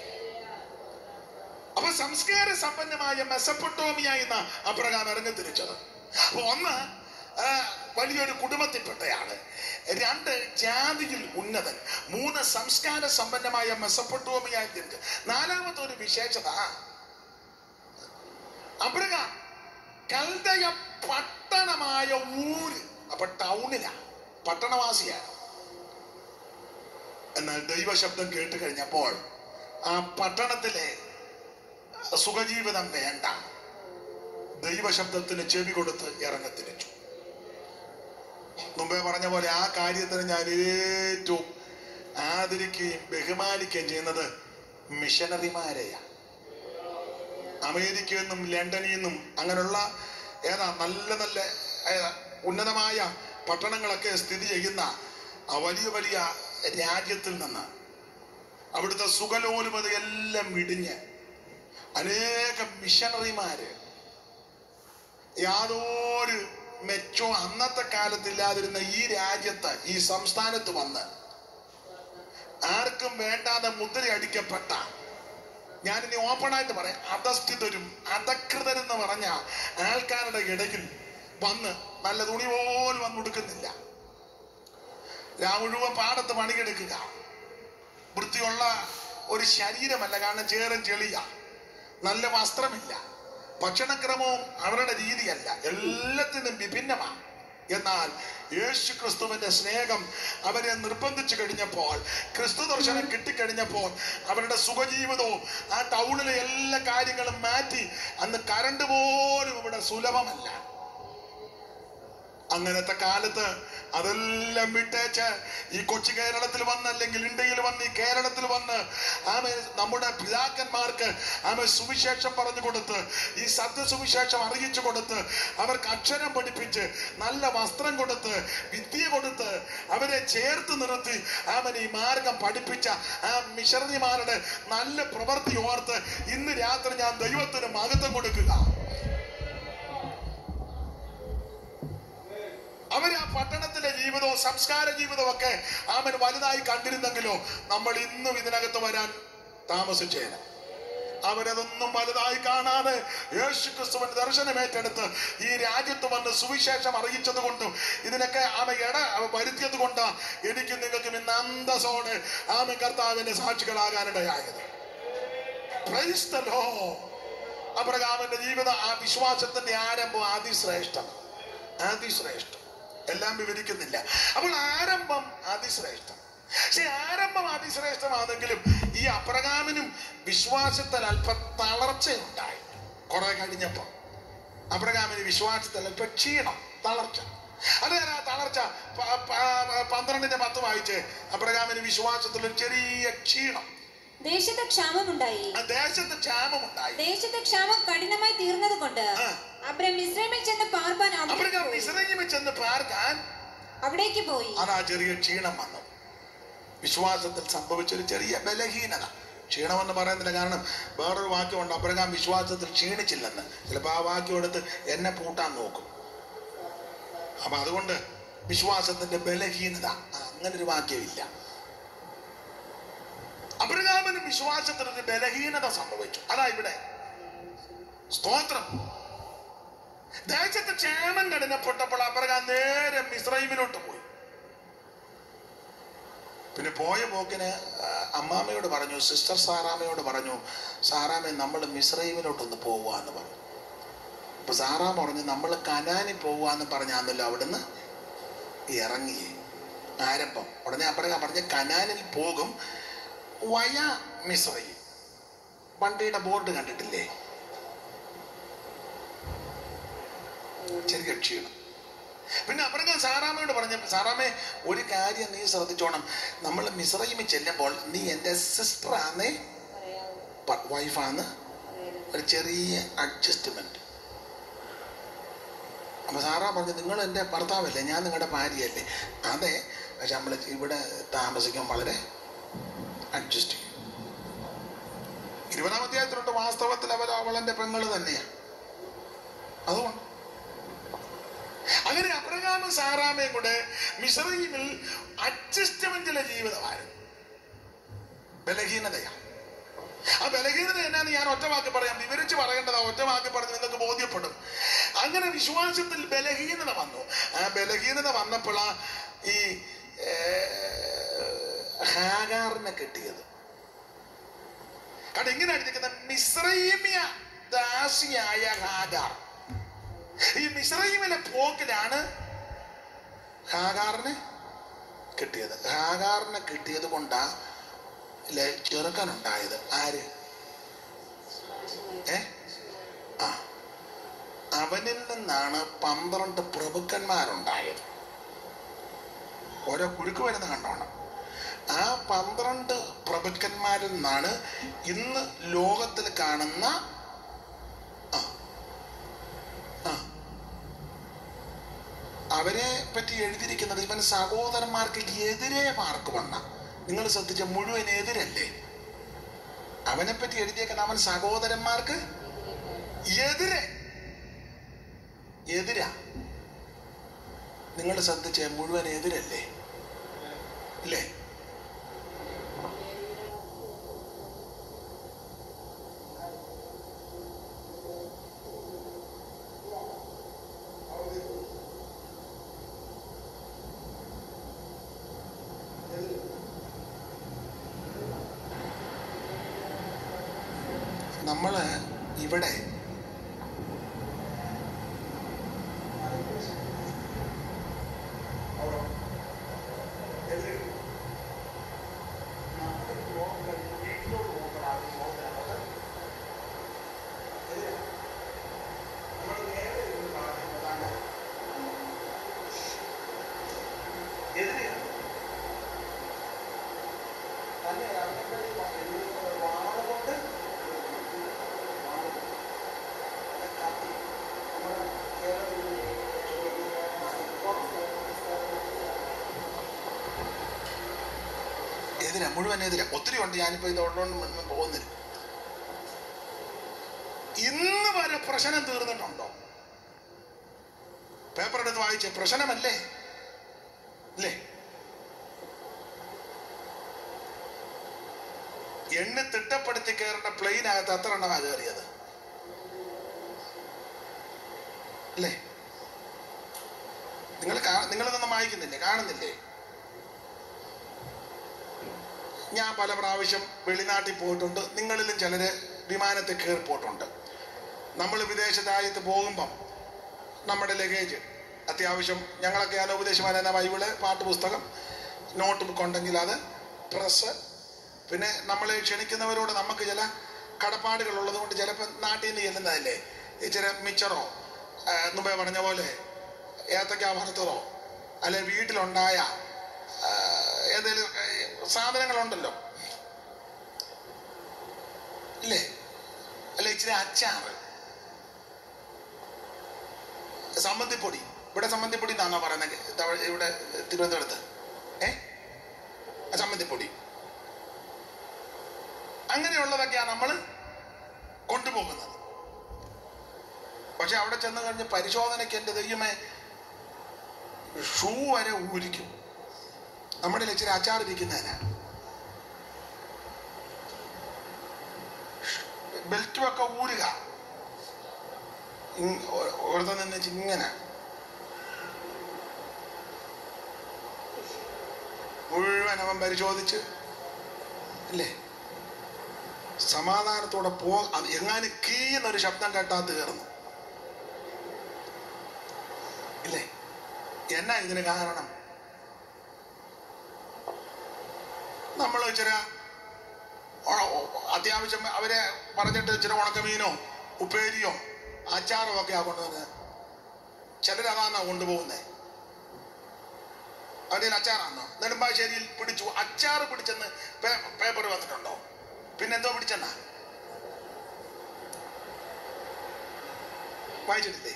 അപ്പൊ സംസ്കാര സമ്പന്നമായ മെസപ്പൊട്ടോമിയ എന്ന അബ്രഹാം ഇറങ്ങി തിരിച്ചത്. അപ്പൊ 1, വലിയൊരു കുടുംബത്തിൽപ്പെട്ടയാള്. 2, ജാതിയിൽ ഉന്നതൻ. 3, സംസ്കാര സമ്പന്നമായ മെസപ്പൊട്ടോമിയ. 4ാമത്തെ ഒരു വിശേഷത, അബ്രഹാം കൽദയ പട്ടണമായ ഊര്, അപ്പൊ ടൗണിലാ, പട്ടണവാസിയാണ്. എന്നാൽ ദൈവശബ്ദം കേട്ട് കഴിഞ്ഞപ്പോൾ ആ പട്ടണത്തിലെ സുഖജീവിതം വേണ്ട, ദൈവശബ്ദത്തിന് ചെവി കൊടുത്ത് ഇറങ്ങിത്തിരിച്ചു. മുമ്പേ പറഞ്ഞ പോലെ ആ കാര്യത്തിന് ഞാൻ ഏറ്റവും ആദരിക്കുകയും ബഹുമാനിക്കുകയും ചെയ്യുന്നത് മിഷനറിമാരെയാണ്. അമേരിക്കയിൽ നിന്നും ലണ്ടനിൽ നിന്നും അങ്ങനെയുള്ള നല്ല നല്ല ഉന്നതമായ പട്ടണങ്ങളൊക്കെ സ്ഥിതി ചെയ്യുന്ന വലിയ വലിയ രാജ്യത്തിൽ നിന്ന് അവിടുത്തെ സുഖലോലുപതയെല്ലാം വിടിഞ്ഞ് അനേകം മിഷണറിമാര് യാതൊരു മെച്ചോ അന്നത്തെ കാലത്തില്ലാതിരുന്ന ഈ രാജ്യത്ത്, ഈ സംസ്ഥാനത്ത് വന്ന് ആർക്കും വേണ്ടാതെ മുദ്രയടിക്കപ്പെട്ട, ഞാനിനി ഓപ്പണായിട്ട് പറയാം, അധസ്ഥിതരും അധകൃതരെന്ന് പറഞ്ഞ ആൾക്കാരുടെ ഇടയിൽ വന്ന് നല്ല തുണി പോലും വന്ന് ഉടുക്കുന്നില്ല. മുഴുവൻ പാടത്ത് പണിയെടുക്കുക. വൃത്തിയുള്ള ഒരു ശരീരമല്ല, കാരണം ചേറും ചെളിയ. നല്ല വസ്ത്രമില്ല. ഭക്ഷണക്രമവും അവരുടെ രീതിയല്ല, എല്ലാത്തിനും വിഭിന്നമാണ്. എന്നാൽ യേശു ക്രിസ്തുവിന്റെ സ്നേഹം അവരെ നിർബന്ധിച്ചു കഴിഞ്ഞപ്പോൾ, ക്രിസ്തു ദർശനം കിട്ടിക്കഴിഞ്ഞപ്പോൾ അവരുടെ സുഖജീവിതവും ആ ടൗണിലെ എല്ലാ കാര്യങ്ങളും മാറ്റി. അന്ന് കറണ്ട് പോലും ഇവിടെ സുലഭമല്ല. അങ്ങനത്തെ കാലത്ത് അതെല്ലാം വിട്ടേച്ച് ഈ കൊച്ചു കേരളത്തിൽ വന്ന്, അല്ലെങ്കിൽ ഇന്ത്യയിൽ വന്ന്, ഈ കേരളത്തിൽ വന്ന് നമ്മുടെ പിതാക്കന്മാർക്ക് സുവിശേഷം പറഞ്ഞു കൊടുത്ത്, ഈ സത്യസുവിശേഷം അറിയിച്ചു കൊടുത്ത്, അവർക്ക് അക്ഷരം പഠിപ്പിച്ച്, നല്ല വസ്ത്രം കൊടുത്ത്, വിദ്യ കൊടുത്ത്, അവരെ ചേർത്ത് നിർത്തി ഈ മാർഗം പഠിപ്പിച്ച മിഷണറിമാരുടെ നല്ല പ്രവൃത്തി ഓർത്ത് ഇന്ന് രാത്രി ഞാൻ ദൈവത്തിന് മഹത്വം കൊടുക്കുക. അവർ ആ പട്ടണത്തിലെ ജീവിതവും സംസ്കാര ജീവിതവും ഒക്കെ വലുതായി കണ്ടിരുന്നെങ്കിലോ നമ്മൾ ഇന്നും ഇതിനകത്ത് വരാൻ താമസിച്ചേനെ. അവരതൊന്നും വലുതായി കാണാതെ യേശുക്രിസ്തുവിന്റെ ദർശനം ഏറ്റെടുത്ത് ഈ രാജ്യത്ത് വന്ന് സുവിശേഷം അറിയിച്ചത് കൊണ്ടും ഇതിനൊക്കെ വരുത്തിയത് കൊണ്ട് എനിക്ക് നിങ്ങൾക്കും ഇന്ന് അന്തസ്സോടെ കർത്താവിന്റെ സാക്ഷികളാകാനിടയായത്. Price the Lord. അബ്രഹാമിന്റെ ജീവിതം, ആ വിശ്വാസത്തിന്റെ ആരംഭം അതിശ്രേഷ്ഠം. എല്ലാം വിവരിക്കുന്നില്ല. അപ്പോൾ ആരംഭം അതിശ്രേഷ്ഠം. പക്ഷെ ആരംഭം അതിശ്രേഷ്ഠമാണെങ്കിലും ഈ അബ്രഹാമിനും വിശ്വാസത്തിൽ അല്പം തളർച്ചയുണ്ടായി. കുറെ കഴിഞ്ഞപ്പോ അബ്രഹാമിന് വിശ്വാസത്തിൽ അല്പം ക്ഷീണം, തളർച്ച. അത് ആ തളർച്ച 12:10 വായിച്ച്, അബ്രഹാമിന് വിശ്വാസത്തിൽ ഒരു ചെറിയ ക്ഷീണം. ദേശത്ത് ക്ഷാമമുണ്ടായി. ദേശത്ത് ക്ഷാമം കഠിനമായി തീർന്നത് കൊണ്ട് അബ്രഹാം മിസ്രയീമിൽ ചെന്ന് പാർക്കാൻ അവിടേക്ക് പോയി. അതാ ചെറിയ ക്ഷീണം വന്നു. വിശ്വാസത്തിൽ സംഭവിച്ചൊരു ചെറിയ ബലഹീനത. ക്ഷീണമെന്ന് പറയുന്നില്ല, കാരണം വേറൊരു വാക്യമുണ്ട്, അബ്രഹാം വിശ്വാസത്തിൽ ക്ഷീണിച്ചില്ലെന്ന്. ചിലപ്പോൾ ആ വാക്യം എടുത്ത് എന്നെ പൂട്ടാൻ നോക്കും. അപ്പൊ അതുകൊണ്ട് വിശ്വാസത്തിന്റെ ബലഹീനത, അങ്ങനൊരു വാക്യമില്ല. അബ്രഹാമിന് വിശ്വാസത്തിന് ബലഹീനത സംഭവിച്ചു. അതാ ഇവിടെ സ്തോത്രം. ദേശത്ത് ക്ഷേമം കഠിനപ്പെട്ടപ്പോൾ അബ്രഹാം നേരെ മിസ്രയീമിലോട്ട് പോയി. പിന്നെ പോയ പോക്കിന് അമ്മാമ്മയോട് പറഞ്ഞു, സിസ്റ്റർ സാറാമ്മയോട് പറഞ്ഞു, സാറാമ്മ നമ്മൾ മിസ്രയീമിലോട്ടൊന്ന് പോവാന്ന് പറഞ്ഞു. അപ്പൊ സാറാമ്മ പറഞ്ഞു, നമ്മൾ കനാനിൽ പോവാന്ന് പറഞ്ഞാന്നല്ലോ അവിടുന്ന് ഇറങ്ങി. ആരംഭം. ഉടനെ അബ്രഹാം പറഞ്ഞു, കനാനിൽ പോകും വയ മിസ്രയീം. വണ്ടിയുടെ ബോർഡ് കണ്ടിട്ടില്ലേ? ചെറിയ ക്ഷീണം. പിന്നെ അബ്രഹാം സാറാമ്മയോട് പറഞ്ഞു, സാറാമ്മേ ഒരു കാര്യം നീ ശ്രദ്ധിച്ചോണം, നമ്മൾ മിസ്രയീമിൽ ചെല്ലുമ്പോൾ നീ എൻ്റെ സിസ്റ്ററാന്നേ, വൈഫാന്ന്, ഒരു ചെറിയ അഡ്ജസ്റ്റ്മെന്റ്. അപ്പൊ സാറാ പറഞ്ഞു, നിങ്ങൾ എൻ്റെ ഭർത്താവല്ലേ, ഞാൻ നിങ്ങളുടെ ഭാര്യയല്ലേ? അതെ, പക്ഷെ നമ്മൾ ഇവിടെ താമസിക്കാൻ വളരെ അഡ്ജസ്റ്റ് ചെയ്യും. 20-ാം അധ്യായത്തിലോട്ട് വാസ്തവത്തിൽ അവളെന്റെ പെങ്ങള് തന്നെയാണ്. അതുകൊണ്ട് അങ്ങനെ അബ്രഹാമും സാറാമയും കൂടെ മിസ്രയീമിൽ അഡ്ജസ്റ്റ്മെന്റിലെ ജീവിതമായിരുന്നു. ബലഹീനതയാണ്. ആ ബലഹീനത എന്നാന്ന് ഞാൻ ഒറ്റ വാക്ക് പറയാം, വിവരിച്ച് പറയേണ്ടതാ. ഒറ്റ വാക്ക് പറഞ്ഞ് നിങ്ങൾക്ക് ബോധ്യപ്പെടും. അങ്ങനെ വിശ്വാസത്തിൽ ബലഹീനത വന്നു. ആ ബലഹീനത വന്നപ്പോൾ ഈ ഹാഗാറിനെ കിട്ടിയത്. കാരണം ഇങ്ങനെ അടിച്ചിരിക്കുന്ന മിസ്രയീമ്യ ദാസിയായ ഹാഗാർ. ഈ മിസ്രയീമിലെ പോക്കിലാണ് ഹാഗാറിനെ കിട്ടിയത്. ഹാഗാറിനെ കിട്ടിയത് കൊണ്ടാ ചെറുക്കനുണ്ടായത്. ആര്? അവനിൽ നിന്നാണ് 12 പ്രഭുക്കന്മാരുണ്ടായത്. ഓരോ കുരുക്ക് വരുന്ന കണ്ടോണം. ആ 12 പ്രഭുക്കന്മാരിൽ നിന്നാണ് ഇന്ന് ലോകത്തിൽ കാണുന്ന അവരെ പറ്റി എഴുതിയിരിക്കുന്നത് ഇവൻ സഹോദരന്മാർക്ക് എതിരെ മാർക്ക് വന്ന. നിങ്ങൾ ശ്രദ്ധിച്ച, മുഴുവൻ എതിരല്ലേ? അവനെ പറ്റി എഴുതിയേക്കുന്ന അവൻ സഹോദരന്മാർക്ക് എതിരാ. നിങ്ങൾ ശ്രദ്ധിച്ച, മുഴുവൻ എതിരല്ലേ? ഇല്ലേ? നമ്മള് ഇവിടെ എതിരാ, മുഴുവൻ എതിരാ. ഒത്തിരി ഉണ്ട്, ഞാനിപ്പോ ഇതുള്ളതുകൊണ്ട് പോകുന്നില്ല. ഇന്ന് വരെ പ്രശ്നം തീർന്നിട്ടുണ്ടോ? പേപ്പർ എടുത്ത് വായിച്ചേ, പ്രശ്നമല്ലേ അല്ലേ? എണ്ണി തിട്ടപ്പെടുത്തി കയറേണ്ട പ്ലെയിനകത്ത് എത്ര എണ്ണമാ കയറിയത് അല്ലേ? നിങ്ങളിതൊന്നും വായിക്കുന്നില്ലേ, കാണുന്നില്ലേ? ഞാൻ പല പ്രാവശ്യം വെളിനാട്ടിൽ പോയിട്ടുണ്ട്. നിങ്ങളിലും ചിലര് വിമാനത്തിൽ കയറി പോയിട്ടുണ്ട്. നമ്മൾ വിദേശ രാജ്യത്ത് പോകുമ്പം നമ്മുടെ ലഗേജ് അത്യാവശ്യം, ഞങ്ങളൊക്കെ ഉപദേശമാന ബൈബിള്, പാട്ടുപുസ്തകം, നോട്ട് ബുക്ക് ഉണ്ടെങ്കിൽ അത്, പ്രസ്, പിന്നെ നമ്മളെ ക്ഷണിക്കുന്നവരോട് നമുക്ക് ചില കടപ്പാടുകൾ ഉള്ളത് കൊണ്ട് ചിലപ്പോൾ നാട്ടിൽ നിന്ന് ചെല്ലുന്നതല്ലേ, ഇച്ചിരി മിച്ചറോ മുമ്പേ പറഞ്ഞ പോലെ ഏത്തക്ക വറുത്തതോ അല്ലെ വീട്ടിലുണ്ടായ ഏതെങ്കിലും സാധനങ്ങളുണ്ടല്ലോ ഇല്ലേ, അല്ലെ ഇച്ചിരി അച്ചാറ്, സമ്മന്തിപ്പൊടി. ഇവിടെ സമ്മന്തിപ്പൊടി എന്നാണോ പറയുന്നത്? ഇവിടെ തിരുവനന്തപുരത്ത് സമ്മന്തിപ്പൊടി, അങ്ങനെയുള്ളതൊക്കെയാണ് നമ്മൾ കൊണ്ടുപോകുന്നത്. പക്ഷെ അവിടെ ചെന്ന് കഴിഞ്ഞ് പരിശോധനയ്ക്ക് എൻ്റെ ദൈവമേ ഷൂ വരെ ഊരിക്കും. നമ്മുടെ ഇച്ചിരി അച്ചാർ ഇരിക്കുന്നതിനാ. ബെൽറ്റും ഒക്കെ ഊരുക, ഓർത്ത് നിന്ന് ഇങ്ങനെ മുഴുവൻ അവൻ പരിശോധിച്ച് അല്ലേ സമാധാനത്തോടെ എങ്ങാനും കീന്നൊരു ശബ്ദം കേട്ടാ തീർന്നു ഇല്ലേ? എന്നാ ഇതിന് കാരണം? നമ്മൾ ഇച്ചിരി അത്യാവശ്യം അവരെ പറഞ്ഞിട്ട് ഇച്ചിരി ഉണക്കമീനോ ഉപ്പേരിയോ അച്ചാറോ ഒക്കെ ആ കൊണ്ടുവന്ന് ചിലരതാന്നാ കൊണ്ടുപോകുന്നേ. അവരുടെ അച്ചാറാന്നോ? നെടുമ്പാശ്ശേരിയിൽ പിടിച്ചു, അച്ചാറ് പിടിച്ചെന്ന് പേപ്പർ വന്നിട്ടുണ്ടോ? പിന്നെന്തോ പിടിച്ചെന്നാ വായിച്ചിട്ടില്ലേ?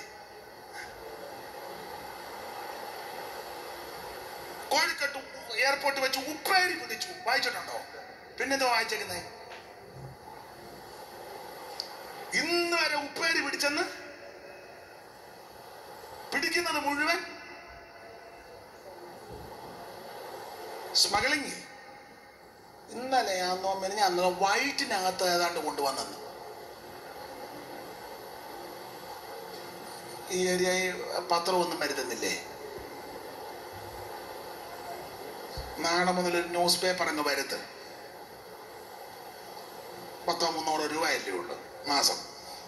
കോഴിക്കോട്ട് എയർപോർട്ട് വെച്ച് ഉപ്പേരി പിടിച്ചു, വായിച്ചിട്ടുണ്ടോ? പിന്നെന്തോ വായിച്ചേക്കുന്നേ? ഇന്ന് വരെ ഉപ്പേരി പിടിച്ചെന്ന് പിടിക്കുന്നത് മുഴുവൻ സ്മഗ്ലിങ്. ഇന്നലെ ഞാൻ വൈറ്റിനകത്ത് ഏതാണ്ട് കൊണ്ടുവന്നെന്ന്. ഈ ഏരിയയിൽ പത്രമൊന്നും വരുത്തുന്നില്ലേ? നാളെ മുതൽ ഒരു ന്യൂസ് പേപ്പർ അങ്ങ് വരുത്ത്. 100-300 രൂപയല്ലേ ഉള്ളു മാസം.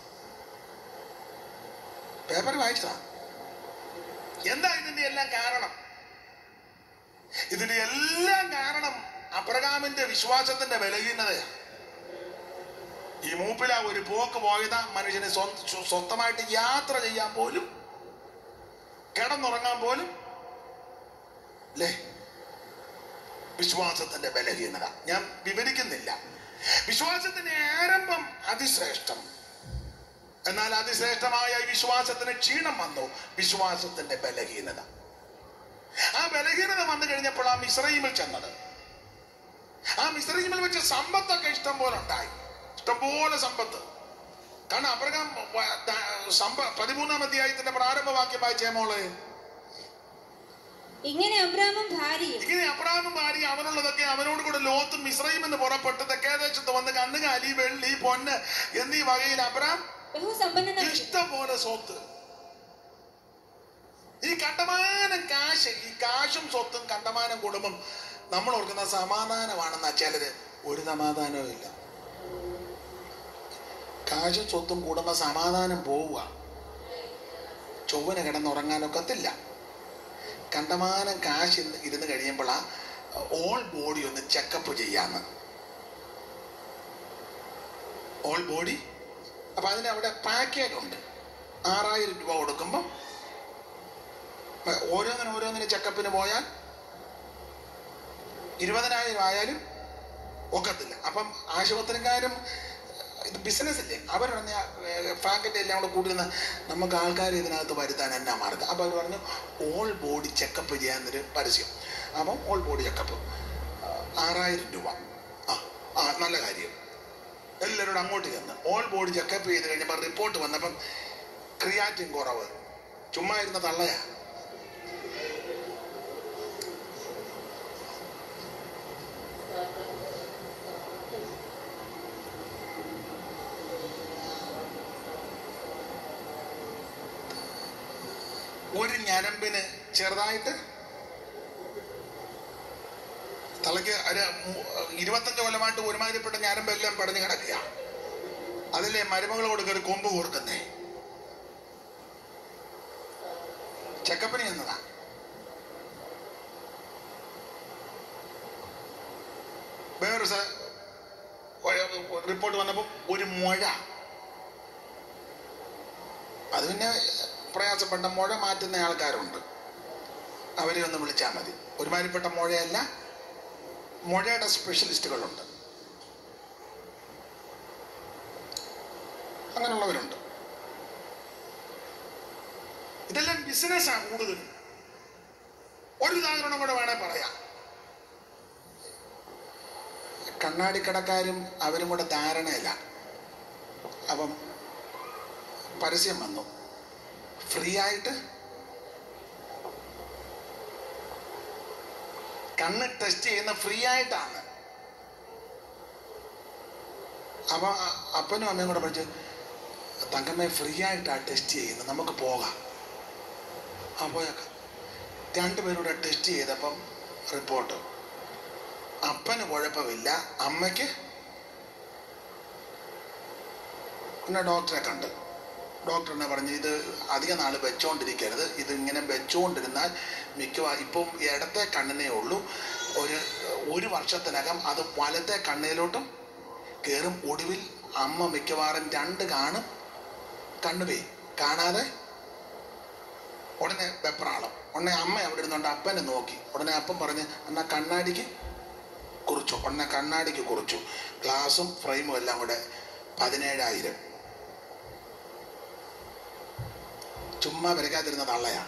പേപ്പർ വായിച്ചതാ. എന്താ ഇതിന്റെ എല്ലാം കാരണം? ഇതിന്റെ എല്ലാം കാരണം അബ്രഹാമിന്റെ വിശ്വാസത്തിന്റെ ബലഹീനതയാണ്. ഈ മൂപ്പില ഒരു പോക്ക് പോയതാ മനുഷ്യന് സ്വന്തമായിട്ട് യാത്ര ചെയ്യാൻ പോലും, കിടന്നുറങ്ങാൻ പോലും അല്ലേ? വിശ്വാസത്തിന്റെ ബലഹീനത ഞാൻ വിവരിക്കുന്നില്ല. വിശ്വാസത്തിന്റെ ആരംഭം അതിശ്രേഷ്ഠം. എന്നാൽ അതിശ്രേഷ്ഠമായ ഈ വിശ്വാസത്തിന് ക്ഷീണം വന്നു. വിശ്വാസത്തിന്റെ ബലഹീനത. ആ ബലഹീനത വന്നു കഴിഞ്ഞപ്പോൾ ആ മിസ്രയീമിൽ ചെന്നത്. ആ മിസ്രയീമിൽ വെച്ച് സമ്പത്തൊക്കെ ഇഷ്ടം പോലെ ഉണ്ടായി, ഇഷ്ടംപോലെ സമ്പത്ത്. കാരണം അബ്രഹാം 13-ാം അധ്യായത്തിന്റെ പ്രാരംഭവാക്യം വായിച്ചേ മോളെ. ഇങ്ങനെ അബ്രാമും ഭാര്യ അവനുള്ളതൊക്കെ അവനോട് കൂടെ ലോത്തും മിസ്രയീം എന്ന് പുറപ്പെട്ട് തെക്കേദേശത്ത് വന്ന് കന്നുകാലി, വെള്ളി, പൊന്ന് എന്നീ വകയിൽ അബ്രാം ഇഷ്ടംപോലെ സ്വത്ത്. ഈ കണ്ടമാനം കാശ്, ഈ കാശും സ്വത്തും കണ്ടമാനം കുടുംബം നമ്മൾ ഓർക്കുന്ന സമാധാനമാണെന്നാ ചിലര്. ഒരു സമാധാനവും ഇല്ല. കാശും സ്വത്തും കൂടുമ്പോ സമാധാനം പോവുക. ചൊവ്വന് കിടന്നുറങ്ങാനൊക്കത്തില്ല. കണ്ടമാനം കാശ് ഇരുന്ന് കഴിയുമ്പോൾ ആ ഓൾ ബോഡി ഒന്ന് ചെക്കപ്പ് ചെയ്യാന്ന്. All body. അപ്പൊ അതിന് അവിടെ പാക്കേജ് ഉണ്ട്. 6000 രൂപ കൊടുക്കുമ്പം ഓരോന്നിന് ചെക്കപ്പിന് പോയാൽ 20,000 ആയാലും ഒക്കത്തില്ല. അപ്പം ആശുപത്രിക്കാരും ഇത് ബിസിനസ് ഇല്ലേ, അവർ പറഞ്ഞ പാക്കറ്റ് എല്ലാം കൂടെ കൂടി നമുക്ക് ആൾക്കാർ ഇതിനകത്ത് വരുത്താൻ എന്നാ മാർഗം. അപ്പം അവർ പറഞ്ഞു ഓൾ ബോഡി ചെക്കപ്പ് ചെയ്യാന്നൊരു പരസ്യം. അപ്പം ഓൾ ബോഡി ചെക്കപ്പ് 6,000 രൂപ. നല്ല കാര്യം. എല്ലാവരോടും അങ്ങോട്ട് ചെന്ന് ഓൾ ബോഡി ചെക്കപ്പ് ചെയ്ത് കഴിഞ്ഞപ്പോൾ റിപ്പോർട്ട് വന്നപ്പം ക്രിയാറ്റിൻ കുറവ്. ചുമ്മാ ഇരുന്ന തള്ളയാ. ഒരു ഞരമ്പിന് ചെറുതായിട്ട് തലയ്ക്ക് 25 കൊല്ലമായിട്ട് ഒരുമാതിരിപ്പെട്ട ഞരമ്പെല്ലാം പടഞ്ഞു കിടക്കുക. അതിലെ മരുമകളോട് കയറി കൊമ്പ് കൊടുക്കുന്നേ. ചെക്കപ്പിന് ചെന്നതാ. വേറൊരു റിപ്പോർട്ട് വന്നപ്പോൾ ഒരു മുഴ. അത് പിന്നെ പ്രയാസപ്പെട്ട മുഴ മാറ്റുന്ന ആൾക്കാരുണ്ട്, അവരെ ഒന്ന് വിളിച്ചാൽ മതി. ഒരുമാതിരിപ്പെട്ട മുഴയല്ല, മുഴയുടെ സ്പെഷ്യലിസ്റ്റുകളുണ്ട്, അങ്ങനെയുള്ളവരുണ്ട്. ഇതെല്ലാം ബിസിനസ്സാണ് കൂടുതലും. ഒരു ഉദാഹരണം കൂടെ വേണേ പറയാം. കണ്ണാടിക്കടക്കാരും അവരും കൂടെ ധാരണയില്ല. അപ്പം പരസ്യം വന്നു, ഫ്രീ ആയിട്ട് കണ്ണ് ടെസ്റ്റ് ചെയ്യുന്ന ഫ്രീ ആയിട്ടാണ്. അപ്പൊ അപ്പനും അമ്മയും കൂടെ പഠിച്ച്, തങ്കമ്മ ഫ്രീ ആയിട്ടാണ് ടെസ്റ്റ് ചെയ്യുന്നത്, നമുക്ക് പോകാം. പോയേക്കാം. 2 പേരൂടെ ടെസ്റ്റ് ചെയ്തപ്പം റിപ്പോർട്ട് അപ്പന് കുഴപ്പമില്ല, അമ്മയ്ക്ക്. പിന്നെ ഡോക്ടറെ കണ്ട് ഡോക്ടറിനെ പറഞ്ഞ് ഇത് അധിക നാൾ വെച്ചോണ്ടിരിക്കരുത്, ഇതിങ്ങനെ വെച്ചുകൊണ്ടിരുന്നാൽ മിക്കവാറും ഇപ്പം ഇടത്തെ കണ്ണിനേ ഉള്ളൂ, ഒരു വർഷത്തിനകം അത് വലത്തെ കണ്ണിലോട്ടും കയറും. ഒടുവിൽ അമ്മ മിക്കവാറും 2 കാണും, കണ്ണുപോയി കാണാതെ. ഉടനെ വെപ്രാളം. ഉടനെ അമ്മ അവിടെ ഇരുന്നുകൊണ്ട് അപ്പനെ നോക്കി. ഉടനെ അപ്പം പറഞ്ഞ് എന്നാ കണ്ണാടിക്ക് കുറിച്ചു. ഉടനെ കണ്ണാടിക്ക് കുറിച്ചു. ഗ്ലാസും ഫ്രെയിമും എല്ലാം കൂടെ 17,000. ചുമ്മാ വരയ്ക്കാതിരുന്ന തള്ളയാ.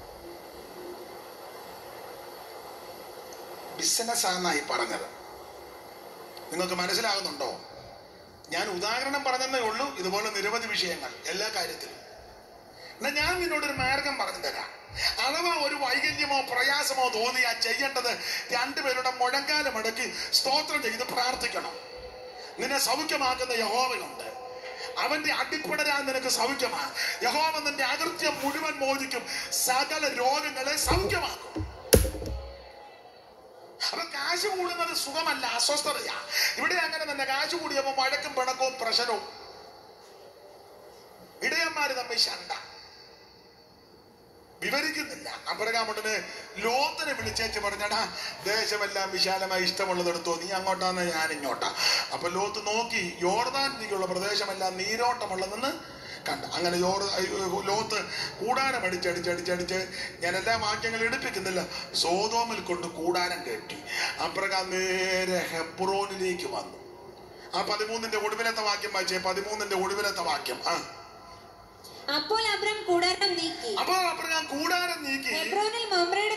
ബിസിനസ്സാന്നായി പറഞ്ഞത്. നിങ്ങൾക്ക് മനസ്സിലാകുന്നുണ്ടോ? ഞാൻ ഉദാഹരണം പറഞ്ഞതേ ഉള്ളൂ. ഇതുപോലെ നിരവധി വിഷയങ്ങൾ എല്ലാ കാര്യത്തിലും. എന്നാൽ ഞാൻ നിന്നോടൊരു മാർഗം പറഞ്ഞു തരാം. അഥവാ ഒരു വൈകല്യമോ പ്രയാസമോ തോന്നിയാൽ ചെയ്യേണ്ടത് 2 പേരുടെ മുഴങ്കാലം മടക്കി സ്തോത്രം ചെയ്ത് പ്രാർത്ഥിക്കണം. നിന്നെ സൗഖ്യമാക്കുന്ന യഹോവയുണ്ട്. അവന്റെ അടിപ്പടരാൻ നിനക്ക് സൗഖ്യമാണ്. യഹോവ നിന്റെ അകൃത്യം മുഴുവൻ മോചിക്കും, സകല രോഗങ്ങളെ സൗഖ്യമാക്കും. അപ്പൊ കാശ് കൂടുന്നത് സുഖമല്ല, അസ്വസ്ഥതയാ. ഇവിടെ അങ്ങനെ തന്നെ. കാശ് കൂടിയപ്പോ വഴക്കും പിണക്കവും പ്രശ്നവും. ഇടയന്മാര് തമ്മിൽ ശണ്ട. വിവരിക്കുന്നില്ല. അബ്രഹാമുടനെ ലോത്തിനെ വിളിച്ചേച്ച് പറഞ്ഞടാ, ദേശമെല്ലാം വിശാലമായി ഇഷ്ടമുള്ളതെടുത്തോ, നീ അങ്ങോട്ടാന്ന് ഞാൻ ഇങ്ങോട്ടാ. അപ്പൊ ലോത്ത് നോക്കി, യോർദാനിലേക്കുള്ള പ്രദേശമെല്ലാം നീരോട്ടമുള്ളതെന്ന് കണ്ട. അങ്ങനെ ലോത്ത് കൂടാരം അടിച്ചടിച്ചടിച്ചടിച്ച്, ഞാൻ എല്ലാ വാക്യങ്ങളും എടുപ്പിക്കുന്നില്ല, സോതോമിൽ കൊണ്ട് കൂടാരം കെട്ടി. അബ്രഹാം നേരെ ഹെബ്രോനിലേക്ക് വന്നു. ആ 13-ന്റെ ഒടുവിലത്തെ വാക്യം വായിച്ചേ. 13-ന്റെ ഒടുവിലത്തെ വാക്യം. അപ്പോൾ അബ്രാം കൂടാരം നീക്കി. ഹെബ്രോനിൽ മമ്രയുടെ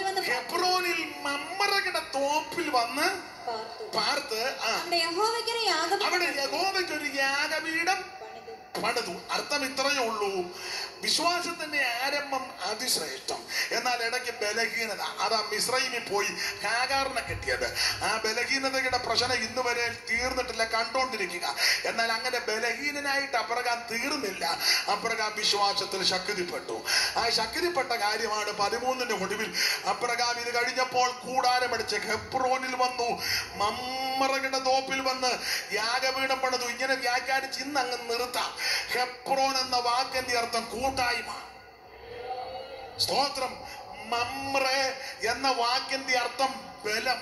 തോപ്പിൽ വന്ന് പാർത്ത് അവിടെ യഹോവയ്ക്കൊരു യാഗപീഠം പണിതു. അർത്ഥം ഇത്രയേ ഉള്ളൂ. വിശ്വാസത്തിന്റെ ആരംഭം അതിശ്രേഷ്ഠം, എന്നാൽ ഇടയ്ക്ക് ബലഹീനത. അതാ മിസ്രൈമിൽ പോയി ഹാഗാറിനെ കെട്ടിയത്. ആ ബലഹീനതയുടെ പ്രശ്നം ഇന്ന് വരെ തീർന്നിട്ടില്ല, കണ്ടോണ്ടിരിക്കുക. എന്നാൽ അങ്ങനെ ബലഹീനനായിട്ട് അബ്രഹാം തീർന്നില്ല. അബ്രഹാം വിശ്വാസത്തിൽ ശക്തിപ്പെട്ടു. ആ ശക്തിപ്പെട്ട കാര്യമാണ് 13-ന്റെ ഒടുവിൽ അബ്രഹാം ഇത് കഴിഞ്ഞപ്പോൾ കൂടാരമടിച്ച് ഹെബ്രോനിൽ വന്നു, മമ്രയുടെ തോപ്പിൽ വന്ന് യാഗപീഠം പണിതു. ഇങ്ങനെ വ്യാഖ്യാനിച്ച് ഇന്ന് അങ്ങ് നിർത്താം. ഹെബ്രോൻ എന്ന വാക്കിന്റെ അർത്ഥം കൂട്ടായ്മ. സ്തോത്രം. മമ്രെ എന്ന വാക്കിന്റെ അർത്ഥം ബലം.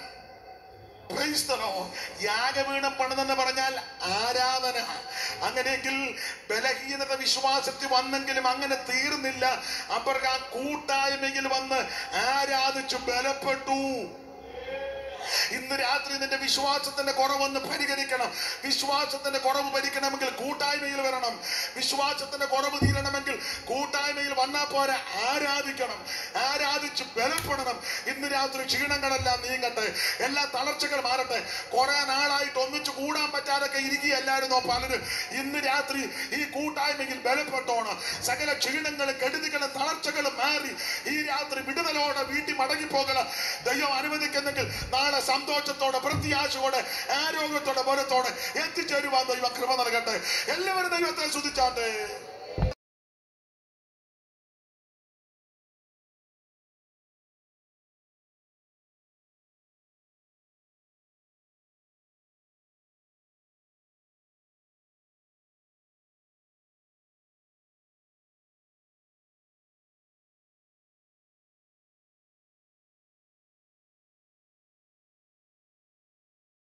യാഗപീഠം പണിതെന്ന് പറഞ്ഞാൽ ആരാധന. അങ്ങനെയെങ്കിൽ ബലഹീനത വിശ്വാസത്തിൽ വന്നെങ്കിലും അങ്ങനെ തീർന്നില്ല. അബ്രഹാം കൂട്ടായ്മയിൽ വന്ന് ആരാധിച്ചു ബലപ്പെട്ടു. ഇന്ന് രാത്രി നിന്റെ വിശ്വാസത്തിന്റെ കുറവൊന്ന് പരിഹരിക്കണം. വിശ്വാസത്തിന്റെ കുറവ് പരിഹരിക്കണമെങ്കിൽ കൂട്ടായ്മയിൽ വരണം. വിശ്വാസത്തിന്റെ കുറവ് തീരണമെങ്കിൽ കൂട്ടായ്മയിൽ വന്നാൽ പോരാ, ആരാധിക്കണം. ആരാധിച്ച് ബലപ്പെടണം. ഇന്ന് രാത്രി ക്ഷീണങ്ങളെല്ലാം നീങ്ങട്ടെ, എല്ലാ തളർച്ചകൾ മാറട്ടെ. കുറെ നാളായിട്ട് ഒന്നിച്ച് കൂടാൻ പറ്റാതൊക്കെ ഇരിക്കുകയല്ലായിരുന്നോ പലരും? ഇന്ന് രാത്രി ഈ കൂട്ടായ്മയിൽ ബലപ്പെട്ടോണം. സകല ക്ഷീണങ്ങളും കെടുതികളും തളർച്ചകളും മാറി ഈ രാത്രി വിടുതലോടെ വീട്ടിൽ മടങ്ങിപ്പോകണം. ദൈവം അനുവദിക്കുന്നെങ്കിൽ നാളെ സന്തോഷത്തോടെ, പ്രത്യാശയോടെ, ആരോഗ്യത്തോടെ, ബലത്തോടെ എത്തിച്ചേരുവാൻ ദൈവം കൃപ നൽകട്ടെ. എല്ലാവരും ദൈവത്തെ സ്തുതിച്ചാട്ടെ.